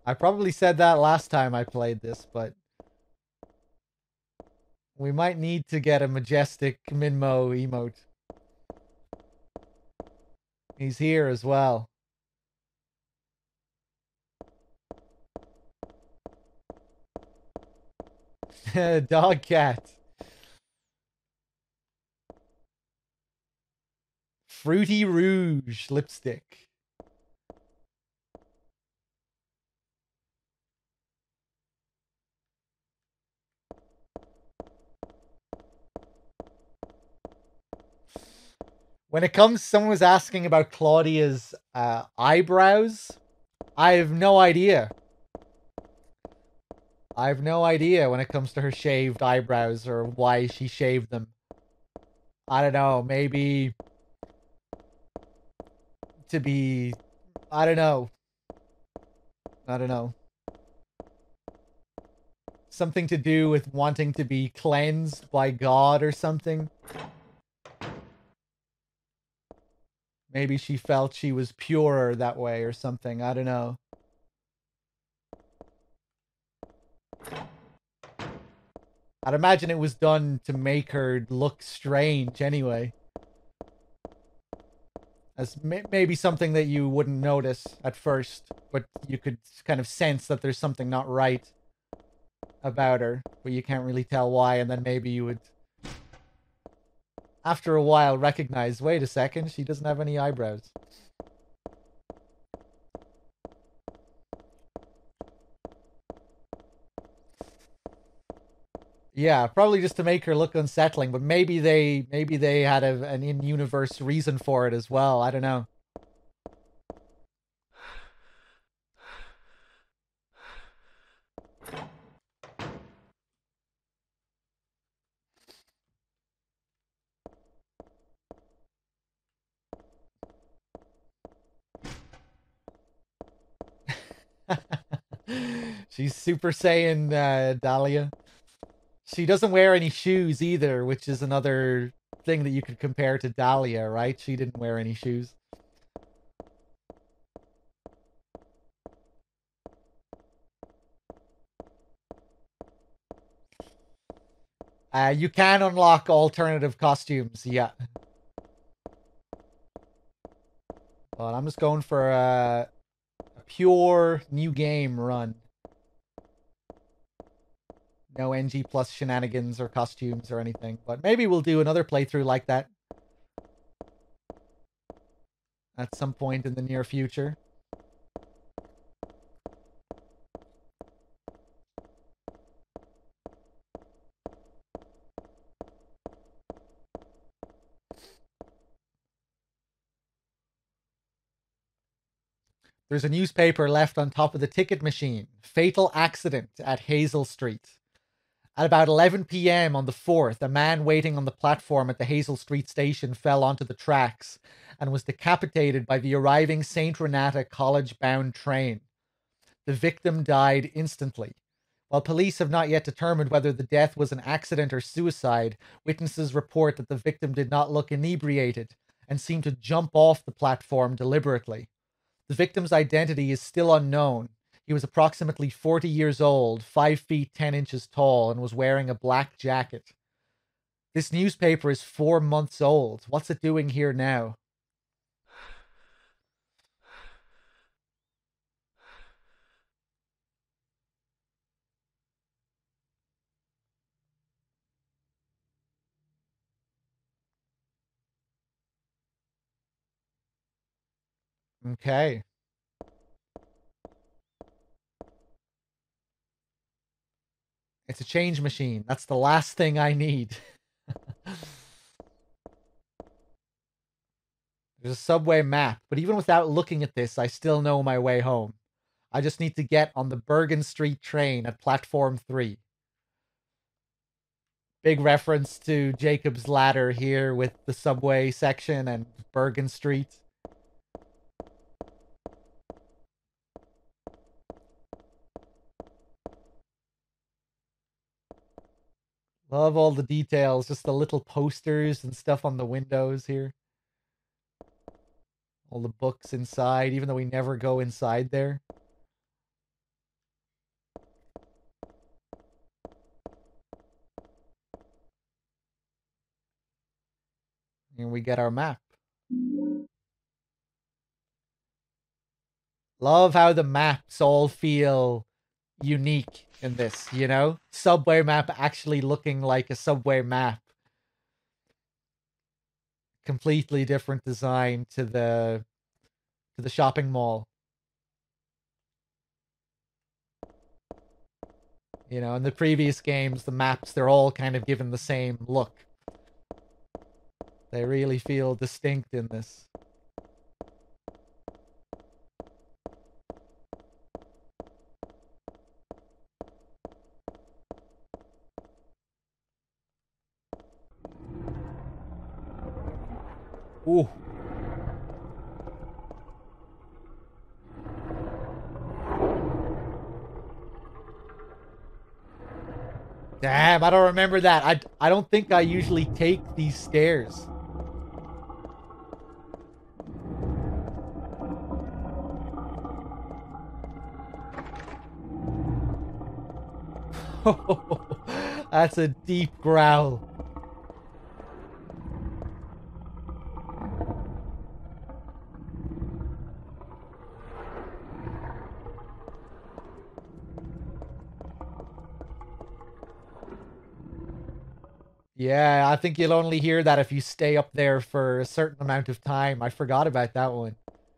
I probably said that last time I played this, but we might need to get a majestic Minmo emote. He's here as well. Dog cat. Fruity Rouge lipstick. When it comes, someone was asking about Claudia's eyebrows. I have no idea. I have no idea when it comes to her shaved eyebrows or why she shaved them. I don't know, maybe to be, I don't know. I don't know. Something to do with wanting to be cleansed by God or something. Maybe she felt she was purer that way or something. I don't know. I'd imagine it was done to make her look strange anyway. As maybe something that you wouldn't notice at first, but you could kind of sense that there's something not right about her, but you can't really tell why, and then maybe you would, after a while, recognize, wait a second, she doesn't have any eyebrows. Yeah, probably just to make her look unsettling, but maybe they had an in-universe reason for it as well. I don't know. She's Super Saiyan Dahlia. She doesn't wear any shoes either, which is another thing that you could compare to Dahlia, right? She didn't wear any shoes. You can unlock alternative costumes, yeah. But I'm just going for a pure new game run. No NG plus shenanigans or costumes or anything. But maybe we'll do another playthrough like that at some point in the near future. There's a newspaper left on top of the ticket machine. Fatal accident at Hazel Street. At about 11 p.m. on the 4th, a man waiting on the platform at the Hazel Street station fell onto the tracks and was decapitated by the arriving St. Renata College-bound train. The victim died instantly. While police have not yet determined whether the death was an accident or suicide, witnesses report that the victim did not look inebriated and seemed to jump off the platform deliberately. The victim's identity is still unknown. He was approximately 40 years old, 5 feet 10 inches tall, and was wearing a black jacket. This newspaper is 4 months old. What's it doing here now? Okay. It's a change machine. That's the last thing I need. There's a subway map, but even without looking at this, I still know my way home. I just need to get on the Bergen Street train at platform 3. Big reference to Jacob's Ladder here with the subway section and Bergen Street. Love all the details, just the little posters and stuff on the windows here. All the books inside, even though we never go inside there. we get our map. Love how the maps all feel unique in this, you know? Subway map actually looking like a subway map. Completely different design to the shopping mall. You know, in the previous games, the maps, they're all kind of given the same look. They really feel distinct in this. Ooh. Damn, I don't remember that. I don't think I usually take these stairs. That's a deep growl. Yeah, I think you'll only hear that if you stay up there for a certain amount of time. I forgot about that one.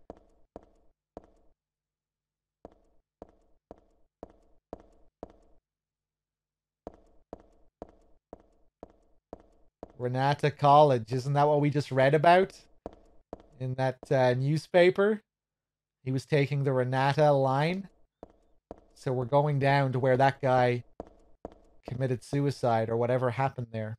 Renata College, isn't that what we just read about in that newspaper? He was taking the Renata line. So we're going down to where that guy committed suicide or whatever happened there.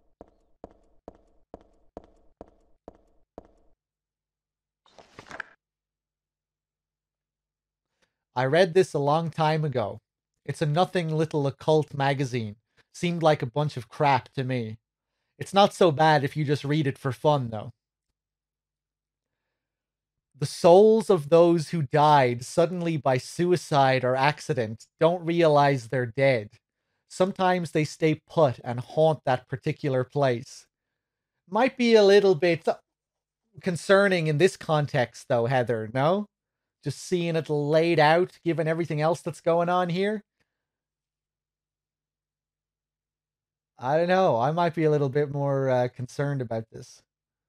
I read this a long time ago. It's a nothing little occult magazine. Seemed like a bunch of crap to me. It's not so bad if you just read it for fun, though. The souls of those who died suddenly by suicide or accident don't realize they're dead. Sometimes they stay put and haunt that particular place. Might be a little bit concerning in this context, though, Heather, no? Just seeing it laid out, given everything else that's going on here. I don't know. I might be a little bit more concerned about this.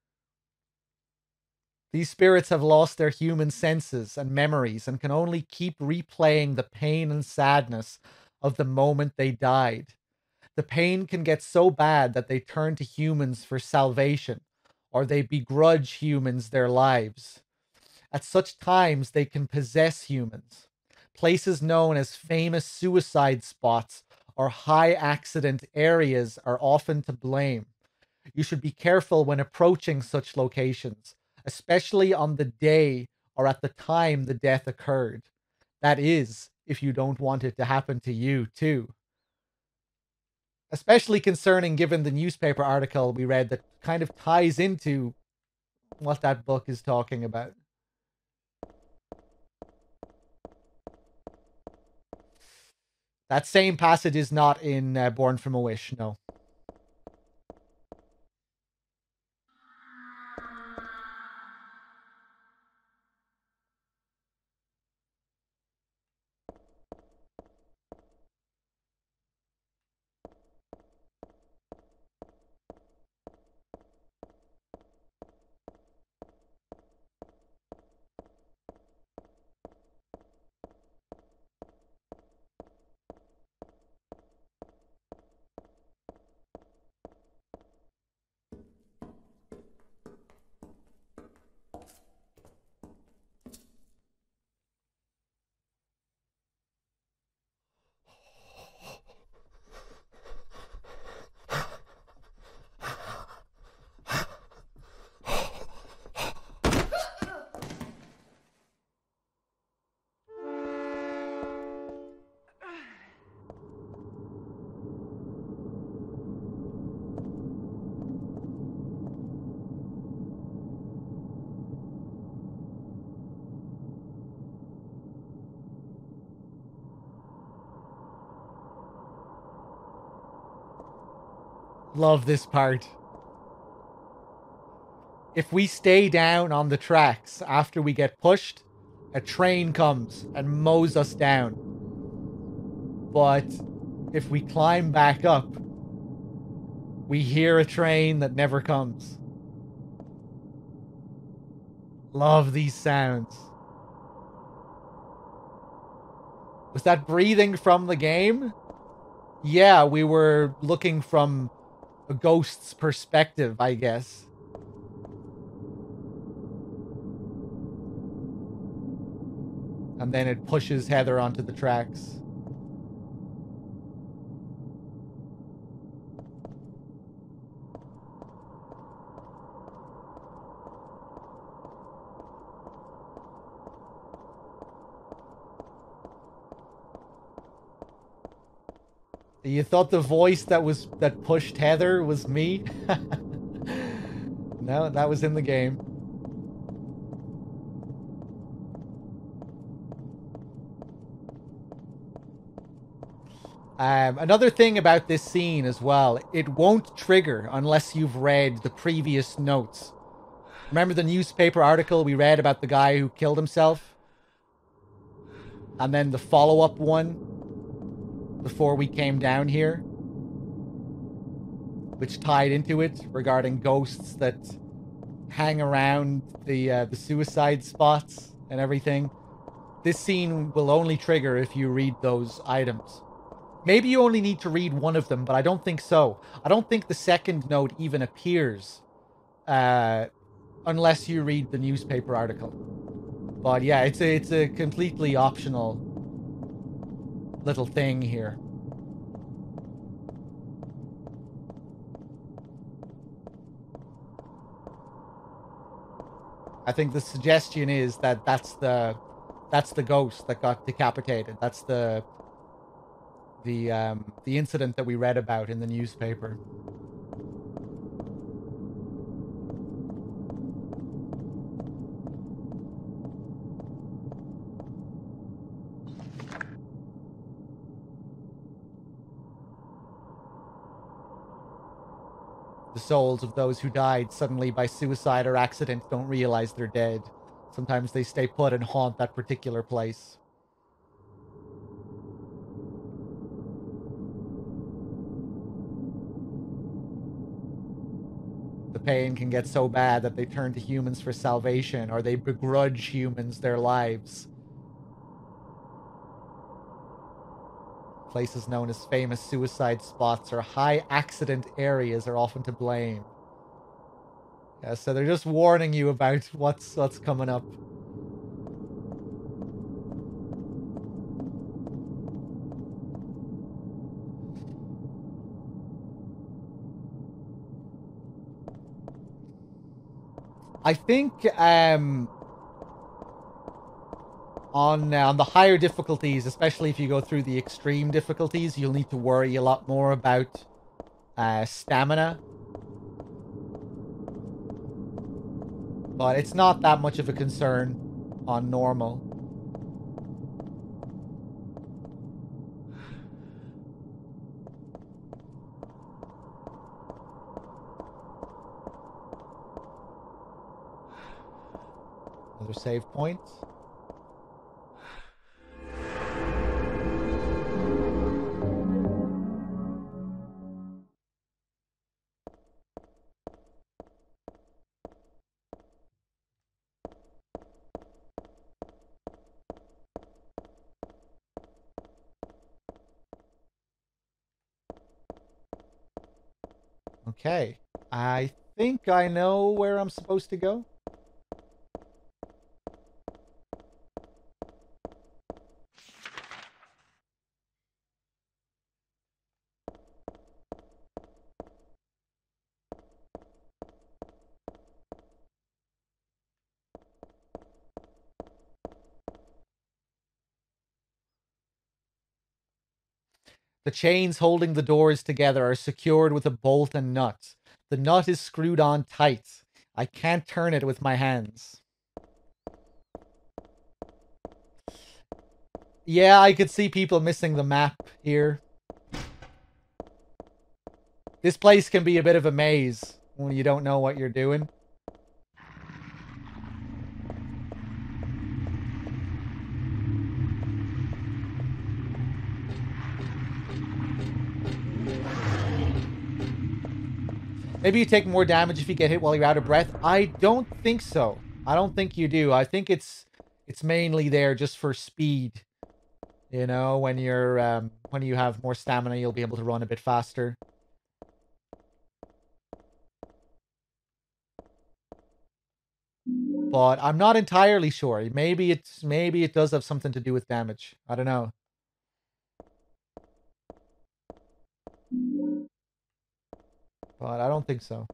These spirits have lost their human senses and memories and can only keep replaying the pain and sadness of the moment they died. The pain can get so bad that they turn to humans for salvation, or they begrudge humans their lives. At such times, they can possess humans. Places known as famous suicide spots or high accident areas are often to blame. You should be careful when approaching such locations, especially on the day or at the time the death occurred. That is, if you don't want it to happen to you, too. Especially concerning given the newspaper article we read that kind of ties into what that book is talking about. That same passage is not in Born from a Wish, no. Love this part. if we stay down on the tracks after we get pushed, a train comes and mows us down. But if we climb back up, we hear a train that never comes. Love these sounds. Was that breathing from the game? Yeah, we were looking from a ghost's perspective, I guess. And then it pushes Heather onto the tracks. You thought the voice that pushed Heather was me? No, that was in the game. Another thing about this scene as well, it won't trigger unless you've read the previous notes. Remember the newspaper article we read about the guy who killed himself? And then the follow-up one before we came down here, which tied into it regarding ghosts that hang around the suicide spots and everything. This scene will only trigger if you read those items. Maybe you only need to read one of them, but I don't think so. I don't think the second note even appears unless you read the newspaper article. But yeah, it's a completely optional little thing here. I think the suggestion is that that's the ghost that got decapitated. That's the incident that we read about in the newspaper. The souls of those who died suddenly by suicide or accident don't realize they're dead. Sometimes they stay put and haunt that particular place. The pain can get so bad that they turn to humans for salvation, or they begrudge humans their lives. Places known as famous suicide spots or high accident areas are often to blame. Yeah, so they're just warning you about what's coming up. I think on the higher difficulties, especially if you go through the extreme difficulties, you'll need to worry a lot more about stamina. But it's not that much of a concern on normal. Another save point. Okay, I think I know where I'm supposed to go. The chains holding the doors together are secured with a bolt and nut. The nut is screwed on tight. I can't turn it with my hands. Yeah, I could see people missing the map here. This place can be a bit of a maze when you don't know what you're doing. Maybe you take more damage if you get hit while you're out of breath. I don't think so. I don't think you do. I think it's mainly there just for speed. You know, when you have more stamina, you'll be able to run a bit faster. But I'm not entirely sure. Maybe it does have something to do with damage. I don't know. But I don't think so.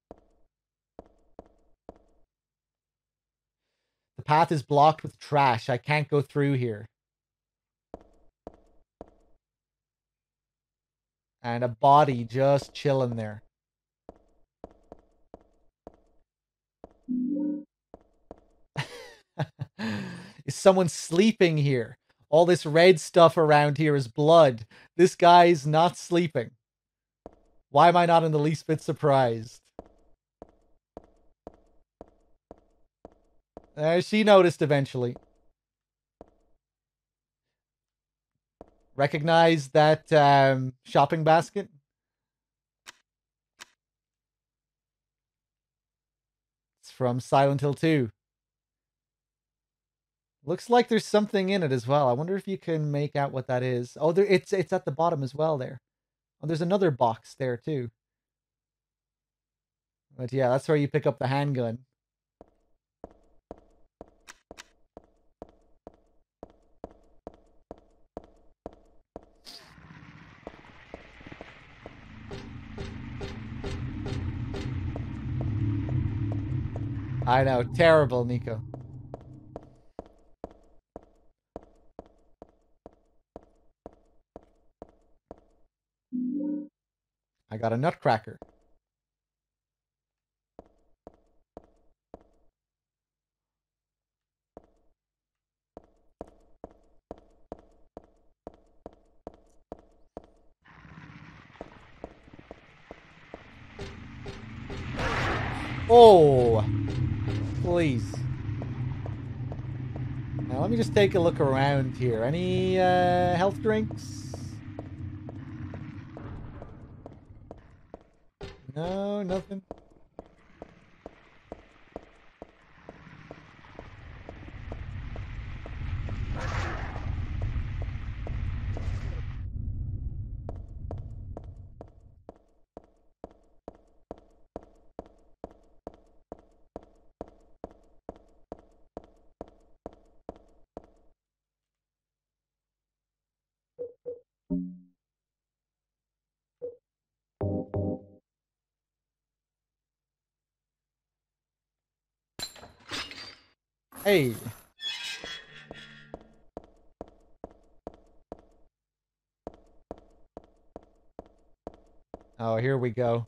The path is blocked with trash. I can't go through here. And a body just chilling there. Is someone sleeping here? All this red stuff around here is blood. This guy's not sleeping. Why am I not in the least bit surprised? She noticed eventually. Recognize that shopping basket? It's from Silent Hill 2. Looks like there's something in it as well. I wonder if you can make out what that is. Oh, it's at the bottom as well there. Oh, there's another box there too. But yeah, that's where you pick up the handgun. I know, terrible, Nico. I got a nutcracker. Oh, please. Now let me just take a look around here. Any health drinks? No, nothing. Hey. Oh, here we go.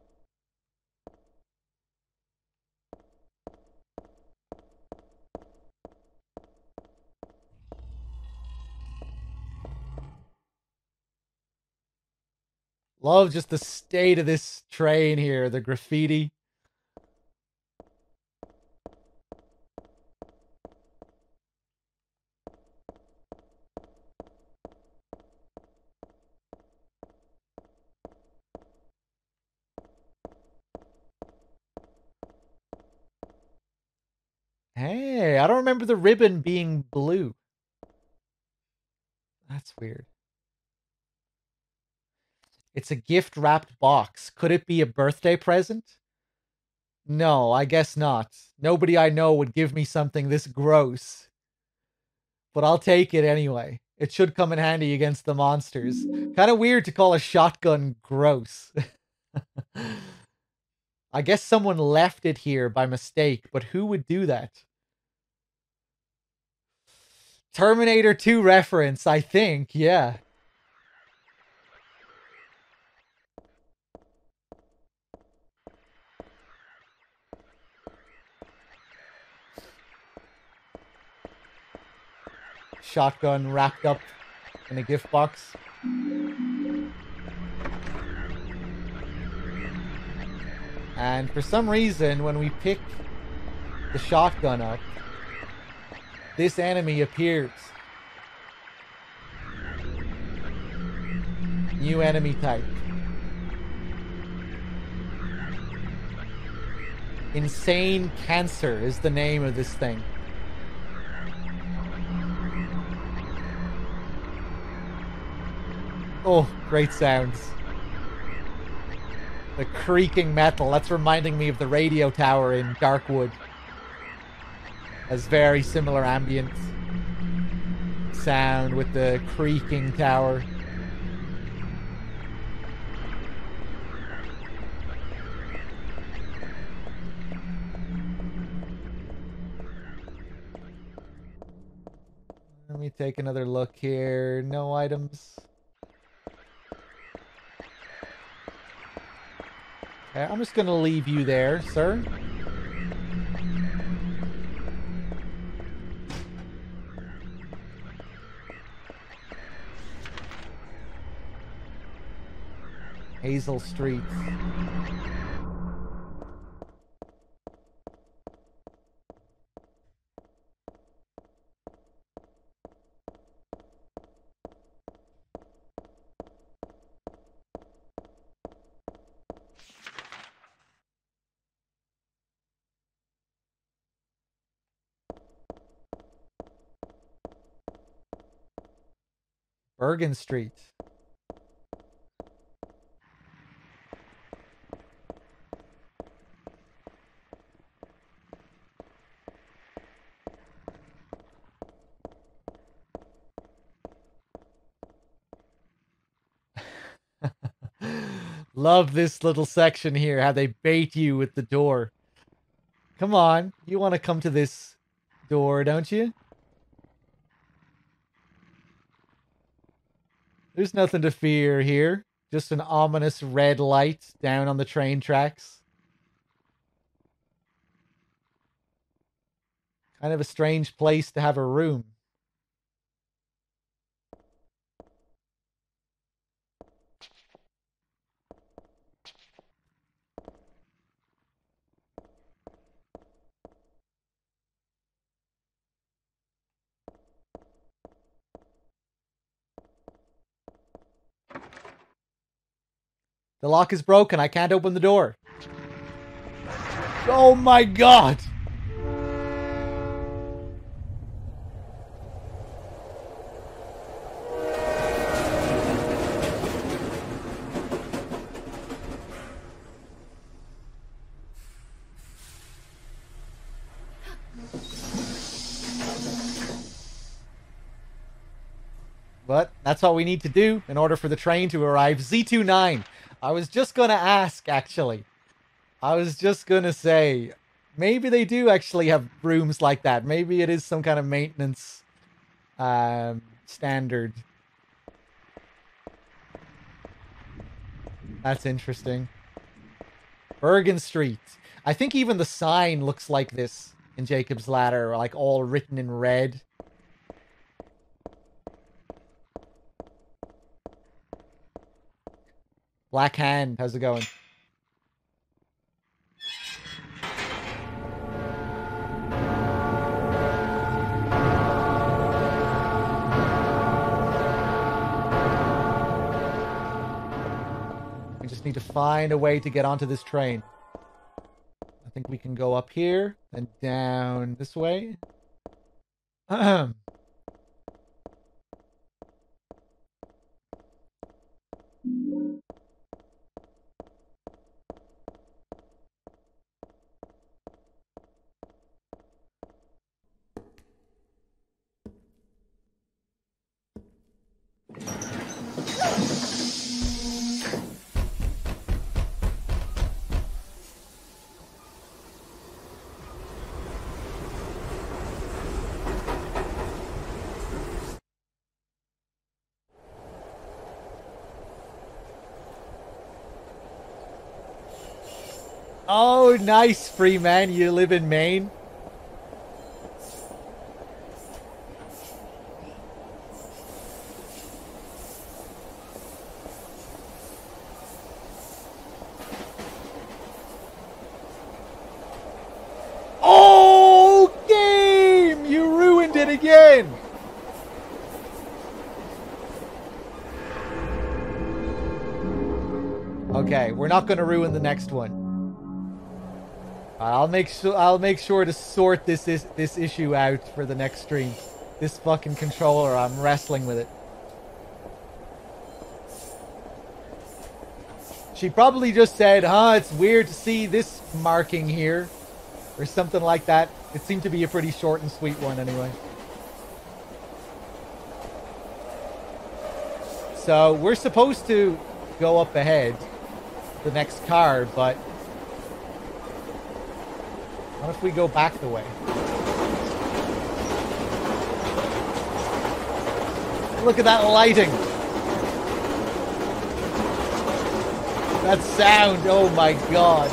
Love just the state of this train here, the graffiti. Hey, I don't remember the ribbon being blue. That's weird. It's a gift wrapped box. Could it be a birthday present? No, I guess not. Nobody I know would give me something this gross. But I'll take it anyway. It should come in handy against the monsters. Kind of weird to call a shotgun gross. I guess someone left it here by mistake, but who would do that? Terminator 2 reference, I think, yeah. Shotgun wrapped up in a gift box. And for some reason, when we pick the shotgun up, this enemy appears. New enemy type. Insane Cancer is the name of this thing. Oh, great sounds. The creaking metal. That's reminding me of the radio tower in Darkwood. Has very similar ambient sound with the creaking tower. Let me take another look here. No items. Okay, I'm just gonna leave you there, sir. Hazel Street. Bergen Street. Love this little section here, how they bait you with the door. Come on, you want to come to this door, don't you? There's nothing to fear here. Just an ominous red light down on the train tracks. Kind of a strange place to have a room. The lock is broken. I can't open the door. Oh my god! But that's what we need to do in order for the train to arrive. Z29. I was just going to ask, actually. I was just going to say, maybe they do actually have rooms like that. Maybe it is some kind of maintenance standard. That's interesting. Bergen Street. I think even the sign looks like this in Jacob's Ladder, like all written in red. Black Hand, how's it going? We just need to find a way to get onto this train. I think we can go up here and down this way. Oh, nice, free man. You live in Maine? Oh, game! You ruined it again! Okay, we're not going to ruin the next one. I'll make sure to sort this issue out for the next stream. This fucking controller, I'm wrestling with it. She probably just said, huh, it's weird to see this marking here. Or something like that. It seemed to be a pretty short and sweet one anyway. So we're supposed to go up ahead, the next car, but what if we go back the way? Look at that lighting. That sound, oh my god.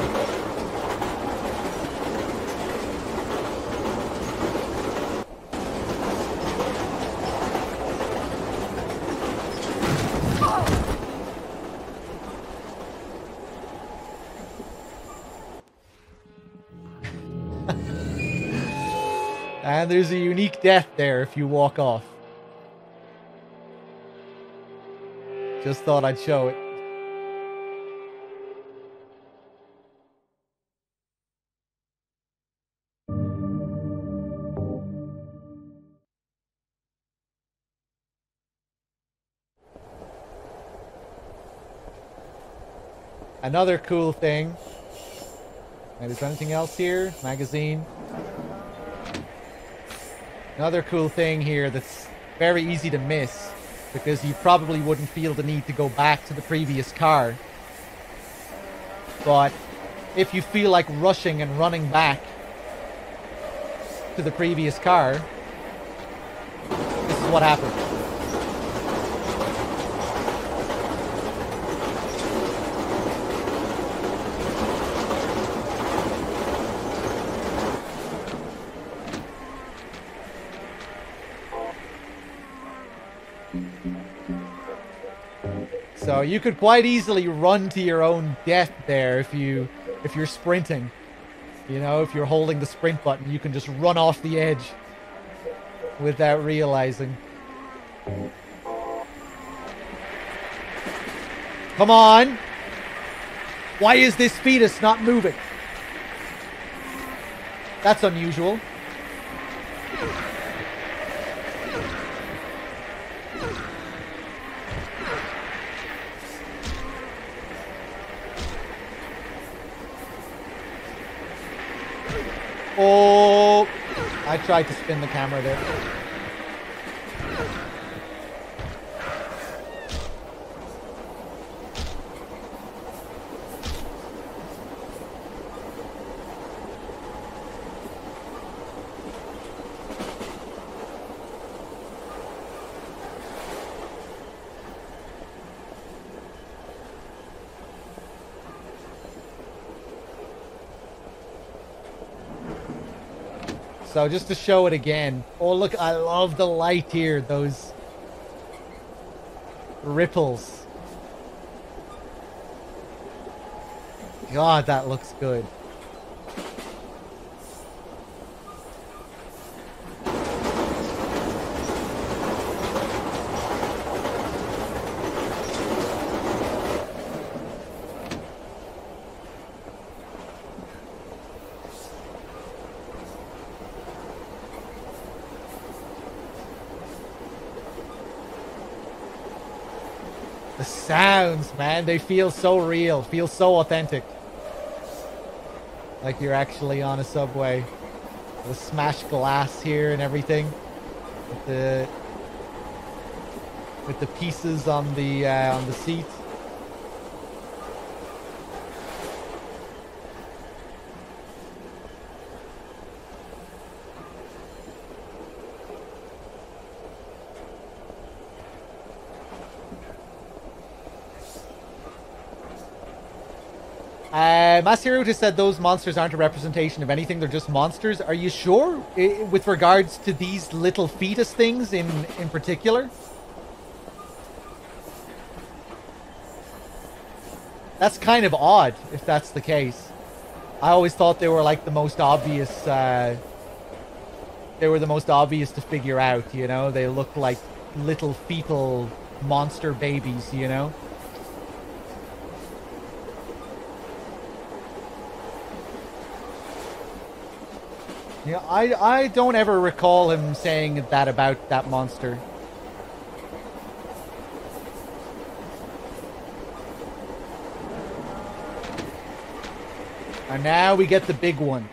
And there's a unique death there if you walk off. Just thought I'd show it. Another cool thing. And is there anything else here? Magazine. Another cool thing here that's very easy to miss, because you probably wouldn't feel the need to go back to the previous car. But if you feel like rushing and running back to the previous car, this is what happens. So you could quite easily run to your own death there if you're sprinting. You know, if you're holding the sprint button, you can just run off the edge without realizing. Come on! Why is this fetus not moving? That's unusual. Oh, I tried to spin the camera there. So just to show it again. Oh, look, I love the light here. Those ripples. God, that looks good. The sounds, man, they feel so real, feel so authentic. Like you're actually on a subway. The smashed glass here and everything. With the pieces on the seat. Masiruta said those monsters aren't a representation of anything, they're just monsters. Are you sure? With regards to these little fetus things in particular? That's kind of odd, if that's the case. I always thought they were like the most obvious, they were the most obvious to figure out, you know? They look like little fetal monster babies, you know? Yeah, I don't ever recall him saying that about that monster. And now we get the big ones.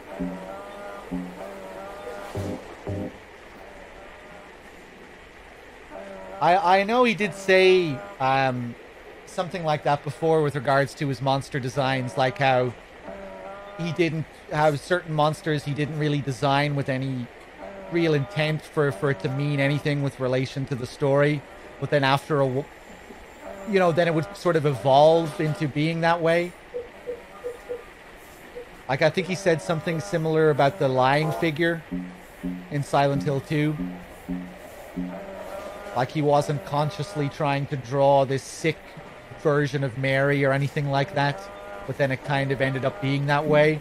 I know he did say something like that before with regards to his monster designs, like how he didn't have certain monsters he didn't really design with any real intent for it to mean anything with relation to the story, but then after then it would sort of evolve into being that way. Like, I think he said something similar about the lying figure in Silent Hill 2. Like, he wasn't consciously trying to draw this sick version of Mary or anything like that, but then it kind of ended up being that way.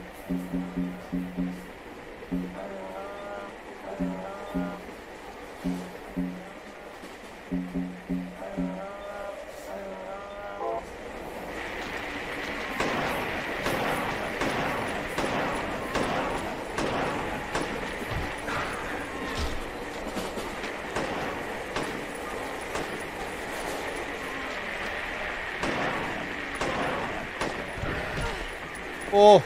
Oh.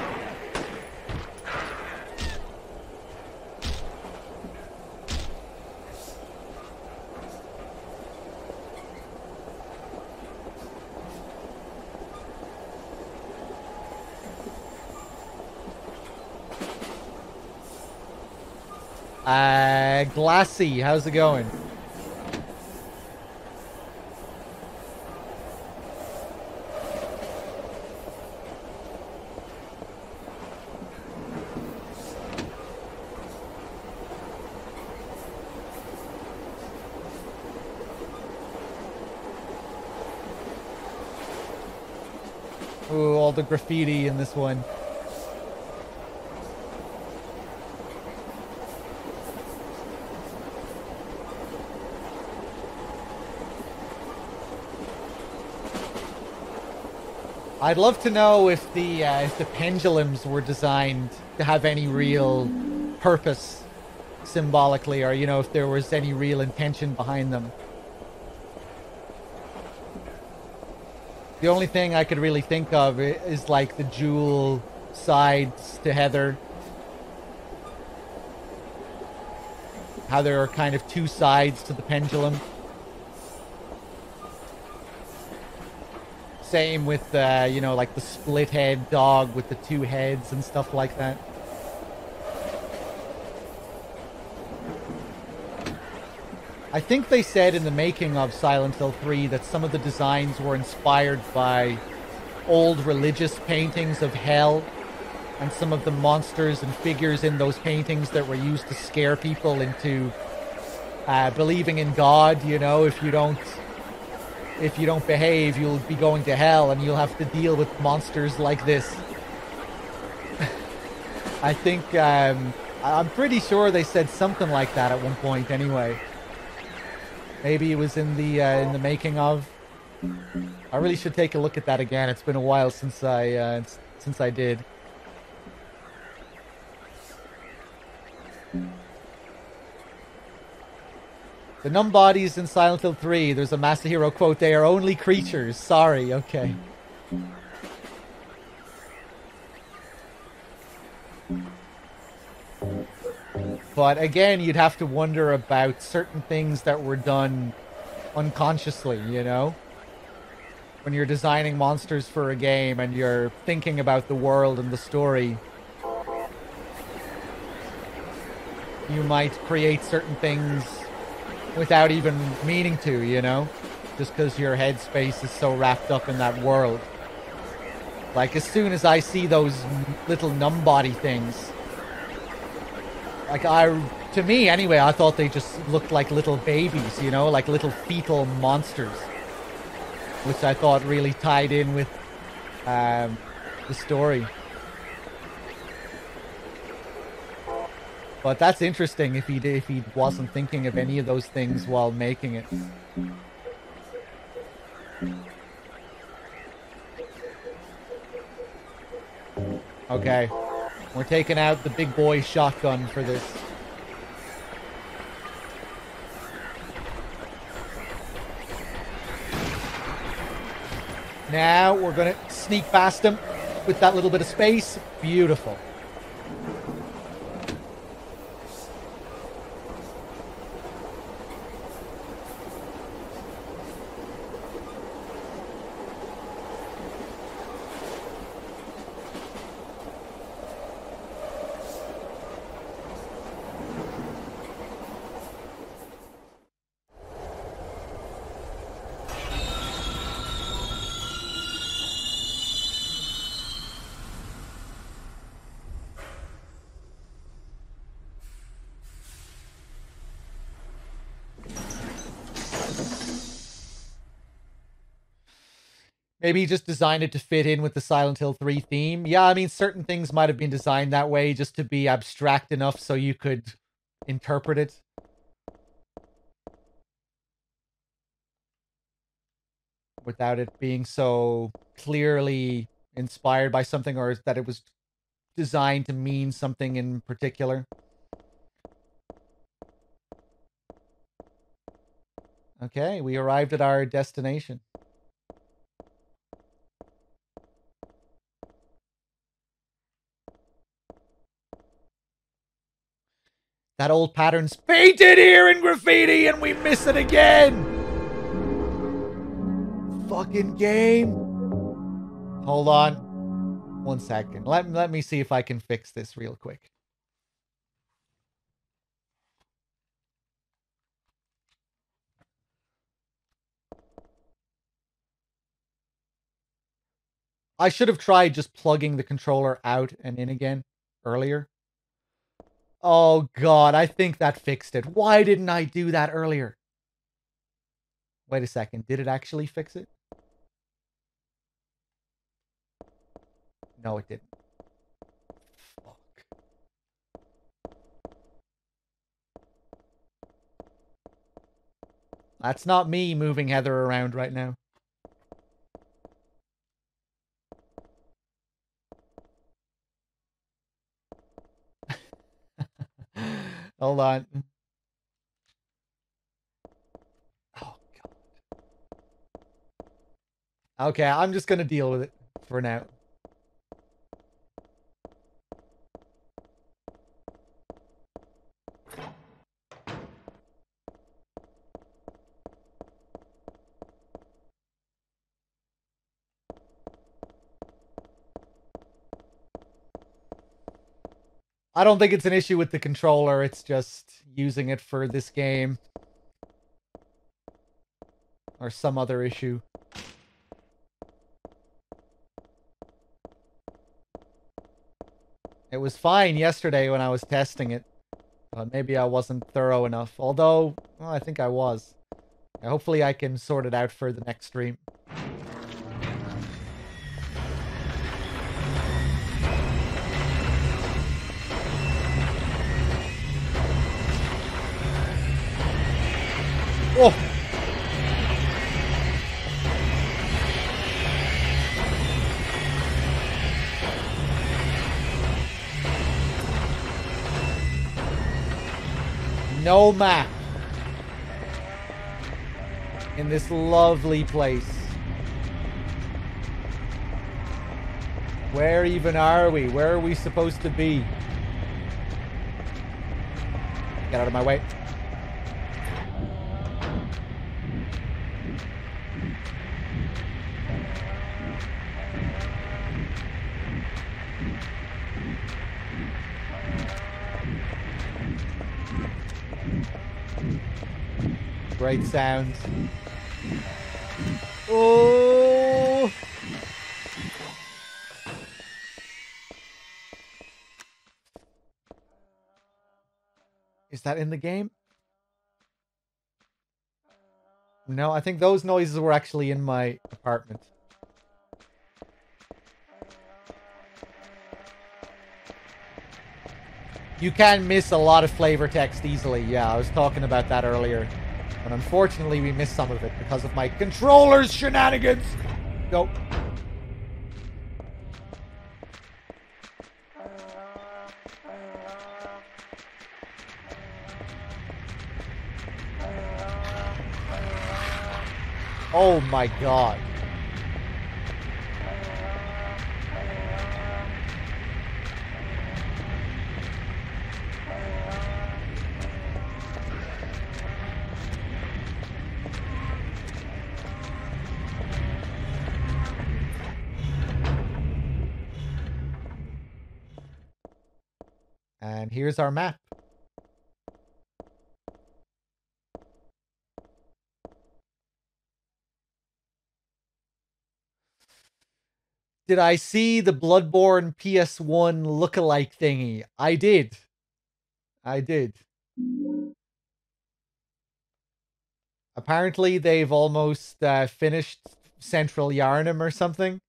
Glassy, how's it going? Ooh, all the graffiti in this one. I'd love to know if the pendulums were designed to have any real purpose symbolically, or, if there was any real intention behind them. The only thing I could really think of is like the jewel sides to Heather. How there are kind of two sides to the pendulum. Same with, like the split head dog with the two heads and stuff like that. I think they said in the making of Silent Hill 3 that some of the designs were inspired by old religious paintings of hell, and some of the monsters and figures in those paintings that were used to scare people into believing in God. If you don't behave, you'll be going to hell and you'll have to deal with monsters like this. I think, I'm pretty sure they said something like that at one point anyway. Maybe it was in the making of. I really should take a look at that again. It's been a while since I did. The numb bodies in Silent Hill 3, there's a Masahiro quote, "They are only creatures." Sorry, okay. But again, you'd have to wonder about certain things that were done unconsciously, When you're designing monsters for a game and you're thinking about the world and the story, you might create certain things without even meaning to, just because your headspace is so wrapped up in that world. Like, as soon as I see those little numb body things, like, to me anyway, I thought they just looked like little babies, like little fetal monsters, which I thought really tied in with the story. But that's interesting if he wasn't thinking of any of those things while making it. Okay. We're taking out the big boy shotgun for this. Now we're going to sneak past him with that little bit of space. Beautiful. Maybe he just designed it to fit in with the Silent Hill 3 theme. Yeah, I mean, certain things might have been designed that way just to be abstract enough so you could interpret it. Without it being so clearly inspired by something, or that it was designed to mean something in particular. Okay, we arrived at our destination. That old pattern's painted here in graffiti and we miss it again! Fucking game. Hold on. 1 second. Let me see if I can fix this real quick. I should have tried just plugging the controller out and in again earlier. Oh god, I think that fixed it. Why didn't I do that earlier? Wait a second, did it actually fix it? No, it didn't. Fuck. That's not me moving Heather around right now. Hold on. Oh, God. Okay, I'm just gonna deal with it for now. I don't think it's an issue with the controller, it's just using it for this game. Or some other issue. It was fine yesterday when I was testing it. But maybe I wasn't thorough enough. Although, well, I think I was. Hopefully I can sort it out for the next stream. Oh! No map in this lovely place. Where even are we? Where are we supposed to be? Get out of my way. Great sounds. Oh! Is that in the game? No, I think those noises were actually in my apartment. You can miss a lot of flavor text easily. Yeah, I was talking about that earlier. But unfortunately, we missed some of it because of my controller's shenanigans. Go. Oh my god. And here's our map. Did I see the Bloodborne PS1 lookalike thingy? I did. I did. Apparently, they've almost finished Central Yarnum or something.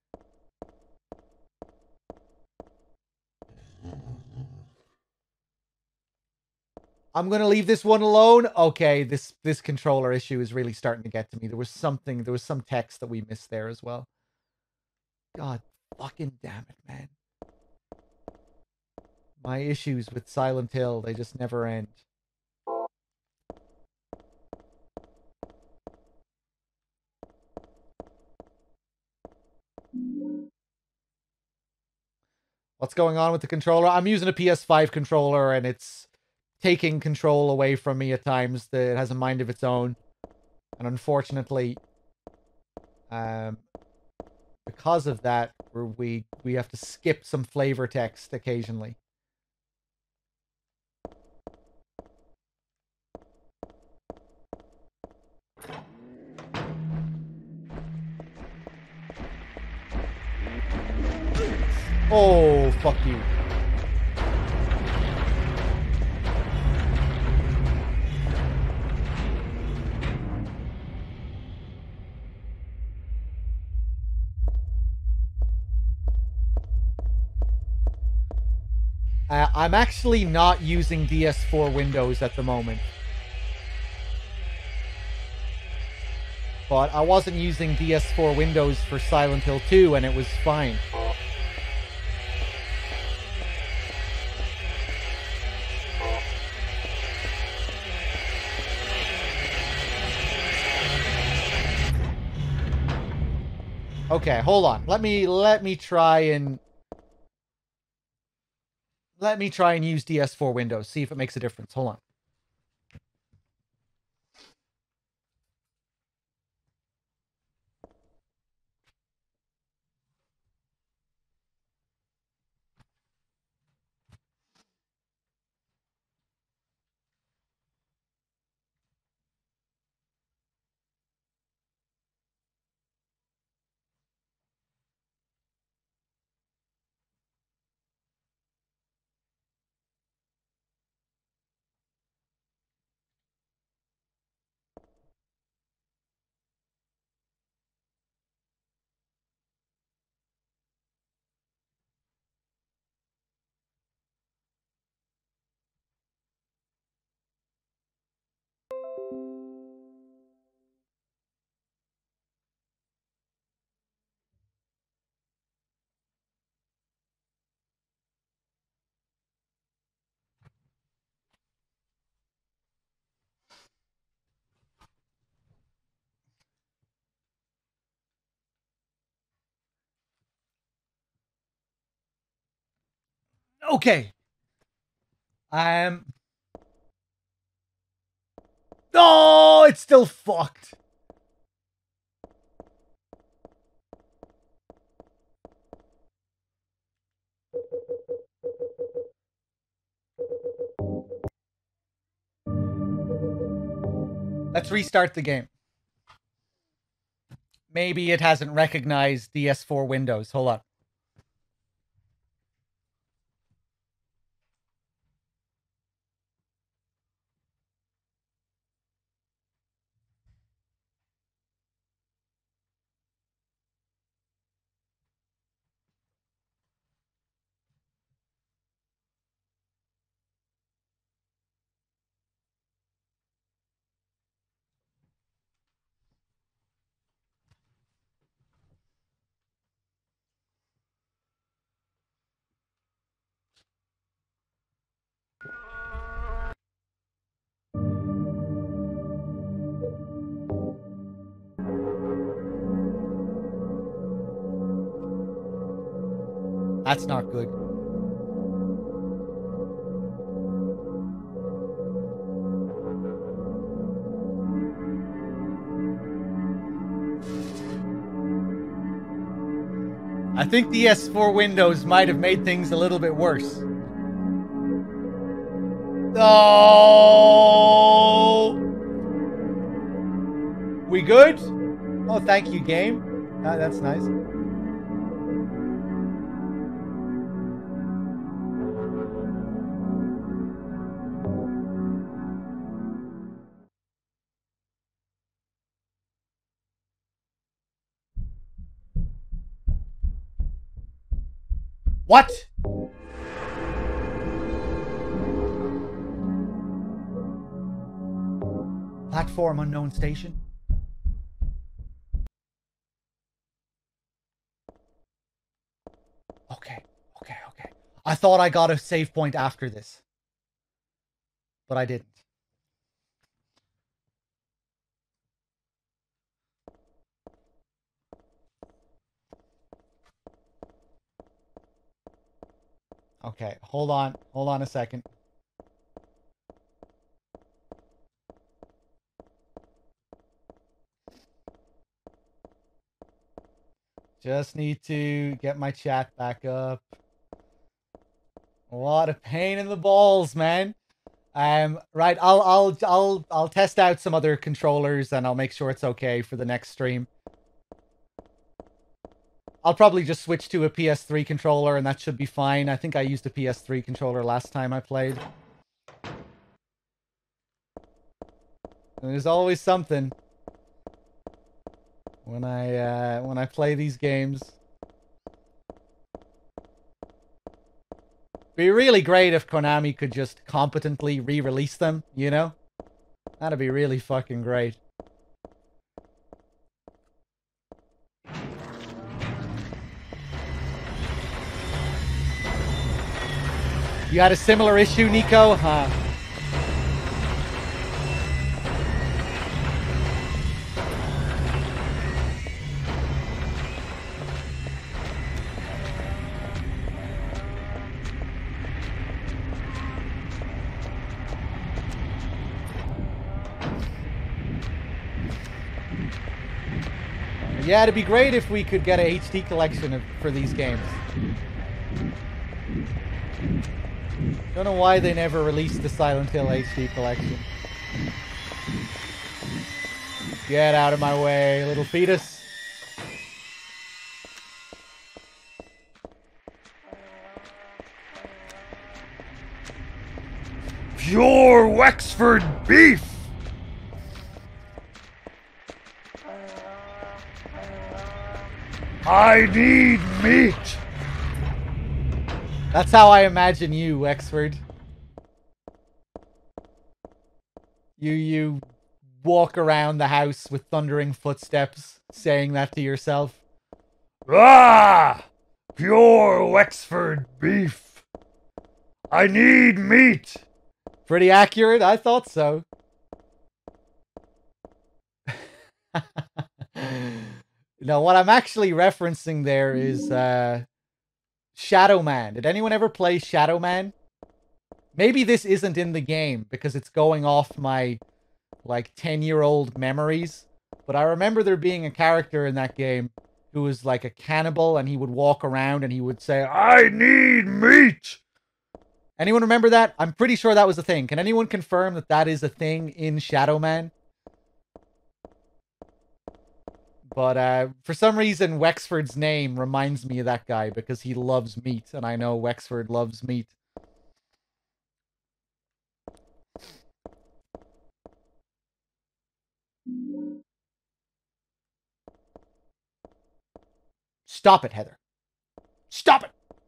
I'm gonna leave this one alone. Okay, this controller issue is really starting to get to me. There was some text that we missed there as well. God fucking damn it, man. My issues with Silent Hill, they just never end. What's going on with the controller? I'm using a PS5 controller and it's taking control away from me at times. It has a mind of its own. And unfortunately, because of that, we have to skip some flavor text occasionally. Oh, fuck you. I'm actually not using DS4 Windows at the moment. But I wasn't using DS4 Windows for Silent Hill 2 and it was fine. Okay, hold on. Let me try and use DS4 Windows, see if it makes a difference. Hold on. Okay. Oh, it's still fucked. Let's restart the game. Maybe it hasn't recognized DS4 Windows. Hold on. That's not good. I think the S4 Windows might have made things a little bit worse. Oh! We good? Oh, thank you, game. That's nice. What? Platform unknown station? Okay. I thought I got a save point after this. But I didn't. Okay, hold on a second. Just need to get my chat back up. What a pain in the balls, man. Right, I'll test out some other controllers and I'll make sure it's okay for the next stream. I'll probably just switch to a PS3 controller and that should be fine. I think I used a PS3 controller last time I played. There's always something when I play these games. Be really great if Konami could just competently re-release them, you know? That'd be really fucking great. You had a similar issue, Nico? Huh? Yeah, it'd be great if we could get a HD collection for these games. Don't know why they never released the Silent Hill HD collection. Get out of my way, little fetus. Pure Wexford beef! I need meat! That's how I imagine you, Wexford. You walk around the house with thundering footsteps, saying that to yourself. Ah! Pure Wexford beef! I need meat! Pretty accurate, I thought so. No, what I'm actually referencing there is Shadow Man. Did anyone ever play Shadow Man? Maybe this isn't in the game because it's going off my like 10-year-old memories. But I remember there being a character in that game who was like a cannibal and he would walk around and he would say, I need meat! Anyone remember that? I'm pretty sure that was a thing. Can anyone confirm that that is a thing in Shadow Man? But for some reason, Wexford's name reminds me of that guy because he loves meat, and I know Wexford loves meat. Stop it, Heather. Stop it!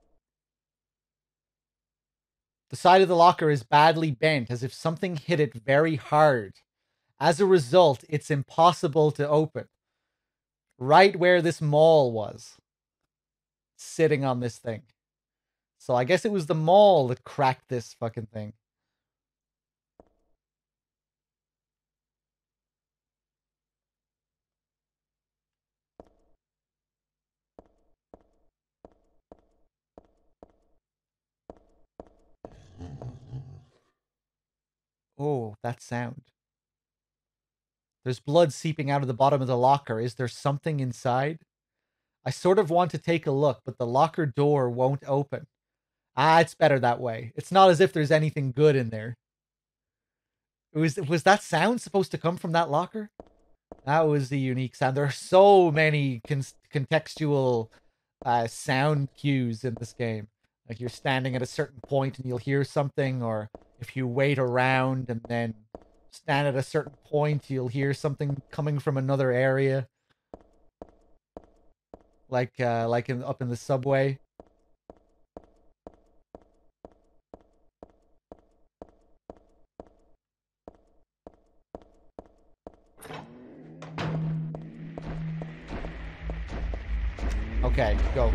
The side of the locker is badly bent, as if something hit it very hard. As a result, it's impossible to open. Right where this maul was. Sitting on this thing. So I guess it was the maul that cracked this fucking thing. Oh, that sound. There's blood seeping out of the bottom of the locker. Is there something inside? I sort of want to take a look, but the locker door won't open. Ah, it's better that way. It's not as if there's anything good in there. Was that sound supposed to come from that locker? That was the unique sound. There are so many contextual sound cues in this game. Like you're standing at a certain point and you'll hear something, or if you wait around and then stand at a certain point, you'll hear something coming from another area. Like up in the subway. Okay, go.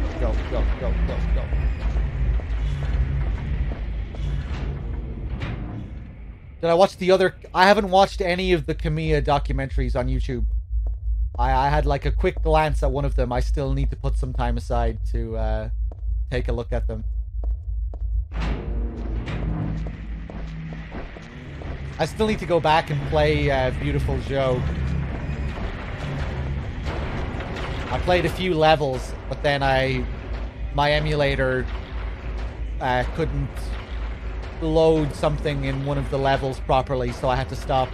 Did I watch the other? I haven't watched any of the Kamiya documentaries on YouTube. I had like a quick glance at one of them. I still need to put some time aside to take a look at them. I still need to go back and play Beautiful Joe. I played a few levels, but then my emulator couldn't load something in one of the levels properly, so I had to stop.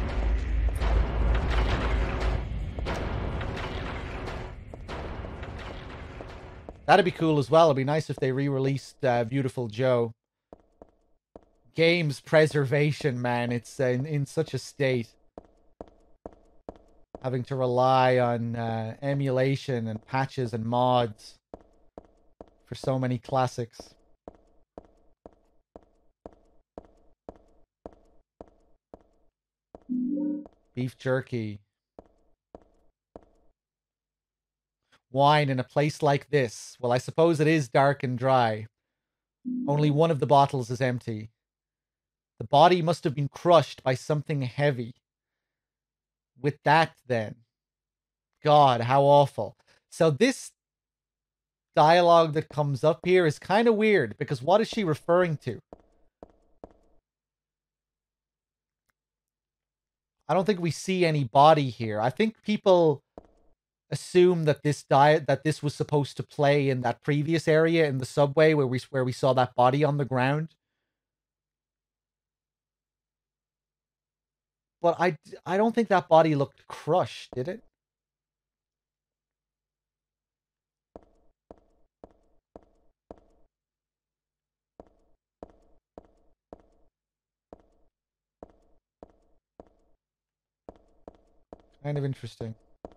That'd be cool as well. It'd be nice if they re-released Beautiful Joe. Games preservation, man. It's in such a state. Having to rely on emulation and patches and mods for so many classics. Beef jerky. Wine in a place like this. Well, I suppose it is dark and dry. Only one of the bottles is empty. The body must have been crushed by something heavy. With that, then. God, how awful. So this dialogue that comes up here is kind of weird, because what is she referring to? I don't think we see any body here. I think people assume that this was supposed to play in that previous area in the subway where we saw that body on the ground. But I don't think that body looked crushed, did it? Kind of interesting.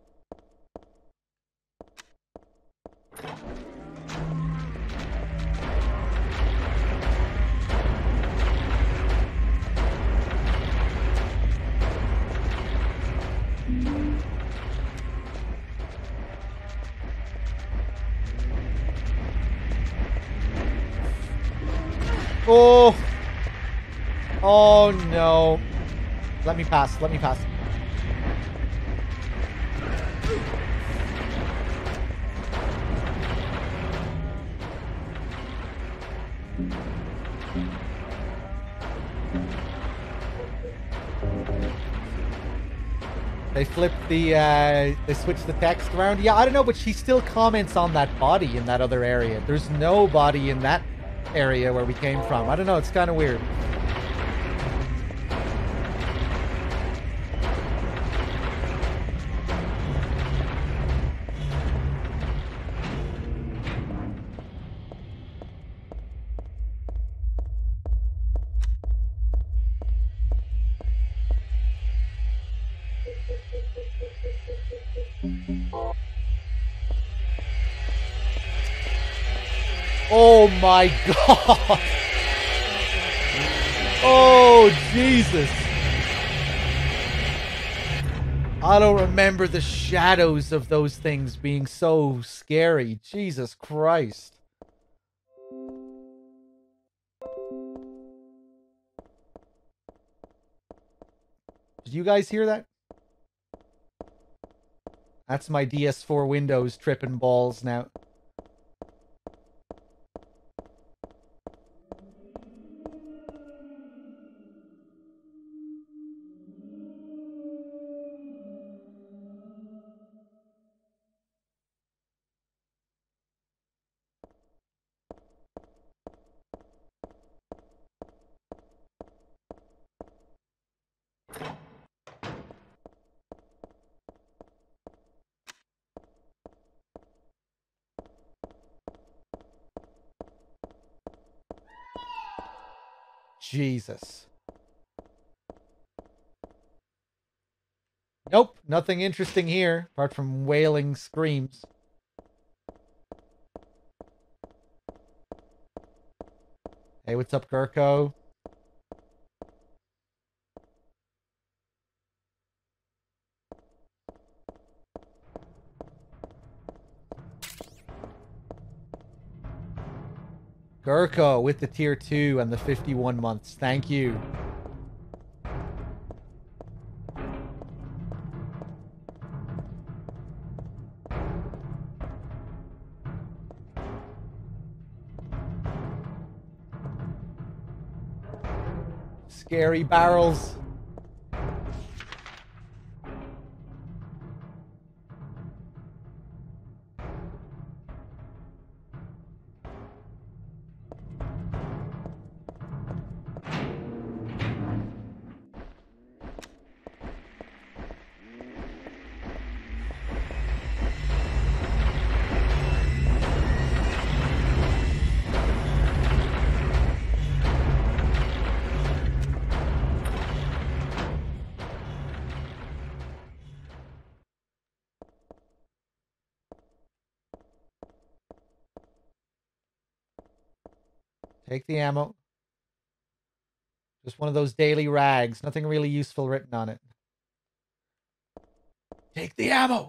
Oh! Oh no. Let me pass, let me pass. They flipped the, they switched the text around. Yeah, I don't know, but she still comments on that body in that other area. There's no body in that area where we came from. I don't know, it's kind of weird. Oh my God! Oh, Jesus! I don't remember the shadows of those things being so scary. Jesus Christ. Did you guys hear that? That's my DS4 Windows tripping balls now. Jesus. Nope, nothing interesting here, apart from wailing screams. Hey, what's up, Gurko? Gurko with the tier 2 and the 51 months. Thank you. Scary barrels. Take the ammo. Just one of those daily rags. Nothing really useful written on it. Take the ammo!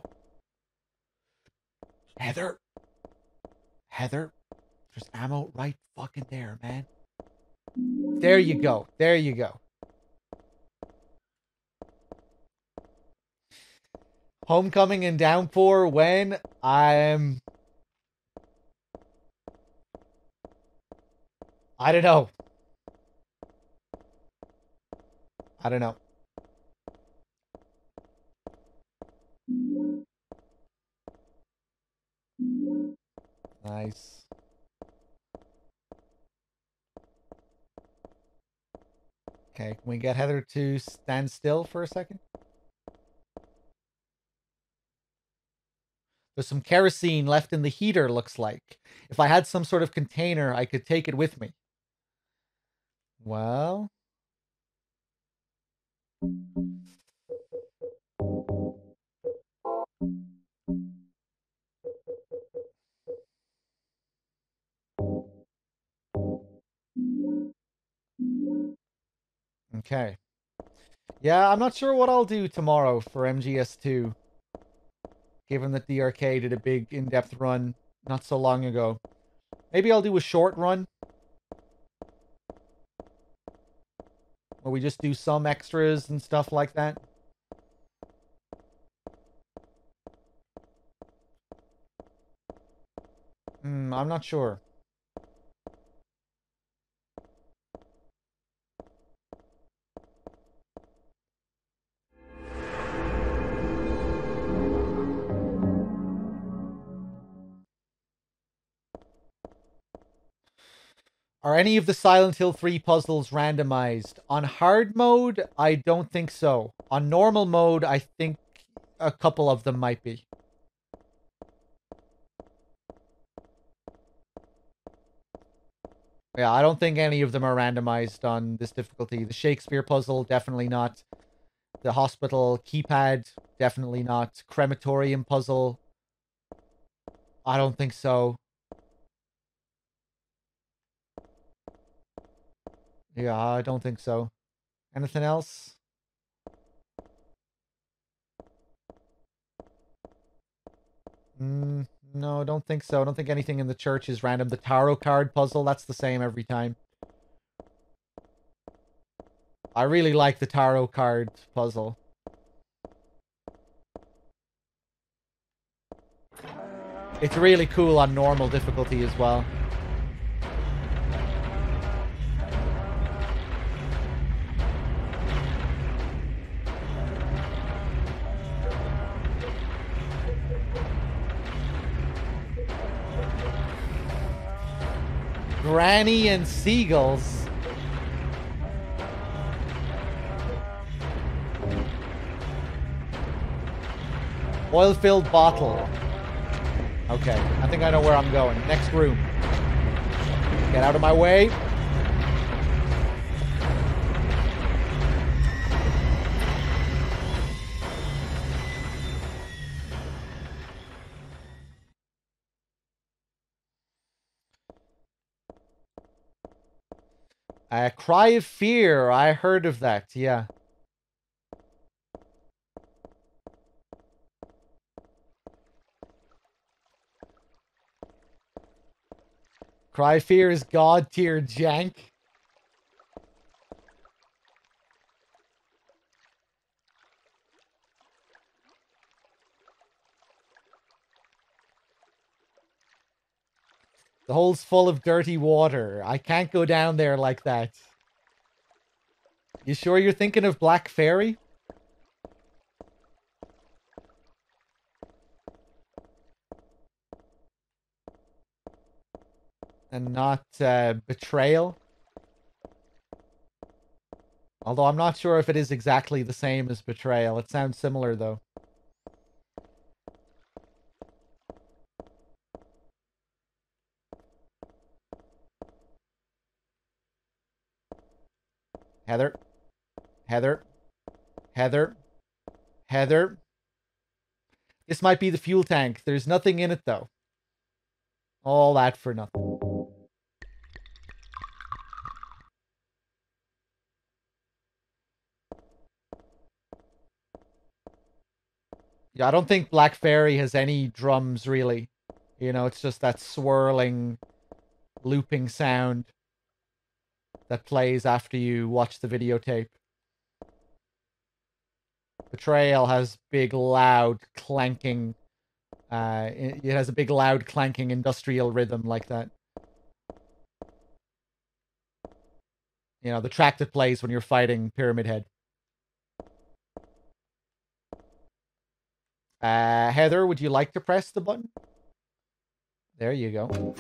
Heather. Heather. There's ammo right fucking there, man. There you go. There you go. Homecoming and Downpour when I don't know. I don't know. Nice. Okay, can we get Heather to stand still for a second? There's some kerosene left in the heater, looks like. If I had some sort of container, I could take it with me. Well... Okay. Yeah, I'm not sure what I'll do tomorrow for MGS2. Given that DRK did a big in-depth run not so long ago. Maybe I'll do a short run. Where we just do some extras and stuff like that. I'm not sure. Are any of the Silent Hill 3 puzzles randomized? On hard mode, I don't think so. On normal mode, I think a couple of them might be. Yeah, I don't think any of them are randomized on this difficulty. The Shakespeare puzzle, definitely not. The hospital keypad, definitely not. Crematorium puzzle, I don't think so. Yeah, I don't think so. Anything else? No, I don't think so. I don't think anything in the church is random. The tarot card puzzle, that's the same every time. I really like the tarot card puzzle. It's really cool on normal difficulty as well. Granny and seagulls. Oil-filled bottle. Okay, I think I know where I'm going. Next room. Get out of my way. Cry of Fear. I heard of that, yeah. Cry of Fear is god tier jank. The hole's full of dirty water. I can't go down there like that. You sure you're thinking of Black Fairy? And not Betrayal? Although I'm not sure if it is exactly the same as Betrayal. It sounds similar, though. Heather. Heather. Heather. Heather. This might be the fuel tank. There's nothing in it, though. All that for nothing. Yeah, I don't think Black Fairy has any drums, really. You know, it's just that swirling, looping sound that plays after you watch the videotape. Betrayal has big, loud, clanking... it has a big, loud, clanking industrial rhythm like that. You know, the track that plays when you're fighting Pyramid Head. Heather, would you like to press the button? There you go.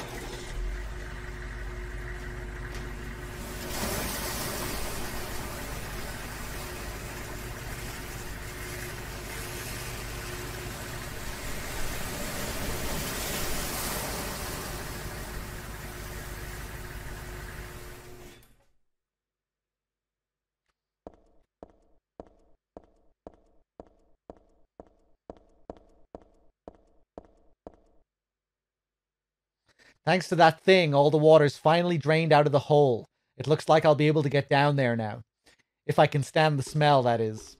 Thanks to that thing, all the water's finally drained out of the hole. It looks like I'll be able to get down there now. If I can stand the smell, that is.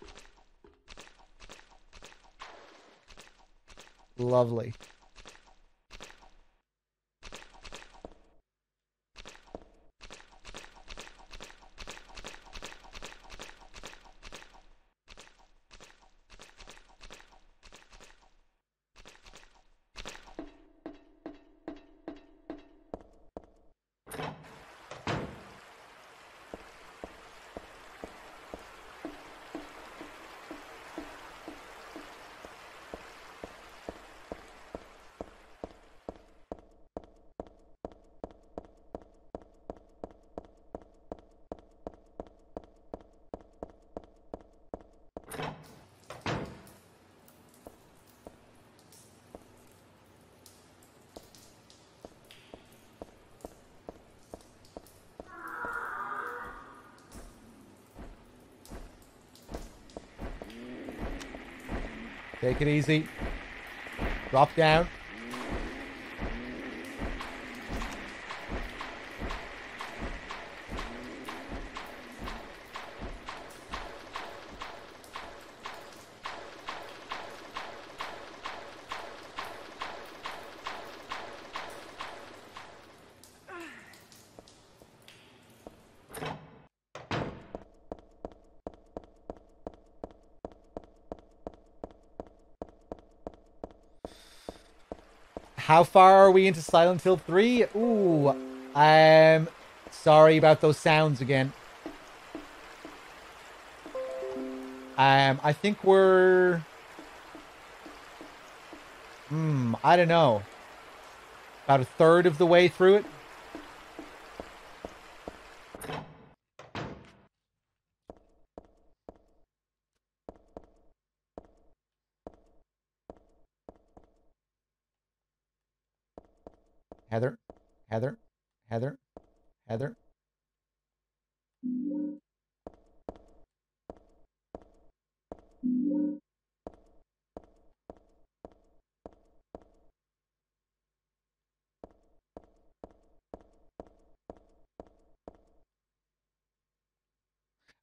Lovely. Take it easy. Drop down. How far are we into Silent Hill 3? Ooh, I'm sorry about those sounds again. I think we're... I don't know. About a third of the way through it. Heather, Heather, Heather, Heather.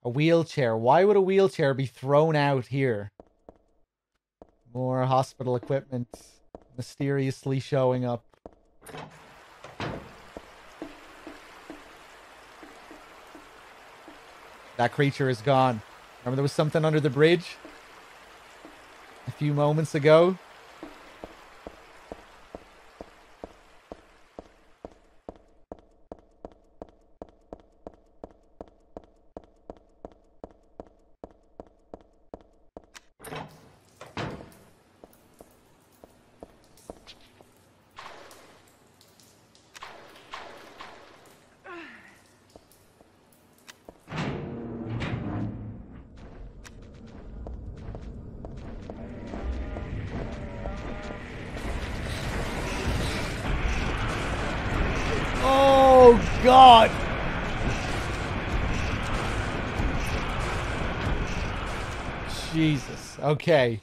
A wheelchair. Why would a wheelchair be thrown out here? More hospital equipment mysteriously showing up. That creature is gone. Remember there was something under the bridge a few moments ago? God! Jesus. Okay.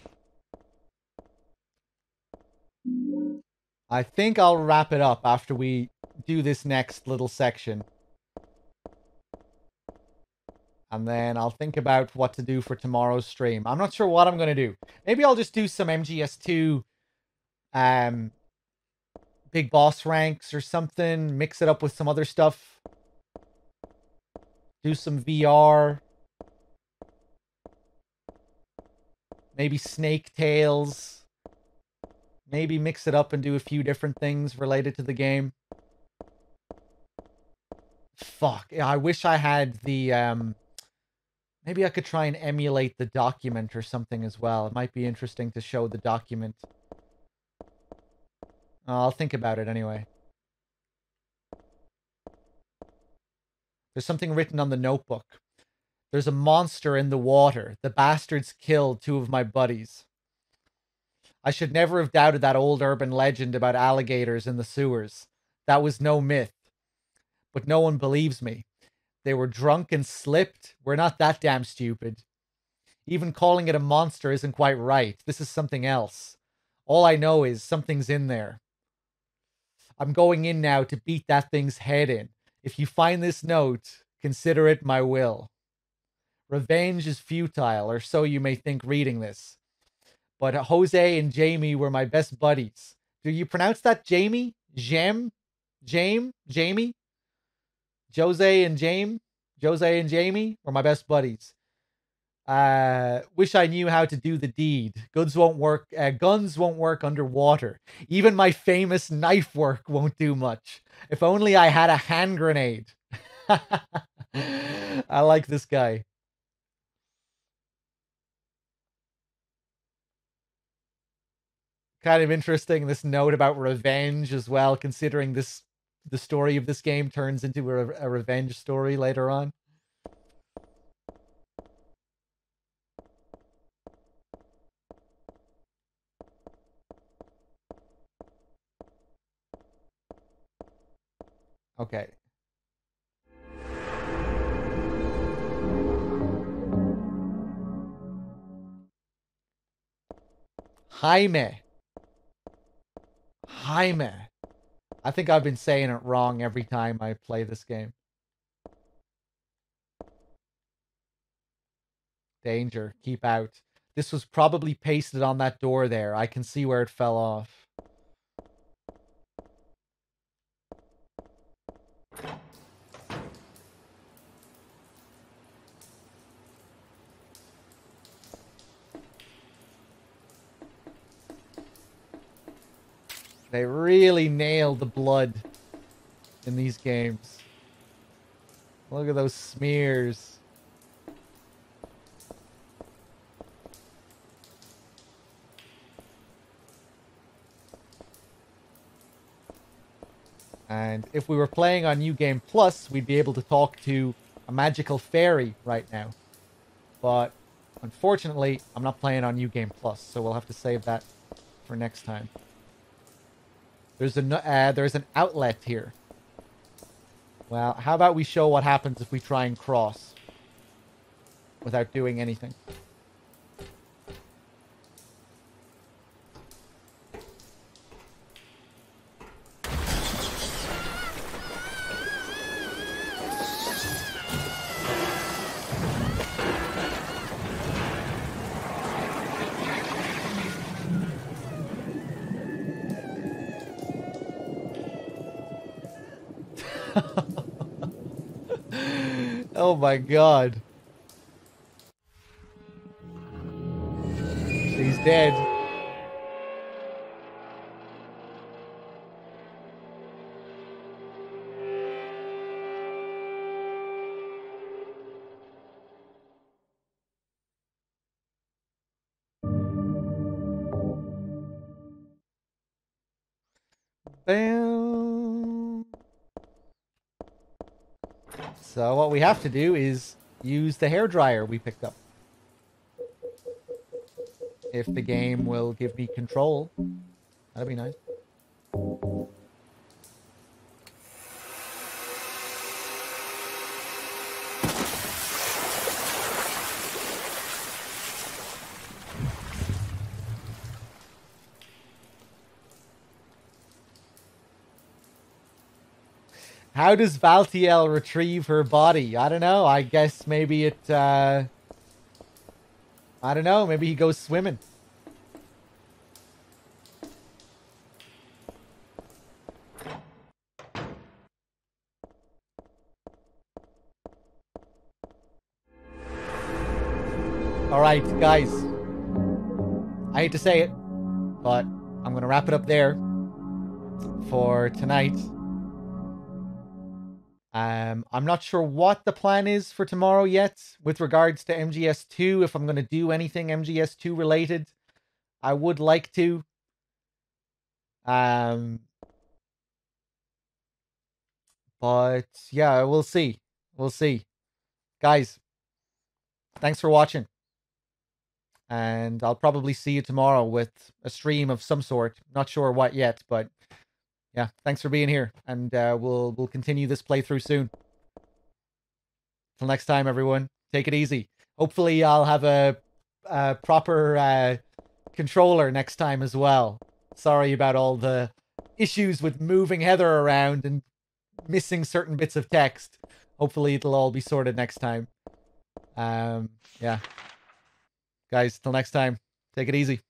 I think I'll wrap it up after we do this next little section. And then I'll think about what to do for tomorrow's stream. I'm not sure what I'm going to do. Maybe I'll just do some MGS2 big boss ranks or something. Mix it up with some other stuff. Do some VR. Maybe Snake Tales. Maybe mix it up and do a few different things related to the game. Fuck. Yeah, I wish I had the... Maybe I could try and emulate the document or something as well. It might be interesting to show the document. I'll think about it anyway. There's something written on the notebook. There's a monster in the water. The bastards killed 2 of my buddies. I should never have doubted that old urban legend about alligators in the sewers. That was no myth. But no one believes me. They were drunk and slipped. We're not that damn stupid. Even calling it a monster isn't quite right. This is something else. All I know is something's in there. I'm going in now to beat that thing's head in. If you find this note, consider it my will. Revenge is futile, or so you may think reading this. But Jose and Jamie were my best buddies. Do you pronounce that Jamie? Jamie? Jose and Jamie were my best buddies. Wish I knew how to do the deed. Guns won't work underwater. Even my famous knife work won't do much. If only I had a hand grenade. I like this guy. Kind of interesting, this note about revenge as well, considering the story of this game turns into a revenge story later on. Okay. Jaime. I think I've been saying it wrong every time I play this game. Danger. Keep out. This was probably pasted on that door there. I can see where it fell off. They really nail the blood in these games. Look at those smears. And if we were playing on New Game Plus, we'd be able to talk to a magical fairy right now. But unfortunately, I'm not playing on New Game Plus, so we'll have to save that for next time. There's an outlet here. Well, how about we show what happens if we try and cross without doing anything? Oh my god. She's dead. Bam. So what we have to do is use the hairdryer we picked up. If the game will give me control, that'd be nice. How does Valtiel retrieve her body? I don't know. I guess maybe it, I don't know. Maybe he goes swimming. Alright, guys. I hate to say it, but I'm going to wrap it up there for tonight. I'm not sure what the plan is for tomorrow yet with regards to MGS2, if I'm going to do anything MGS2 related. I would like to. But yeah, we'll see. We'll see. Guys, thanks for watching. And I'll probably see you tomorrow with a stream of some sort. Not sure what yet, but yeah, thanks for being here. And we'll continue this playthrough soon. Till next time, everyone. Take it easy. Hopefully I'll have a proper controller next time as well. Sorry about all the issues with moving Heather around and missing certain bits of text. Hopefully it'll all be sorted next time. Yeah. Guys, till next time. Take it easy.